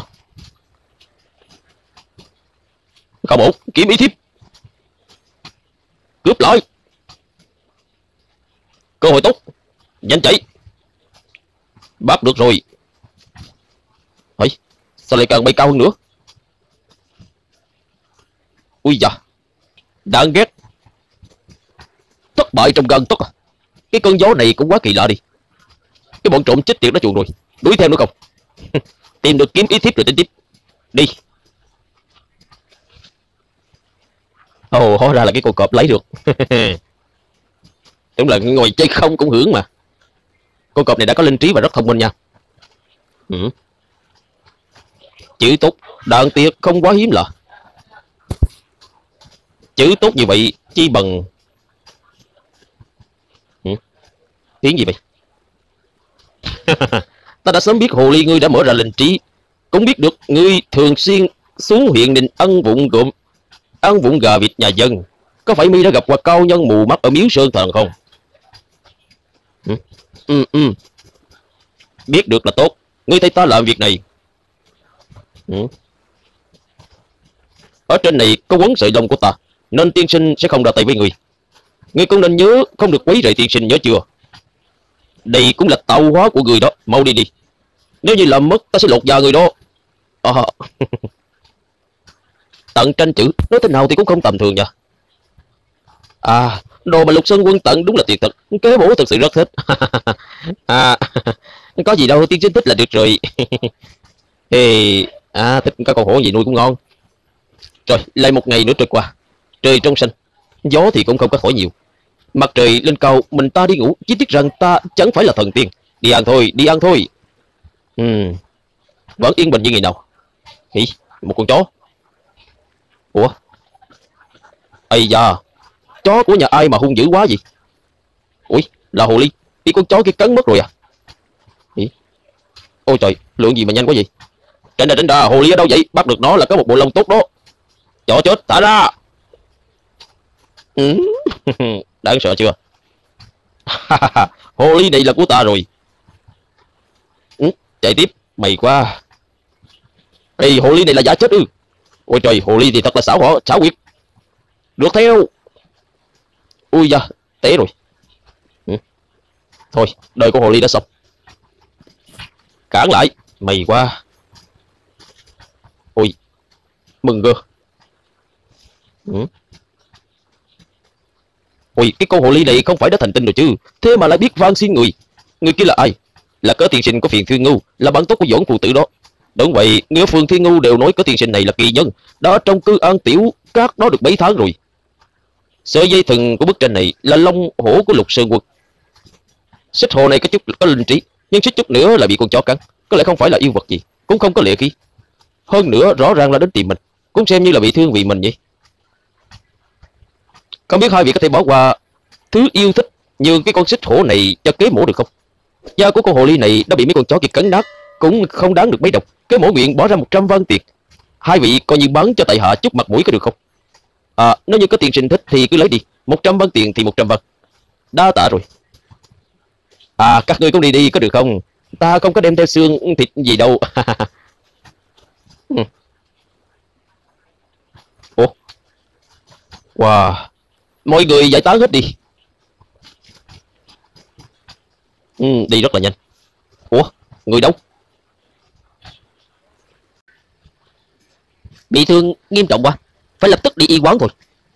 Không ổn, kiếm ý thiếp. Cướp lại. Cơ hội tốt. Nhanh chạy. Bắt được rồi. Hây, sao lại càng bay cao hơn nữa? Ui da, đáng ghét. Thất bại trong gang tấc à? Cái cơn gió này cũng quá kỳ lạ đi. Cái bọn trộm chết tiệt đã chuồn rồi. Đuổi theo nữa không? Tìm được kiếm ý thiếp rồi tính tiếp. Đi. Ồ, hóa ra là cái con cọp lấy được. Đúng là ngồi chơi không cũng hưởng mà. Con cọp này đã có linh trí và rất thông minh nha. Chữ tốt, đáng tiếc không quá hiếm lạ. Chữ tốt như vậy chi bằng... Tiếng gì vậy? Ta đã sớm biết hồ ly ngươi đã mở ra linh trí, cũng biết được ngươi thường xuyên xuống huyện định ăn vụng gà vịt nhà dân. Có phải mi đã gặp qua cao nhân mù mắt ở Miếu Sơn Thần không? Biết được là tốt. Ngươi thấy ta làm việc này. Ở trên này có quấn sợi lông của ta, nên tiên sinh sẽ không ra tay với ngươi. Ngươi cũng nên nhớ không được quấy rầy tiên sinh, nhớ chưa? Đây cũng là tạo hóa của người đó. Mau đi đi. Nếu như làm mất ta sẽ lột da người đó. Tận tranh chữ, nói thế nào thì cũng không tầm thường nha. À, đồ mà Lục Sơn Quân tận đúng là tuyệt thật. Kế bổ thực sự rất thích. Có gì đâu, tiên sinh thích là được rồi. Thích các con hổ gì nuôi cũng ngon. Rồi, lại một ngày nữa trôi qua. Trời trong xanh, gió thì cũng không có thổi nhiều. Mặt trời lên cao, mình ta đi ngủ, chỉ tiếc rằng ta chẳng phải là thần tiên. Đi ăn thôi, đi ăn thôi. Vẫn yên bình như ngày nào. Hỉ, một con chó. Ủa? Ây da, chó của nhà ai mà hung dữ quá vậy? Ui, là hồ ly. Cái con chó kia cắn mất rồi à? Hỉ? Ôi trời, lượng gì mà nhanh quá vậy? Tránh ra, hồ ly ở đâu vậy? Bắt được nó là có một bộ lông tốt đó. Chó chết, thả ra. Đáng sợ chưa? Hồ ly này là của ta rồi. Chạy tiếp, mày quá. Ê, hồ ly này là giả chết ư? Ôi trời, hồ ly thì thật là xảo quyệt. Được theo. Ui da, té rồi. Thôi, đời của hồ ly đã xong. Cản lại, mày quá. Ôi, mừng cơ. Ôi, cái con hồ ly này không phải đã thành tinh rồi chứ. Thế mà lại biết van xin người. Người kia là ai? Là Cớ tiên sinh của Phiền Thiên Ngưu, là bạn tốt của Doãn phụ tử đó. Đúng vậy, người Phường Thiên Ngưu đều nói Cớ tiên sinh này là kỳ nhân, đã trong cư an tiểu các đó được 7 tháng rồi. Sợi dây thừng của bức tranh này là lông hổ của Lục Sơn Quân. Xích hồ này có linh trí, nhưng xích chút nữa là bị con chó cắn. Có lẽ không phải là yêu vật gì, cũng không có lệ khí. Hơn nữa rõ ràng là đến tìm mình, cũng xem như là bị thương vì mình vậy. Không biết hai vị có thể bỏ qua thứ yêu thích như cái con xích hổ này cho kế mổ được không? Da của con hồ ly này đã bị mấy con chó kia cắn nát, cũng không đáng được mấy đồng. Cái mổ nguyện bỏ ra 100 văn tiền. Hai vị coi như bán cho tại hạ chút mặt mũi có được không? Nếu như có tiền sinh thích thì cứ lấy đi. 100 văn tiền thì 100 văn. Đa tạ rồi. Các ngươi cũng đi đi có được không? Ta không có đem theo xương thịt gì đâu. Ủa? Wow. Mọi người giải tán hết đi. Đi rất là nhanh. Ủa? Người đâu? Bị thương nghiêm trọng quá, phải lập tức đi y quán thôi.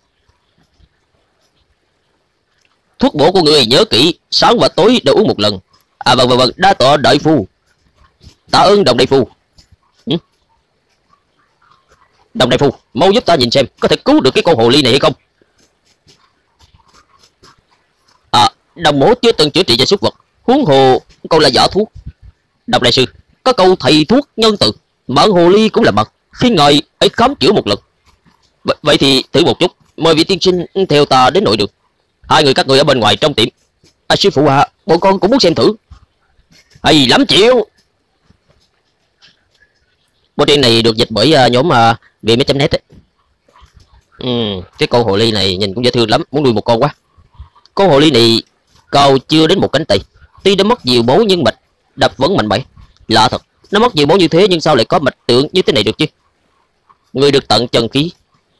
Thuốc bổ của người nhớ kỹ, sáng và tối đều uống một lần. Vâng, đa tạ đại phu. Tạ ơn đồng đại phu. Đồng đại phu, mau giúp ta nhìn xem có thể cứu được cái con hồ ly này hay không. Đồng mổ chưa từng chữa trị cho súc vật, huống hồ còn là giả thuốc. Đồng đại sư, có câu thầy thuốc nhân từ, mạng hồ ly cũng là mạng, xin ngài hãy khám chữa một lần. Vậy thì thử một chút, mời vị tiên sinh theo ta đến nội đường. Hai người các người ở bên ngoài trong tiệm. Sư phụ bọn con cũng muốn xem thử. Hay lắm chịu. Bộ truyện này được dịch bởi nhóm Gmail.net ấy. Cái con hồ ly này nhìn cũng dễ thương lắm, muốn nuôi một con quá. Con hồ ly này cao chưa đến một cánh tay, tuy đã mất nhiều máu nhưng mạch đập vẫn mạnh mẽ. Lạ thật, nó mất nhiều máu như thế nhưng sao lại có mạch tượng như thế này được chứ? Người được tận chân khí.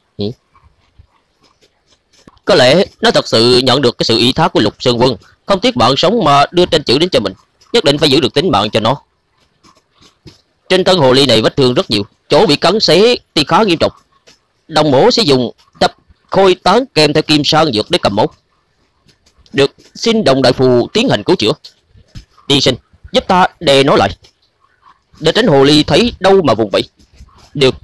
Có lẽ nó thật sự nhận được cái sự ủy thác của Lục Sơn Quân, không tiếc mạng sống mà đưa tranh chữ đến cho mình, nhất định phải giữ được tính mạng cho nó. Trên thân hồ ly này vết thương rất nhiều, chỗ bị cắn xé thì khá nghiêm trọng. Đồng mổ sẽ dùng tập khôi tán kèm theo kim sang dược để cầm máu. Được, xin đồng đại phù tiến hành cứu chữa. Tiên sinh, giúp ta đè nó lại, để tránh hồ ly thấy đâu mà vùng vẫy. Được.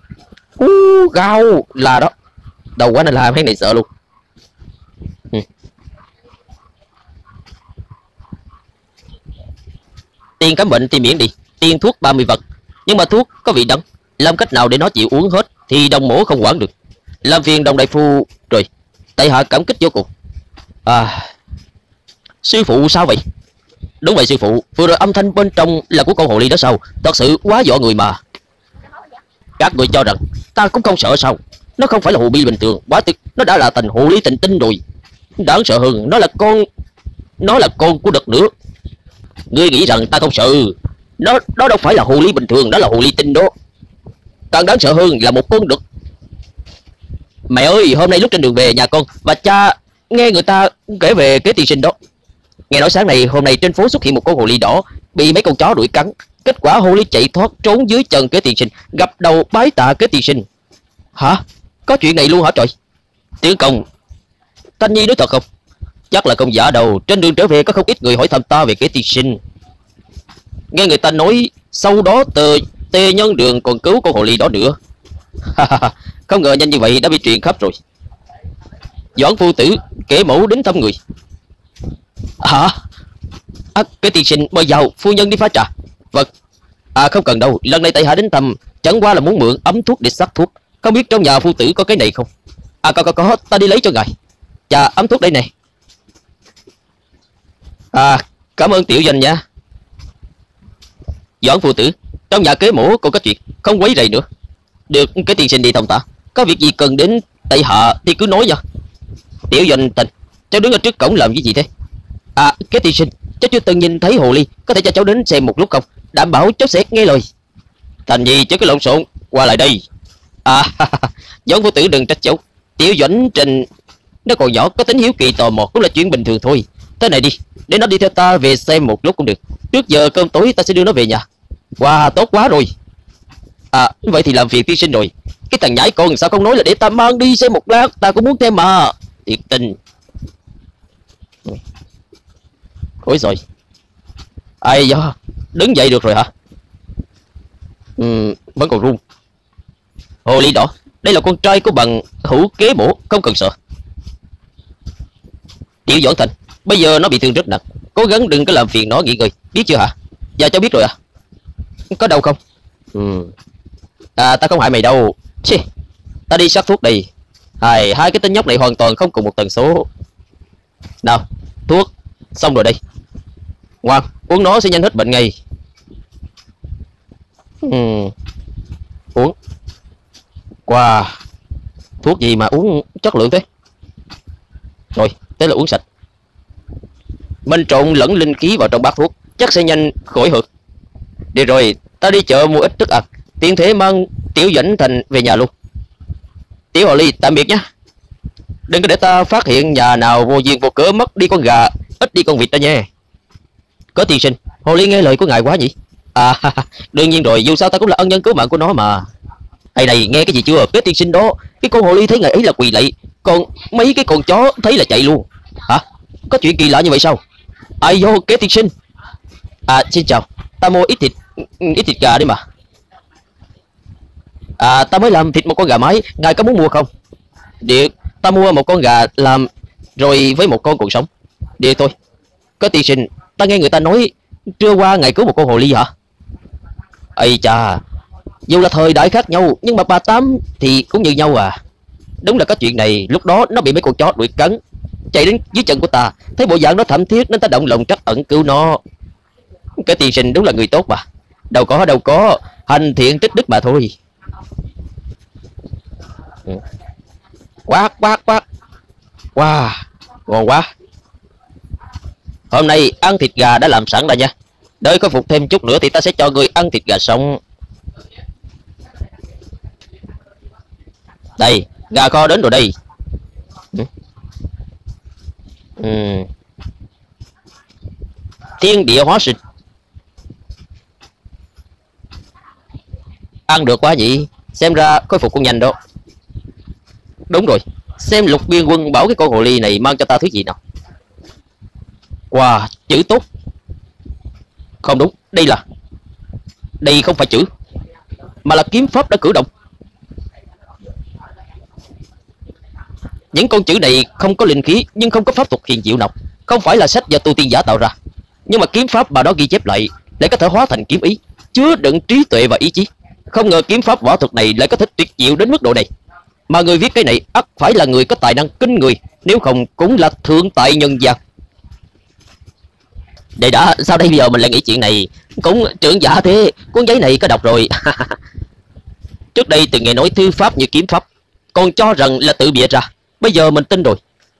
Gao là đó. Đầu quá nên làm cái này sợ luôn. Tiền khám bệnh thì miễn đi, tiền thuốc 30 vật. Nhưng mà thuốc có vị đắng, làm cách nào để nó chịu uống hết thì đồng mổ không quản được. Làm phiền đồng đại phu rồi, tại hạ cảm kích vô cùng. Sư phụ sao vậy? Đúng vậy sư phụ, vừa rồi âm thanh bên trong là của con hồ ly đó sao? Thật sự quá dọa người mà. Các người cho rằng ta cũng không sợ sao? Nó không phải là hồ ly bình thường, quá tuyệt, nó đã là thành hồ ly tình tinh rồi. Đáng sợ hơn, nó là con của đực nữa. Ngươi nghĩ rằng ta không sợ? Nó đâu phải là hồ ly bình thường, đó là hồ ly tinh đó. Càng đáng sợ hơn là một con đực. Mẹ ơi, hôm nay lúc trên đường về nhà con và cha nghe người ta kể về cái tiên sinh đó. Nghe nói sáng nay hôm nay trên phố xuất hiện một con hồ ly đỏ bị mấy con chó đuổi cắn. Kết quả hồ ly chạy thoát trốn dưới chân kế tiên sinh, gặp đầu bái tạ kế tiên sinh. Hả? Có chuyện này luôn hả trời? Tiến công, Thanh Nhi nói thật không? Chắc là không giả đâu. Trên đường trở về có không ít người hỏi thăm ta về kế tiên sinh. Nghe người ta nói sau đó Tề Nhân Đường còn cứu con hồ ly đó nữa. Không ngờ nhanh như vậy đã bị truyền khắp rồi. Doãn phu tử kể mẫu đến thăm người. Hả? Cái tiên sinh mời vào phu nhân đi pha trà. Vâng. Không cần đâu, lần này tại hạ đến thăm chẳng qua là muốn mượn ấm thuốc để sắc thuốc. Không biết trong nhà phu tử có cái này không? Có, ta đi lấy cho ngài. Chà, ấm thuốc đây này. Cảm ơn tiểu danh nha. Doãn phu tử, trong nhà kế mổ còn có chuyện, không quấy rầy nữa. Được, cái tiên sinh đi thông tả. Có việc gì cần đến tại hạ thì cứ nói nha. Tiểu doanh Tình, cháu đứng ở trước cổng làm cái gì thế? Cái tiên sinh, cháu chưa từng nhìn thấy hồ ly, có thể cho cháu đến xem một lúc không? Đảm bảo cháu sẽ nghe lời. Thành gì chứ cái lộn xộn, qua lại đây. Doãn phu tử đừng trách cháu. Tiểu doanh Trình nó còn nhỏ, có tính hiếu kỳ tò mò cũng là chuyện bình thường thôi. Thế này đi, để nó đi theo ta về xem một lúc cũng được. Trước giờ cơm tối ta sẽ đưa nó về nhà. Wow, tốt quá rồi. Vậy thì làm phiền tiên sinh rồi. Cái thằng nhãi con sao không nói là để ta mang đi xem một lát, ta cũng muốn thêm mà. Thiệt tình. Ôi rồi. Ai da, đứng dậy được rồi hả? Vẫn còn run. Hồ ly đỏ, đây là con trai của bằng hữu kế mổ, không cần sợ. Tiểu Doãn Thành, bây giờ nó bị thương rất nặng, cố gắng đừng có làm phiền nó nghỉ ngơi, biết chưa hả? Dạ cháu biết rồi ạ. Có đau không? Ta không hại mày đâu. Chì, ta đi sắc thuốc đi. Hai cái tên nhóc này hoàn toàn không cùng một tần số. Nào, thuốc xong rồi đây. Ngoan, uống nó sẽ nhanh hết bệnh ngay. Uống. Wow, thuốc gì mà uống chất lượng thế. Rồi, thế là uống sạch. Mình trộn lẫn linh khí vào trong bát thuốc, chắc sẽ nhanh khỏi hược. Được rồi, ta đi chợ mua ít thức ăn, tiện thể mang Tiểu Dẫn Thành về nhà luôn. Tiểu hồ ly, tạm biệt nhé. Đừng có để ta phát hiện nhà nào vô duyên vô cớ mất đi con gà, ít đi con vịt đó nha. Có tiên sinh, hồ ly nghe lời của ngài quá nhỉ? À, đương nhiên rồi, dù sao ta cũng là ân nhân cứu mạng của nó mà. Hay này, nghe cái gì chưa? Cái tiên sinh đó, cái con hồ ly thấy ngài ấy là quỳ lạy, còn mấy cái con chó thấy là chạy luôn. Hả? Có chuyện kỳ lạ như vậy sao? Ai vô, kế tiên sinh. À, xin chào, ta mua ít thịt gà đi mà. À, ta mới làm thịt một con gà mái, ngài có muốn mua không? Được, ta mua một con gà làm rồi với một con còn sống. Được thôi. Có tiên sinh, ta nghe người ta nói trưa qua ngài cứu một con hồ ly hả? Ây chà, dù là thời đại khác nhau nhưng mà bà Tám thì cũng như nhau à. Đúng là cái chuyện này, lúc đó nó bị mấy con chó đuổi cắn, chạy đến dưới chân của ta, thấy bộ dạng nó thảm thiết nên ta động lòng trắc ẩn cứu nó. Cái tiên sinh đúng là người tốt mà. Đâu có, hành thiện tích đức mà thôi. Quát. Wow, ngon quá. Hôm nay ăn thịt gà đã làm sẵn rồi nha. Đợi khôi phục thêm chút nữa thì ta sẽ cho người ăn thịt gà sống. Đây, gà kho đến rồi đây. Thiên địa hóa sinh. Ăn được quá vậy. Xem ra khôi phục cũng nhanh đó. Đúng rồi, xem Lục Biên Quân bảo cái con hồ ly này mang cho ta thứ gì nào. Wow, chữ tốt. Không đúng, đây không phải chữ, mà là kiếm pháp đã cử động. Những con chữ này không có linh khí nhưng không có pháp thuật huyền diệu nào, không phải là sách do tu tiên giả tạo ra. Nhưng mà kiếm pháp mà đó ghi chép lại có thể hóa thành kiếm ý, chứa đựng trí tuệ và ý chí. Không ngờ kiếm pháp võ thuật này lại có thể tuyệt diệu đến mức độ này. Mà người viết cái này ắt phải là người có tài năng kinh người, nếu không cũng là thượng tại nhân gian. Vậy đã, sao đây bây giờ mình lại nghĩ chuyện này? Cũng trưởng giả thế, cuốn giấy này có đọc rồi. Trước đây từng nghe nói thư pháp như kiếm pháp, còn cho rằng là tự bịa ra. Bây giờ mình tin rồi.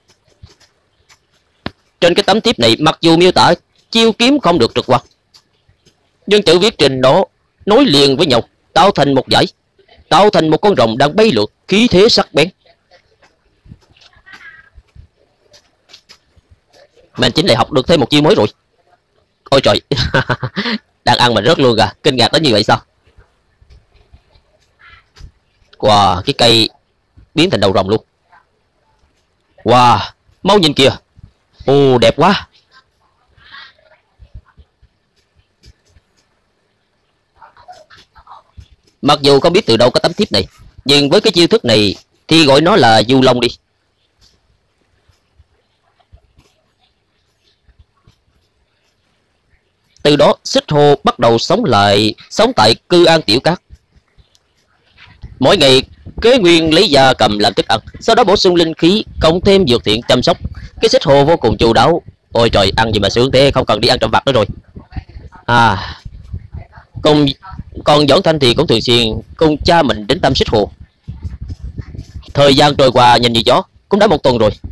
Trên cái tấm thiếp này mặc dù miêu tả chiêu kiếm không được trực quan, nhưng chữ viết trên đó nối liền với nhau, tạo thành một dải, tạo thành một con rồng đang bay lượn, khí thế sắc bén. Mình chính lại học được thêm một chiêu mới rồi. Ôi trời, đang ăn mà rớt luôn à, kinh ngạc đến như vậy sao? Wow, cái cây biến thành đầu rồng luôn. Wow, mau nhìn kìa. Ồ, đẹp quá. Mặc dù không biết từ đâu có tấm thiếp này, nhưng với cái chiêu thức này thì gọi nó là du long đi. Từ đó Xích Hồ bắt đầu sống lại, sống tại Cư An Tiểu Cát. Mỗi ngày kế nguyên lấy gia cầm làm thức ăn, sau đó bổ sung linh khí, cộng thêm dược thiện chăm sóc. Cái Xích Hồ vô cùng chu đáo. Ôi trời, ăn gì mà sướng thế, không cần đi ăn trong vặt nữa rồi. À, còn Doãn Thanh thì cũng thường xuyên cùng cha mình đến thăm Xích Hồ. Thời gian trôi qua nhanh như gió, cũng đã một tuần rồi.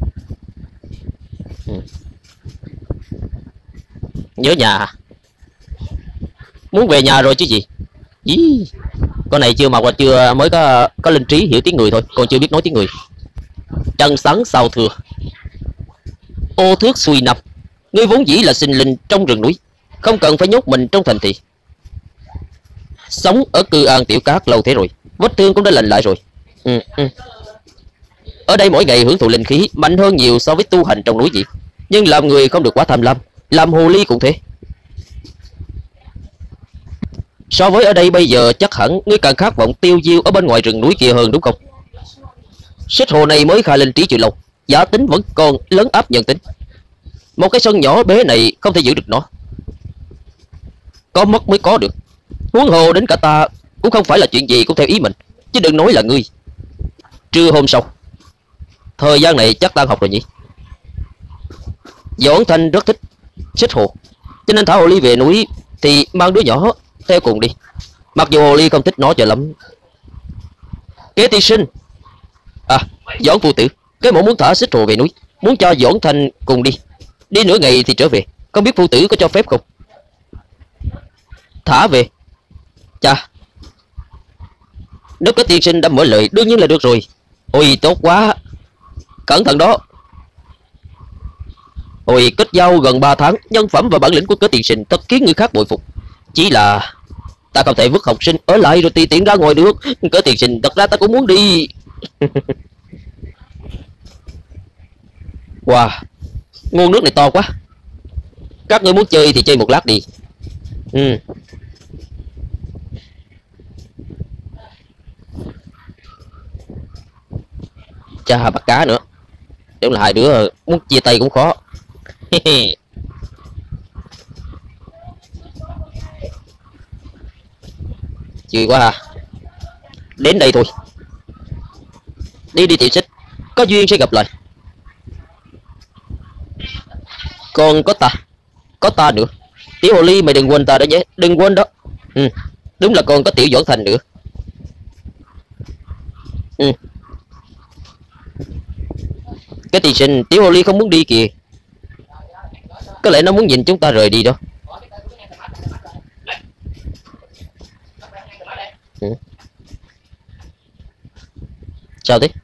Nhớ nhà. Muốn về nhà rồi chứ gì. Ý, con này chưa mọc và chưa mới có linh trí hiểu tiếng người thôi, còn chưa biết nói tiếng người. Trăng sáng sao thưa. Ô thước xuôi năm. Ngươi vốn dĩ là sinh linh trong rừng núi, không cần phải nhốt mình trong thành thị. Sống ở Cư An Tiểu Cát lâu thế rồi, vết thương cũng đã lành lại rồi. Ở đây mỗi ngày hưởng thụ linh khí mạnh hơn nhiều so với tu hành trong núi vậy. Nhưng làm người không được quá tham lam, làm hồ ly cũng thế. So với ở đây bây giờ chắc hẳn ngươi càng khát vọng tiêu diêu ở bên ngoài rừng núi kia hơn đúng không? Xích Hồ này mới khai linh trí chưa lâu, giả tính vẫn còn lớn áp nhân tính. Một cái sân nhỏ bé này không thể giữ được nó, có mất mới có được. Huống hồ đến cả ta cũng không phải là chuyện gì cũng theo ý mình, chứ đừng nói là ngươi. Trưa hôm sau, thời gian này chắc tan học rồi nhỉ? Doãn Thanh rất thích Xích Hồ, Cho nên thả hồ ly về núi thì mang đứa nhỏ theo cùng đi. Mặc dù hồ ly không thích nó cho lắm. Kế tiên sinh. À, Doãn phu tử, cái mẫu muốn thả xích hồ về núi, muốn cho Doãn Thanh cùng đi. Đi nửa ngày thì trở về. Không biết phu tử có cho phép không? Thả về? Chà, nếu có tiên sinh đã mở lời đương nhiên là được rồi. Ôi tốt quá. Cẩn thận đó. Ôi kết giao gần 3 tháng, nhân phẩm và bản lĩnh của Cớ tiên sinh thật khiến người khác bội phục. Chỉ là ta không thể vứt học sinh ở lại rồi tùy tiện ra ngoài được. Cớ tiên sinh thật ra ta cũng muốn đi. Wow, nguồn nước này to quá. Các ngươi muốn chơi thì chơi một lát đi. Chà, bắt cá nữa. Nếu là hai đứa muốn chia tay cũng khó. Chơi quá à. Đến đây thôi. Đi đi tiểu xích, có duyên sẽ gặp lại. Còn có ta nữa. Tiểu hồ ly mày đừng quên ta đó nhé. Đừng quên đó. Đúng là còn có tiểu Doãn Thành nữa. Cái tiên sinh, tiểu hồ ly không muốn đi kìa. Có lẽ nó muốn nhìn chúng ta rời đi đó. Sao thế?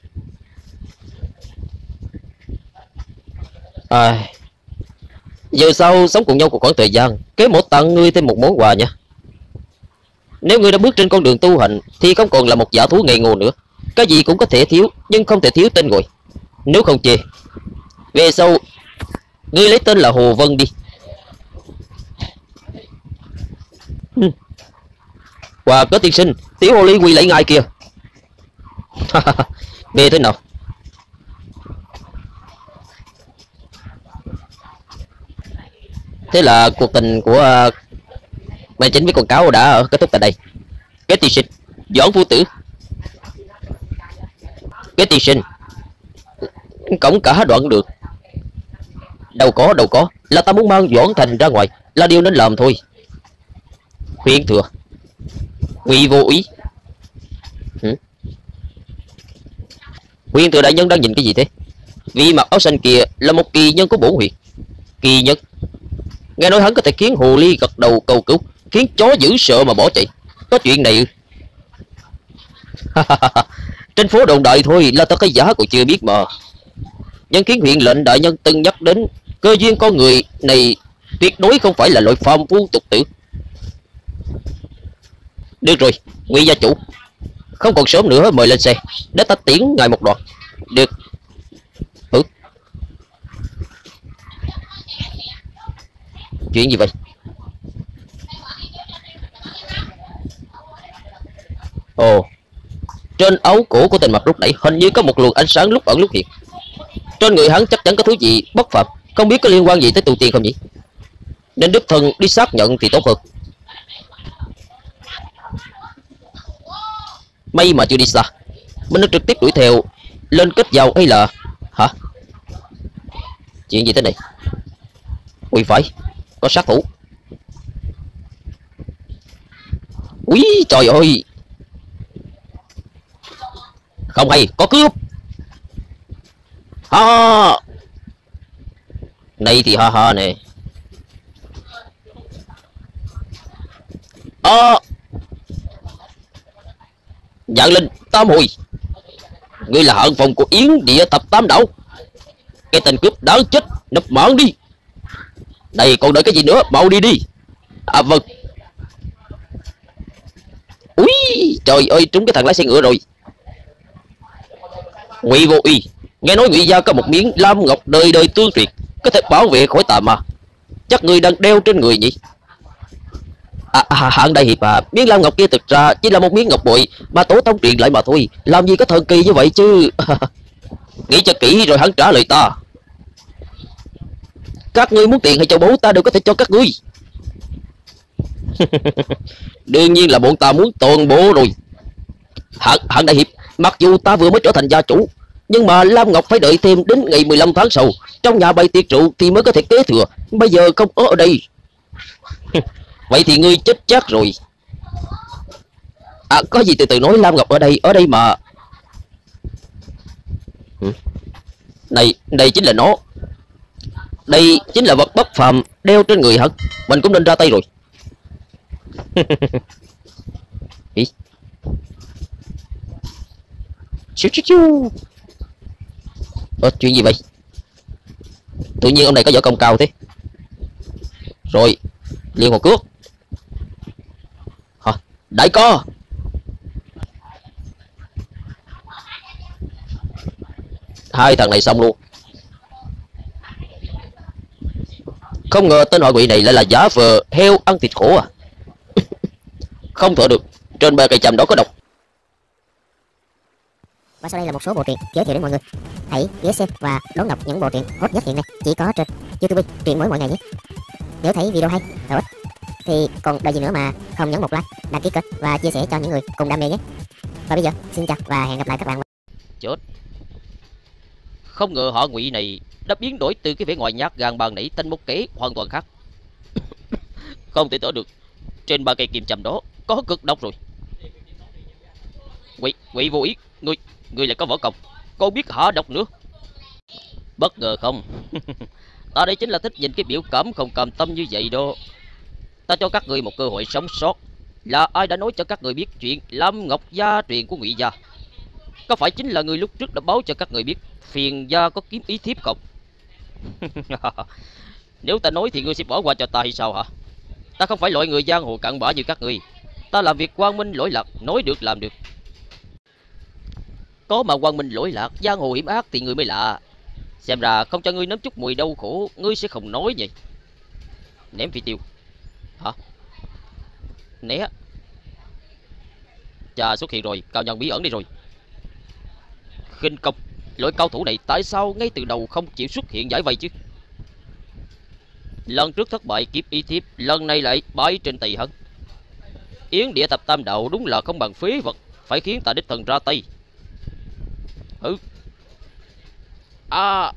Giờ sau sống cùng nhau một khoảng thời gian, kế một tặng ngươi thêm một món quà nha. Nếu ngươi đã bước trên con đường tu hành thì không còn là một giả thú ngây ngô nữa. Cái gì cũng có thể thiếu, nhưng không thể thiếu tên gọi. Nếu không chê, về sau ngươi lấy tên là Hồ Vân đi. Quà Cớ tiên sinh, tiểu hồ ly quỳ lạy ngài kìa. Nghe thế nào? Thế là cuộc tình của mẹ chính với con cáo đã kết thúc tại đây. Kế tiên sinh, Doãn phu tử. Kế tiên sinh, cổng cả đoạn được. Đâu có, là ta muốn mang Doãn Thành ra ngoài, là điều nên làm thôi. Khuyên thừa, Ngụy vô ý. Khuyên thừa đại nhân đang nhìn cái gì thế? Vị mặc áo xanh kia là một kỳ nhân của bổn huyện. Kỳ nhân? Nghe nói hắn có thể khiến hồ ly gật đầu cầu cứu, khiến chó dữ sợ mà bỏ chạy. Có chuyện này ư? Trên phố đồn đại thôi, là ta cái giả còn chưa biết mà. Nhưng khiến huyện lệnh đại nhân từng nhắc đến cơ duyên con người này tuyệt đối không phải là loại phàm phu tục tử. Được rồi, Ngụy gia chủ, không còn sớm nữa, mời lên xe để ta tiễn ngài một đoạn. Được. Chuyện gì vậy? Ồ, trên áo cổ của tên mập lúc nãy hình như có một luồng ánh sáng lúc ẩn lúc hiện. Trên người hắn chắc chắn có thứ gì bất phạm, không biết có liên quan gì tới tu tiên không nhỉ? Nên đích thân đi xác nhận thì tốt hơn. May mà chưa đi xa, mình đã trực tiếp đuổi theo lên kết giao hay là... Hả? Chuyện gì thế này? Ui phải, có sát thủ. Úi trời ơi. Không hay, có cướp. Ha. Này thì ha ha nè. Dạng linh Tam Hồi, ngươi là hạng phòng của Yến Địa Thập Tam Đảo. Cái tên cướp đáng chết, nấp mạng đi. Đây còn đợi cái gì nữa, mau đi đi. À vâng. Úi trời ơi, trúng cái thằng lái xe ngựa rồi. Ngụy vô uy, nghe nói Ngụy gia có một miếng lam ngọc đời đời tương truyền, có thể bảo vệ khỏi tà ma. Chắc người đang đeo trên người nhỉ? Hạng đại hiệp à, miếng lam ngọc kia thực ra chỉ là một miếng ngọc bội mà tổ tông truyền lại mà thôi, làm gì có thần kỳ như vậy chứ. Nghĩ cho kỹ rồi hắn trả lời ta. Các ngươi muốn tiền hay châu báu ta đều có thể cho các ngươi. Đương nhiên là bọn ta muốn toàn bộ rồi. Hạng đại hiệp, mặc dù ta vừa mới trở thành gia chủ, Nhưng mà Lam Ngọc phải đợi thêm đến ngày 15 tháng sau, trong nhà bày tiệc rượu thì mới có thể kế thừa. Bây giờ không ở đây. Vậy thì ngươi chết chắc rồi. À, có gì từ từ nói, Lam Ngọc ở đây mà. Này, đây chính là nó. Đây chính là vật bất phàm đeo trên người hả? Mình cũng nên ra tay rồi. Ý. Chiu chiu chiu. Chuyện gì vậy? Tự nhiên ông này có võ công cao thế. Rồi, liên hồ cước. Hả? Đại co. Hai thằng này xong luôn. Không ngờ tên họ quỷ này lại là giả vờ heo ăn thịt khổ à. Không thở được, trên bờ cây chầm đó có độc. Và sau đây là một số bộ truyện giới thiệu đến mọi người. Hãy ghé xem và đón đọc những bộ truyện hot nhất hiện nay chỉ có trên YouTube truyện mới mỗi ngày nhé. Nếu thấy video hay, hữu ích thì còn đợi gì nữa mà không nhấn một like, đăng ký kênh và chia sẻ cho những người cùng đam mê nhé. Và bây giờ xin chào và hẹn gặp lại các bạn. Chết. Không ngờ họ Ngụy này đã biến đổi từ cái vẻ ngoài nhát gan bàn nãy thành một kẻ hoàn toàn khác. Không thể tưởng được, trên ba cây kim châm đó có cực độc rồi. Ngụy vô ý, ngươi lại có võ công, còn biết hạ độc nữa. Bất ngờ không? Ta đây chính là thích nhìn cái biểu cảm không cam tâm như vậy đó. Ta cho các người một cơ hội sống sót. Là ai đã nói cho các người biết chuyện Lam Ngọc gia truyền của Ngụy gia? Có phải chính là người lúc trước đã báo cho các người biết Phiền gia có kiếm ý thiếp không? Nếu ta nói thì ngươi sẽ bỏ qua cho ta hay sao hả? Ta không phải loại người giang hồ cặn bã như các người. Ta làm việc quang minh lỗi lạc, nói được làm được. Có mà quang minh lỗi lạc, giang hồ hiểm ác thì ngươi mới lạ. Xem ra không cho ngươi nếm chút mùi đau khổ, ngươi sẽ không nói vậy. Ném phi tiêu. Hả? Né. Chà, xuất hiện rồi, cao nhân bí ẩn đi rồi. Khinh công, loại cao thủ này tại sao ngay từ đầu không chịu xuất hiện giải vây chứ? Lần trước thất bại kiếp ý thiếp, lần này lại bại trên Tỳ Hân. Yến địa tập tam đạo đúng là không bằng phế vật, phải khiến ta đích thần ra tay. À,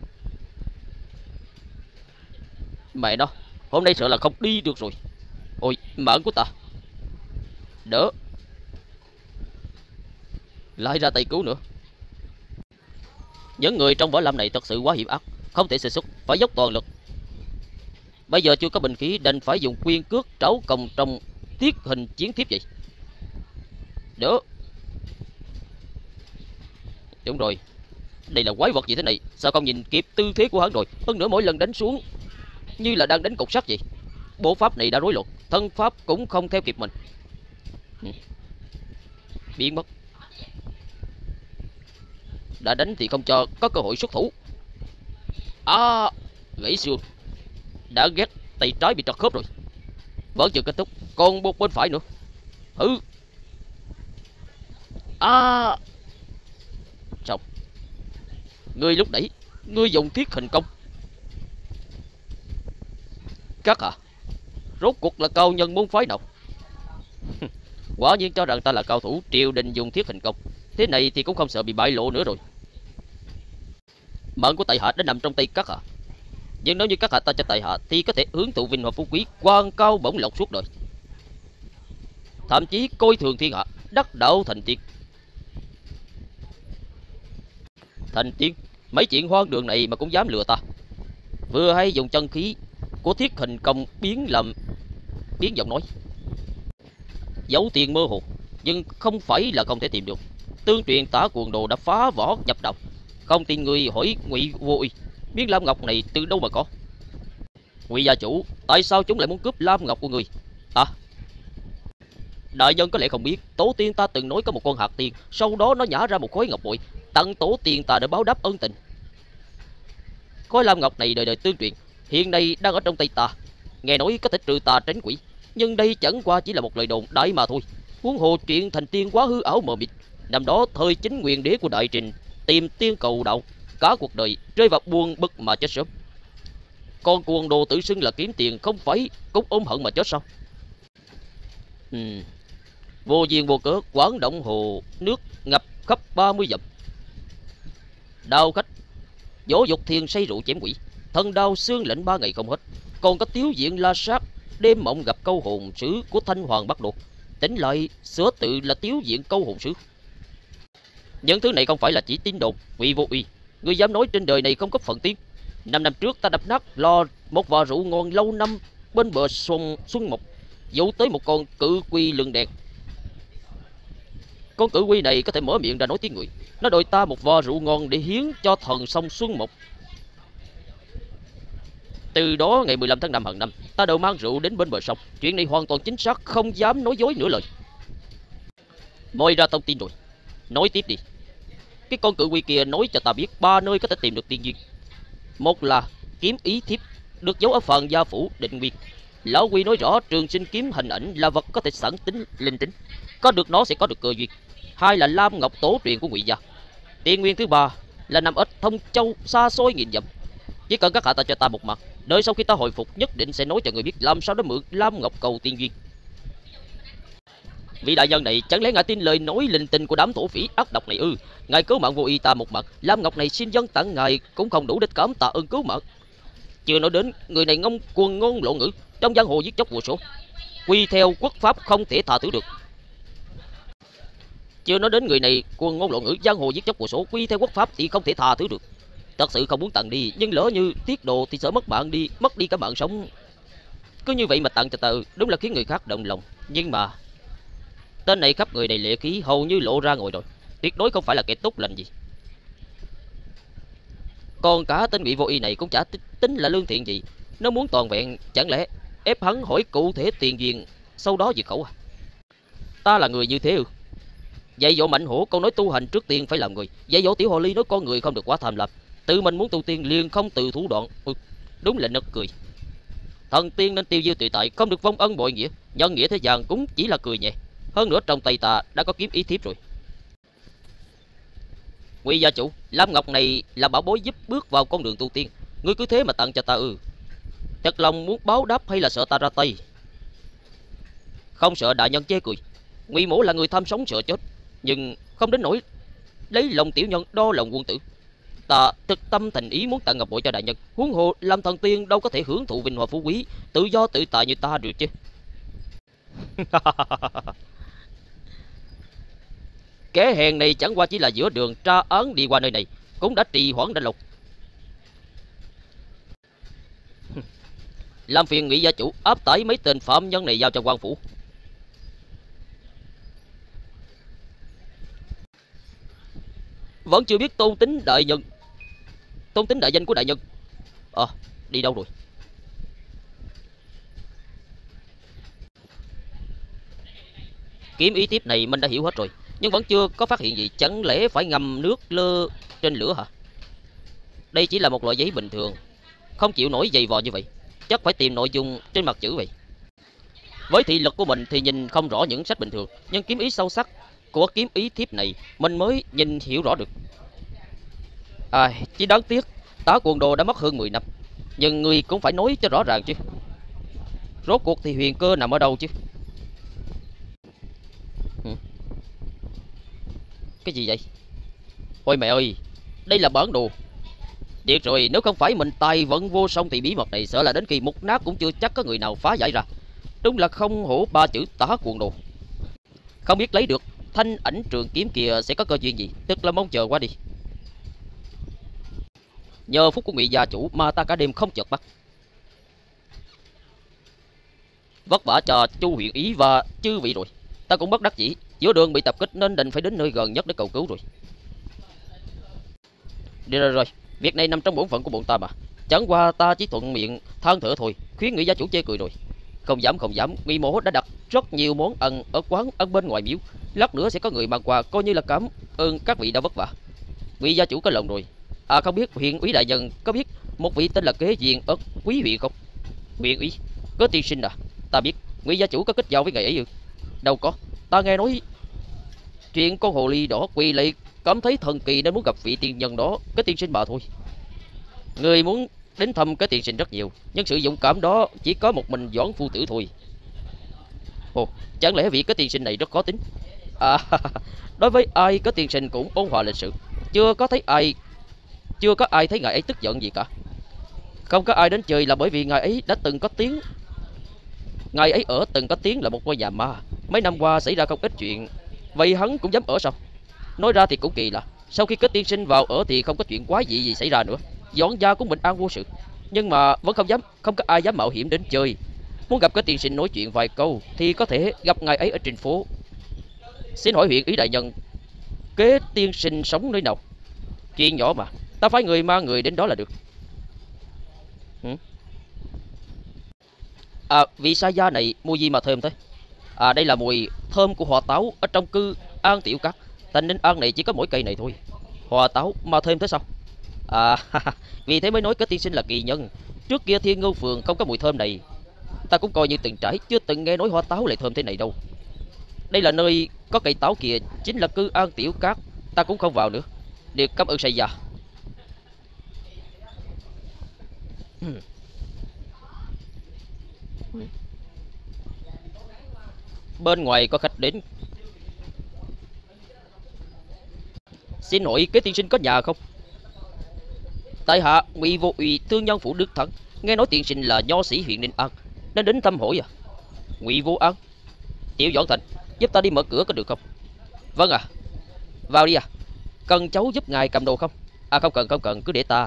mẹ nó, hôm nay sợ là không đi được rồi. Ôi, mạng của ta. Đỡ. Lại ra tay cứu nữa. Những người trong võ lâm này thật sự quá hiểm ác, không thể sơ xuất, phải dốc toàn lực. Bây giờ chưa có binh khí, đành phải dùng quyên cước tráo công trong tiết hình chiến thiếp vậy. Đỡ. Đúng rồi, đây là quái vật gì thế này? Sao không nhìn kịp tư thế của hắn rồi? Hơn nữa mỗi lần đánh xuống như là đang đánh cục sắt vậy. Bộ pháp này đã rối loạn, thân pháp cũng không theo kịp mình. Biến mất. Đã đánh thì không cho có cơ hội xuất thủ. À, gãy xương. Đã ghét tay trái bị trật khớp rồi. Vẫn chưa kết thúc, còn một bên phải nữa. À, xong. Ngươi lúc nãy, ngươi dùng thiết hình công. Các à, rốt cuộc là cao nhân môn phái nào? Quả nhiên cho rằng ta là cao thủ triều đình dùng thiết hình công. Thế này thì cũng không sợ bị bại lộ nữa rồi. Mệnh của tại hạ đã nằm trong tay các hạ. Nhưng nếu như các hạ ta cho tại hạ thì có thể hướng thụ vinh hoa phú quý, quan cao bổng lộc suốt đời. Thậm chí coi thường thiên hạ, đắc đạo thành tiên. Thành tiên? Mấy chuyện hoang đường này mà cũng dám lừa ta. Vừa hay dùng chân khí của thiết hình công biến giọng nói. Dấu tiền mơ hồ, nhưng không phải là không thể tìm được. Tương truyền Tả Cuồng Đồ đã phá võ nhập đạo. Không tin người hỏi Ngụy Vô Uy, miếng lam ngọc này từ đâu mà có? Ngụy gia chủ, tại sao chúng lại muốn cướp lam ngọc của người? À, đại nhân có lẽ không biết, tổ tiên ta từng nói có một con hạt tiên, sau đó nó nhả ra một khối ngọc bội, tặng tổ tiên ta để báo đáp ân tình. Khối lam ngọc này đời đời tương truyền, hiện nay đang ở trong tay ta. Nghe nói có thể trừ tà tránh quỷ, nhưng đây chẳng qua chỉ là một lời đồn đại mà thôi. Huống hồ chuyện thành tiên quá hư ảo mờ mịt. Năm đó thời chính quyền đế của Đại Trình tìm tiên cầu đạo, cả cuộc đời rơi vào buồn bực mà chết sớm. Còn Cuồng Đồ tự xưng là kiếm tiền, không phải cũng ôm hận mà chết sao? Vô duyên vô cớ, Quảng Động hồ nước ngập khắp 30 dặm. Đao khách võ dục thiền say rượu chém quỷ, thần đao xương lệnh 3 ngày không hết. Còn có tiếu diện la sát, đêm mộng gặp câu hồn sứ của Thanh Hoàng Bắc Đột. Tính lại sửa tự là tiếu diện câu hồn sứ. Những thứ này không phải là chỉ tin đồn. Ngụy Vô Uy, người dám nói trên đời này không có phần tiên. 5 năm trước ta đập nát lò một vò rượu ngon lâu năm bên bờ sông Xuân Mộc, dụ tới một con cự quy lưng đèn. Con cự quy này có thể mở miệng ra nói tiếng người. Nó đòi ta một vò rượu ngon để hiến cho thần sông Xuân Mộc. Từ đó ngày 15 tháng 5 hàng năm, ta đều mang rượu đến bên bờ sông. Chuyện này hoàn toàn chính xác, không dám nói dối nửa lời. Moi ra thông tin rồi, nói tiếp đi. Cái con cự quy kia nói cho ta biết 3 nơi có thể tìm được tiên duyên. Một là kiếm ý thiếp, được giấu ở Phàn Gia Phủ Định Nguyên. Lão Quy nói rõ trường sinh kiếm hình ảnh là vật có thể sẵn tính linh tính, có được nó sẽ có được cơ duyên. Hai là Lam Ngọc tổ truyền của Ngụy gia. Tiên nguyên thứ ba là nằm ở Thông Châu xa xôi nghìn dặm. Chỉ cần các hạ ta cho ta một mặt, đợi sau khi ta hồi phục nhất định sẽ nói cho người biết làm sao để mượn Lam Ngọc cầu tiên duyên. Vị đại nhân này chẳng lẽ ngài tin lời nói linh tinh của đám thổ phỉ ác độc này ư? Ngài cứu mạng Vô Uy ta một mặt, Lam Ngọc này xin dân tặng ngài cũng không đủ để cảm tạ ơn cứu mạng. Chưa nói đến người này ngông cuồng ngôn lộ ngữ, trong giang hồ giết chóc vô số, quy theo quốc pháp không thể tha thứ được. Chưa nói đến người này cuồng ngôn lộ ngữ, giang hồ giết chóc vô số, quy theo quốc pháp thì không thể tha thứ được. Thật sự không muốn tặng đi, nhưng lỡ như tiết đồ thì sợ mất đi cả mạng sống. Cứ như vậy mà tặng cho ta, đúng là khiến người khác động lòng. Nhưng mà tên này khắp người đầy lệ khí, hầu như lộ ra ngồi rồi, tuyệt đối không phải là kẻ tốt lành gì. Còn cả tên Ngụy Vô Uy này cũng chả tính là lương thiện gì. Nó muốn toàn vẹn, chẳng lẽ ép hắn hỏi cụ thể tiền duyên, sau đó diệt khẩu à? Ta là người như thế ư? Dạy dỗ Mạnh Hổ con nói tu hành trước tiên phải làm người. Dạy dỗ Tiểu Hồ Ly nói con người không được quá tham lam, tự mình muốn tu tiên liền không từ thủ đoạn. Đúng là nực cười. Thần tiên nên tiêu diêu tự tại, không được vong ân bội nghĩa. Nhân nghĩa thế gian cũng chỉ là cười nhẹ. Hơn nữa trong tay ta đã có kiếm ý thiếp rồi. Ngụy gia chủ, Lam Ngọc này là bảo bối giúp bước vào con đường tu tiên, ngươi cứ thế mà tặng cho ta ư? Thật lòng muốn báo đáp hay là sợ ta ra tay? Không sợ đại nhân chê cười. Ngụy mỗ là người tham sống sợ chết, nhưng không đến nỗi lấy lòng tiểu nhân đo lòng quân tử. Ta thực tâm thành ý muốn tặng ngọc bội cho đại nhân. Huống hồ làm thần tiên đâu có thể hưởng thụ vinh hoa phú quý, tự do tự tại như ta được chứ? Kẻ hèn này chẳng qua chỉ là giữa đường tra án đi qua nơi này, cũng đã trì hoãn đã lâu. Làm phiền Ngụy gia chủ áp tải mấy tên phạm nhân này giao cho quan phủ. Vẫn chưa biết tôn tính đại danh của đại nhân. Đi đâu rồi? Kiếm ý tiếp này mình đã hiểu hết rồi, nhưng vẫn chưa có phát hiện gì. Chẳng lẽ phải ngâm nước lơ trên lửa hả? Đây chỉ là một loại giấy bình thường, không chịu nổi dày vò như vậy. Chắc phải tìm nội dung trên mặt chữ vậy. Với thị lực của mình thì nhìn không rõ những sách bình thường, nhưng kiếm ý sâu sắc của kiếm ý thiếp này mình mới nhìn hiểu rõ được. Chỉ đáng tiếc Tả Cuồng Đồ đã mất hơn 10 năm. Nhưng người cũng phải nói cho rõ ràng chứ. Rốt cuộc thì huyền cơ nằm ở đâu chứ? Cái gì vậy? Ôi mẹ ơi, đây là bản đồ. Điệt rồi, nếu không phải mình tài vận vô song thì bí mật này sợ là đến kỳ mục nát cũng chưa chắc có người nào phá giải ra. Đúng là không hổ 3 chữ Tả Cuồng Đồ. Không biết lấy được thanh ảnh trường kiếm kia sẽ có cơ duyên gì, tức là mong chờ qua đi. Nhờ phúc của Ngụy gia chủ mà ta cả đêm không chợt bắt. Vất vả cho Chu huyện ý và chư vị rồi. Ta cũng bất đắc dĩ, giữa đường bị tập kích nên định phải đến nơi gần nhất để cầu cứu rồi. Đi rồi, việc này nằm trong bổn phận của bọn ta mà. Chẳng qua ta chỉ thuận miệng than thở thôi, khiến Ngụy gia chủ chê cười rồi. Không dám, Ngụy mỗ đã đặt rất nhiều món ăn ở quán ăn bên ngoài miếu. Lát nữa sẽ có người mang qua, coi như là cảm ơn các vị đã vất vả. Ngụy gia chủ có lòng rồi. Không biết huyện úy đại nhân có biết một vị tên là Kế Diên ở Quý huyện không? Huyện úy, Kế tiên sinh à? Ta biết. Ngụy gia chủ có kết giao với người ấy ư? Đâu có, ta nghe nói chuyện con hồ ly đỏ quỳ lại cảm thấy thần kỳ nên muốn gặp vị tiên nhân đó, Kế tiên sinh bà thôi. Người muốn đến thăm Kế tiên sinh rất nhiều, nhưng sự dũng cảm đó chỉ có một mình Doãn phu tử thôi. Ồ, chẳng lẽ vị Kế tiên sinh này rất khó tính? Đối với ai Kế tiên sinh cũng ôn hòa lịch sự, chưa có thấy ai chưa có ai thấy ngài ấy tức giận gì cả. Không có ai đến chơi là bởi vì ngài ấy đã từng có tiếng. Ngài ấy ở từng có tiếng là một ngôi nhà ma. Mấy năm qua xảy ra không ít chuyện, vậy hắn cũng dám ở sao? Nói ra thì cũng kỳ lạ, sau khi Kết tiên sinh vào ở thì không có chuyện quái dị gì xảy ra nữa, dọn gia cũng bình an vô sự. Nhưng mà vẫn không có ai dám mạo hiểm đến chơi. Muốn gặp Kết tiên sinh nói chuyện vài câu thì có thể gặp ngài ấy ở trên phố. Xin hỏi huyện ý đại nhân, Kế tiên sinh sống nơi nào? Chuyện nhỏ mà, ta phải người mang người đến đó là được. Vị sa gia này mùi gì mà thơm thế? Đây là mùi thơm của hoa táo ở trong cư An Tiểu Cát. Thành Ninh An này chỉ có mỗi cây này thôi. Hoa táo mà thơm thế sao? Vì thế mới nói Kết tiên sinh là kỳ nhân. Trước kia Thiên Ngưu Phường không có mùi thơm này. Ta cũng coi như từng trải, chưa từng nghe nói hoa táo lại thơm thế này đâu. Đây là nơi có cây táo kìa, chính là cư An Tiểu Cát. Ta cũng không vào nữa. Được, cảm ơn sa gia. Bên ngoài có khách đến. Xin hỏi Kế tiên sinh có nhà không? Tại hạ Ngụy Vô Uy, thương nhân phủ Đức Thắng. Nghe nói tiên sinh là nho sĩ huyện Ninh An nên đến thăm hỏi. Ngụy Vô An, Tiểu Doãn Thành, giúp ta đi mở cửa có được không? Vâng vào đi. Cần cháu giúp ngài cầm đồ không? Không cần, cứ để ta.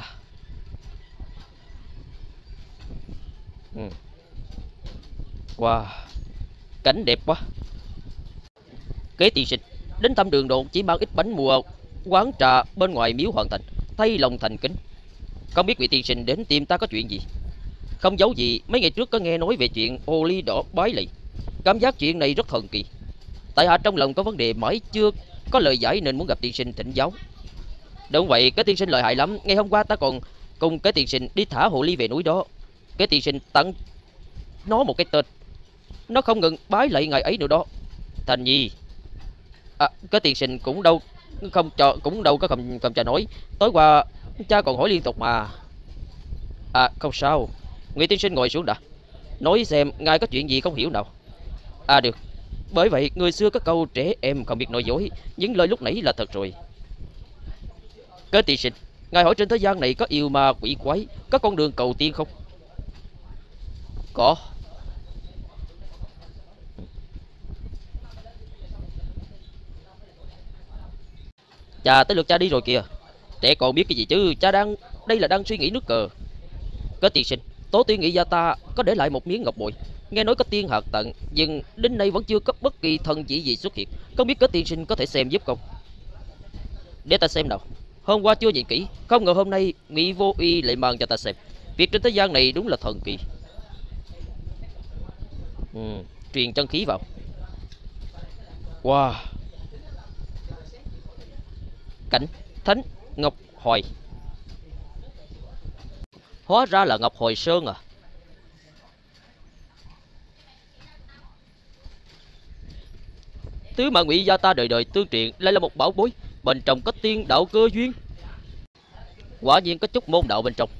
Wow, cảnh đẹp quá. Kế tiên sinh đến thăm Đường Đồn chỉ mang ít bánh mùa quán trà bên ngoài miếu Hoàng Thành, thay lòng thành kính. Không biết vị tiên sinh đến tìm ta có chuyện gì? Không giấu gì, mấy ngày trước có nghe nói về chuyện hồ ly đỏ bái lạy. Cảm giác chuyện này rất thần kỳ. Tại hạ trong lòng có vấn đề mãi chưa có lời giải nên muốn gặp tiên sinh thỉnh giáo. Đúng vậy, cái tiên sinh lợi hại lắm. Ngày hôm qua ta còn cùng cái tiên sinh đi thả hồ ly về núi đó. Cái tiên sinh tặng nó một cái tên, nó không ngừng bái lạy ngày ấy nữa đó. Thành Nhi, cái tiên sinh cũng đâu có cầm trà nói. Tối qua cha còn hỏi liên tục mà. Không sao, Ngụy tiên sinh ngồi xuống đã, nói xem ngài có chuyện gì không hiểu nào. Được. Bởi vậy người xưa có câu trẻ em không biết nói dối, những lời lúc nãy là thật rồi. Cái tiên sinh, ngài hỏi trên thế gian này có yêu ma quỷ quái, có con đường cầu tiên không? Có. Chà, tới lượt cha đi rồi kìa. Trẻ còn biết cái gì chứ, cha đây là đang suy nghĩ nước cờ. Cái tiên sinh, tổ tiên nghĩ gia ta có để lại một miếng ngọc bội, nghe nói có tiên hạt tận, nhưng đến nay vẫn chưa có bất kỳ thần chỉ gì xuất hiện. Không biết có tiên sinh có thể xem giúp không? Để ta xem nào. Hôm qua chưa nhìn kỹ, không ngờ hôm nay Ngụy Vô Uy lại mang cho ta xem. Việc trên thế gian này đúng là thần kỳ. Truyền chân khí vào. Wow. Cảnh Thánh Ngọc Hồi. Hóa ra là Ngọc Hồi Sơn à. Thứ mà Ngụy gia ta đời đời tương truyền lại là một bảo bối, bên trong có tiên đạo cơ duyên. Quả nhiên có chút môn đạo bên trong.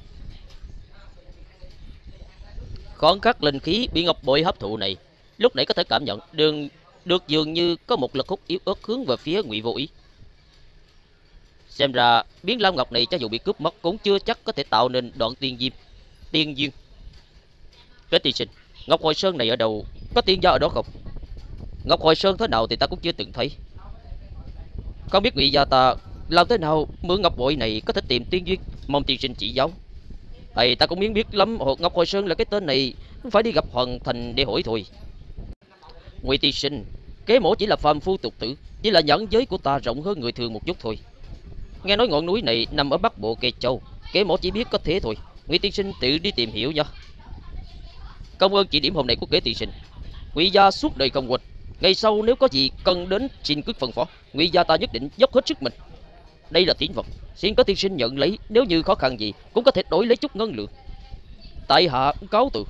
Khoáng khắc linh khí bị ngọc bội hấp thụ này, lúc nãy có thể cảm nhận được dường như có một lực hút yếu ớt hướng về phía Ngụy Vô Ý. Xem ra biến lam ngọc này cho dù bị cướp mất cũng chưa chắc có thể tạo nên đoạn tiên duyên. Cái tiên sinh, Ngọc Hồi Sơn này ở đâu? Có tiên gia ở đó không? Ngọc Hồi Sơn thế nào thì ta cũng chưa từng thấy. Không biết Ngụy gia ta làm thế nào mượn ngọc bội này có thể tìm tiên duyên, mong tiên sinh chỉ giáo. Ta cũng biết lắm, Ngọc Hồi Sơn là cái tên này, phải đi gặp Hoàng Thành để hỏi thôi. Ngụy tiên sinh, Kế mổ chỉ là phàm phu tục tử, chỉ là nhẫn giới của ta rộng hơn người thường một chút thôi. Nghe nói ngọn núi này nằm ở bắc bộ Kê Châu, Kế mổ chỉ biết có thế thôi. Ngụy tiên sinh tự đi tìm hiểu nha. Cảm ơn chỉ điểm hôm nay của Kế tiên sinh. Ngụy gia suốt đời không quên, ngày sau nếu có gì cần đến xin cứ phân phó, Ngụy gia ta nhất định dốc hết sức mình. Đây là tín vật, xin có tiên sinh nhận lấy, nếu như khó khăn gì cũng có thể đổi lấy chút ngân lượng. Tại hạ cáo từ.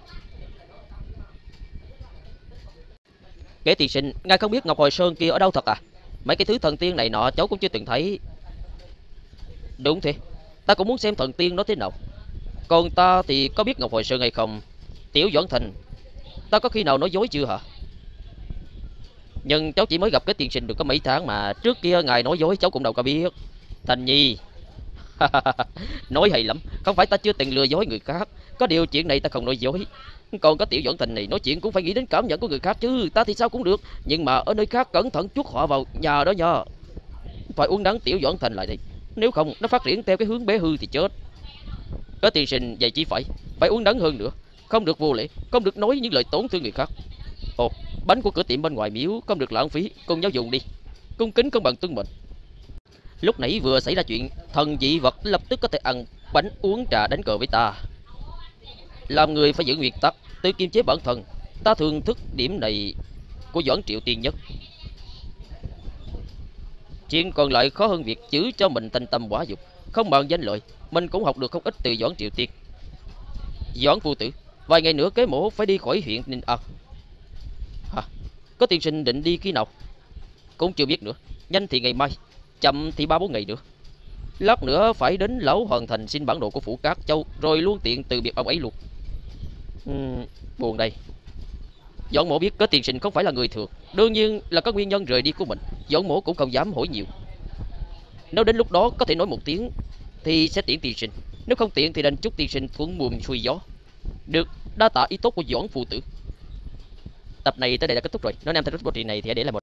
Kế tiên sinh, ngài không biết Ngọc Hồi Sơn kia ở đâu thật à? Mấy cái thứ thần tiên này nọ cháu cũng chưa từng thấy. Đúng thế, ta cũng muốn xem thần tiên nó thế nào. Còn ta thì có biết Ngọc Hồi Sơn hay không? Tiểu Doãn Thành, ta có khi nào nói dối chưa hả? Nhưng cháu chỉ mới gặp cái tiên sinh được có mấy tháng mà, trước kia ngài nói dối cháu cũng đâu có biết. Thành Nhi, Nói hay lắm, không phải ta chưa từng lừa dối người khác, có điều chuyện này ta không nói dối. Còn có Tiểu Doãn Thành này nói chuyện cũng phải nghĩ đến cảm nhận của người khác chứ, ta thì sao cũng được, nhưng mà ở nơi khác cẩn thận chuốt họa vào nhà đó nha. Phải uống nắng Tiểu Doãn Thành lại đi, nếu không nó phát triển theo cái hướng bé hư thì chết. Có tiên sinh vậy chỉ phải uống nắng hơn nữa, không được vô lễ, không được nói những lời tổn thương người khác. Ồ, bánh của cửa tiệm bên ngoài miếu không được lãng phí, cùng nhau dùng đi, cung kính không bằng tuân mệnh. Lúc nãy vừa xảy ra chuyện, thần dị vật lập tức có thể ăn bánh uống trà đánh cờ với ta. Làm người phải giữ nguyên tắc, tự kiềm chế bản thân. Ta thường thức điểm này của Doãn Triệu Tiên nhất. Chuyện còn lại khó hơn việc giữ cho mình thanh tâm quả dục, không màng danh lợi. Mình cũng học được không ít từ Doãn Triệu Tiên. Doãn phu tử, vài ngày nữa kế mổ phải đi khỏi huyện Ninh An. Hả? Có tiên sinh định đi khi nào? Cũng chưa biết nữa. Nhanh thì ngày mai, chậm thì 3-4 ngày nữa. Lát nữa phải đến Lão Hoàng Thành xin bản đồ của phủ Cát Châu, rồi luôn tiện từ biệt ông ấy luôn. Buồn đây. Doãn mổ biết có tiên sinh không phải là người thường, đương nhiên là có nguyên nhân rời đi của mình. Doãn mổ cũng không dám hỏi nhiều. Nếu đến lúc đó có thể nói một tiếng thì sẽ tiễn tiên sinh, nếu không tiện thì đành chúc tiên sinh thuận buồm xuôi gió. Được, đa tạ ý tốt của Doãn phu tử. Tập này tới đây đã kết thúc rồi. Nếu anh em thích bộ truyện này thì hãy để lại một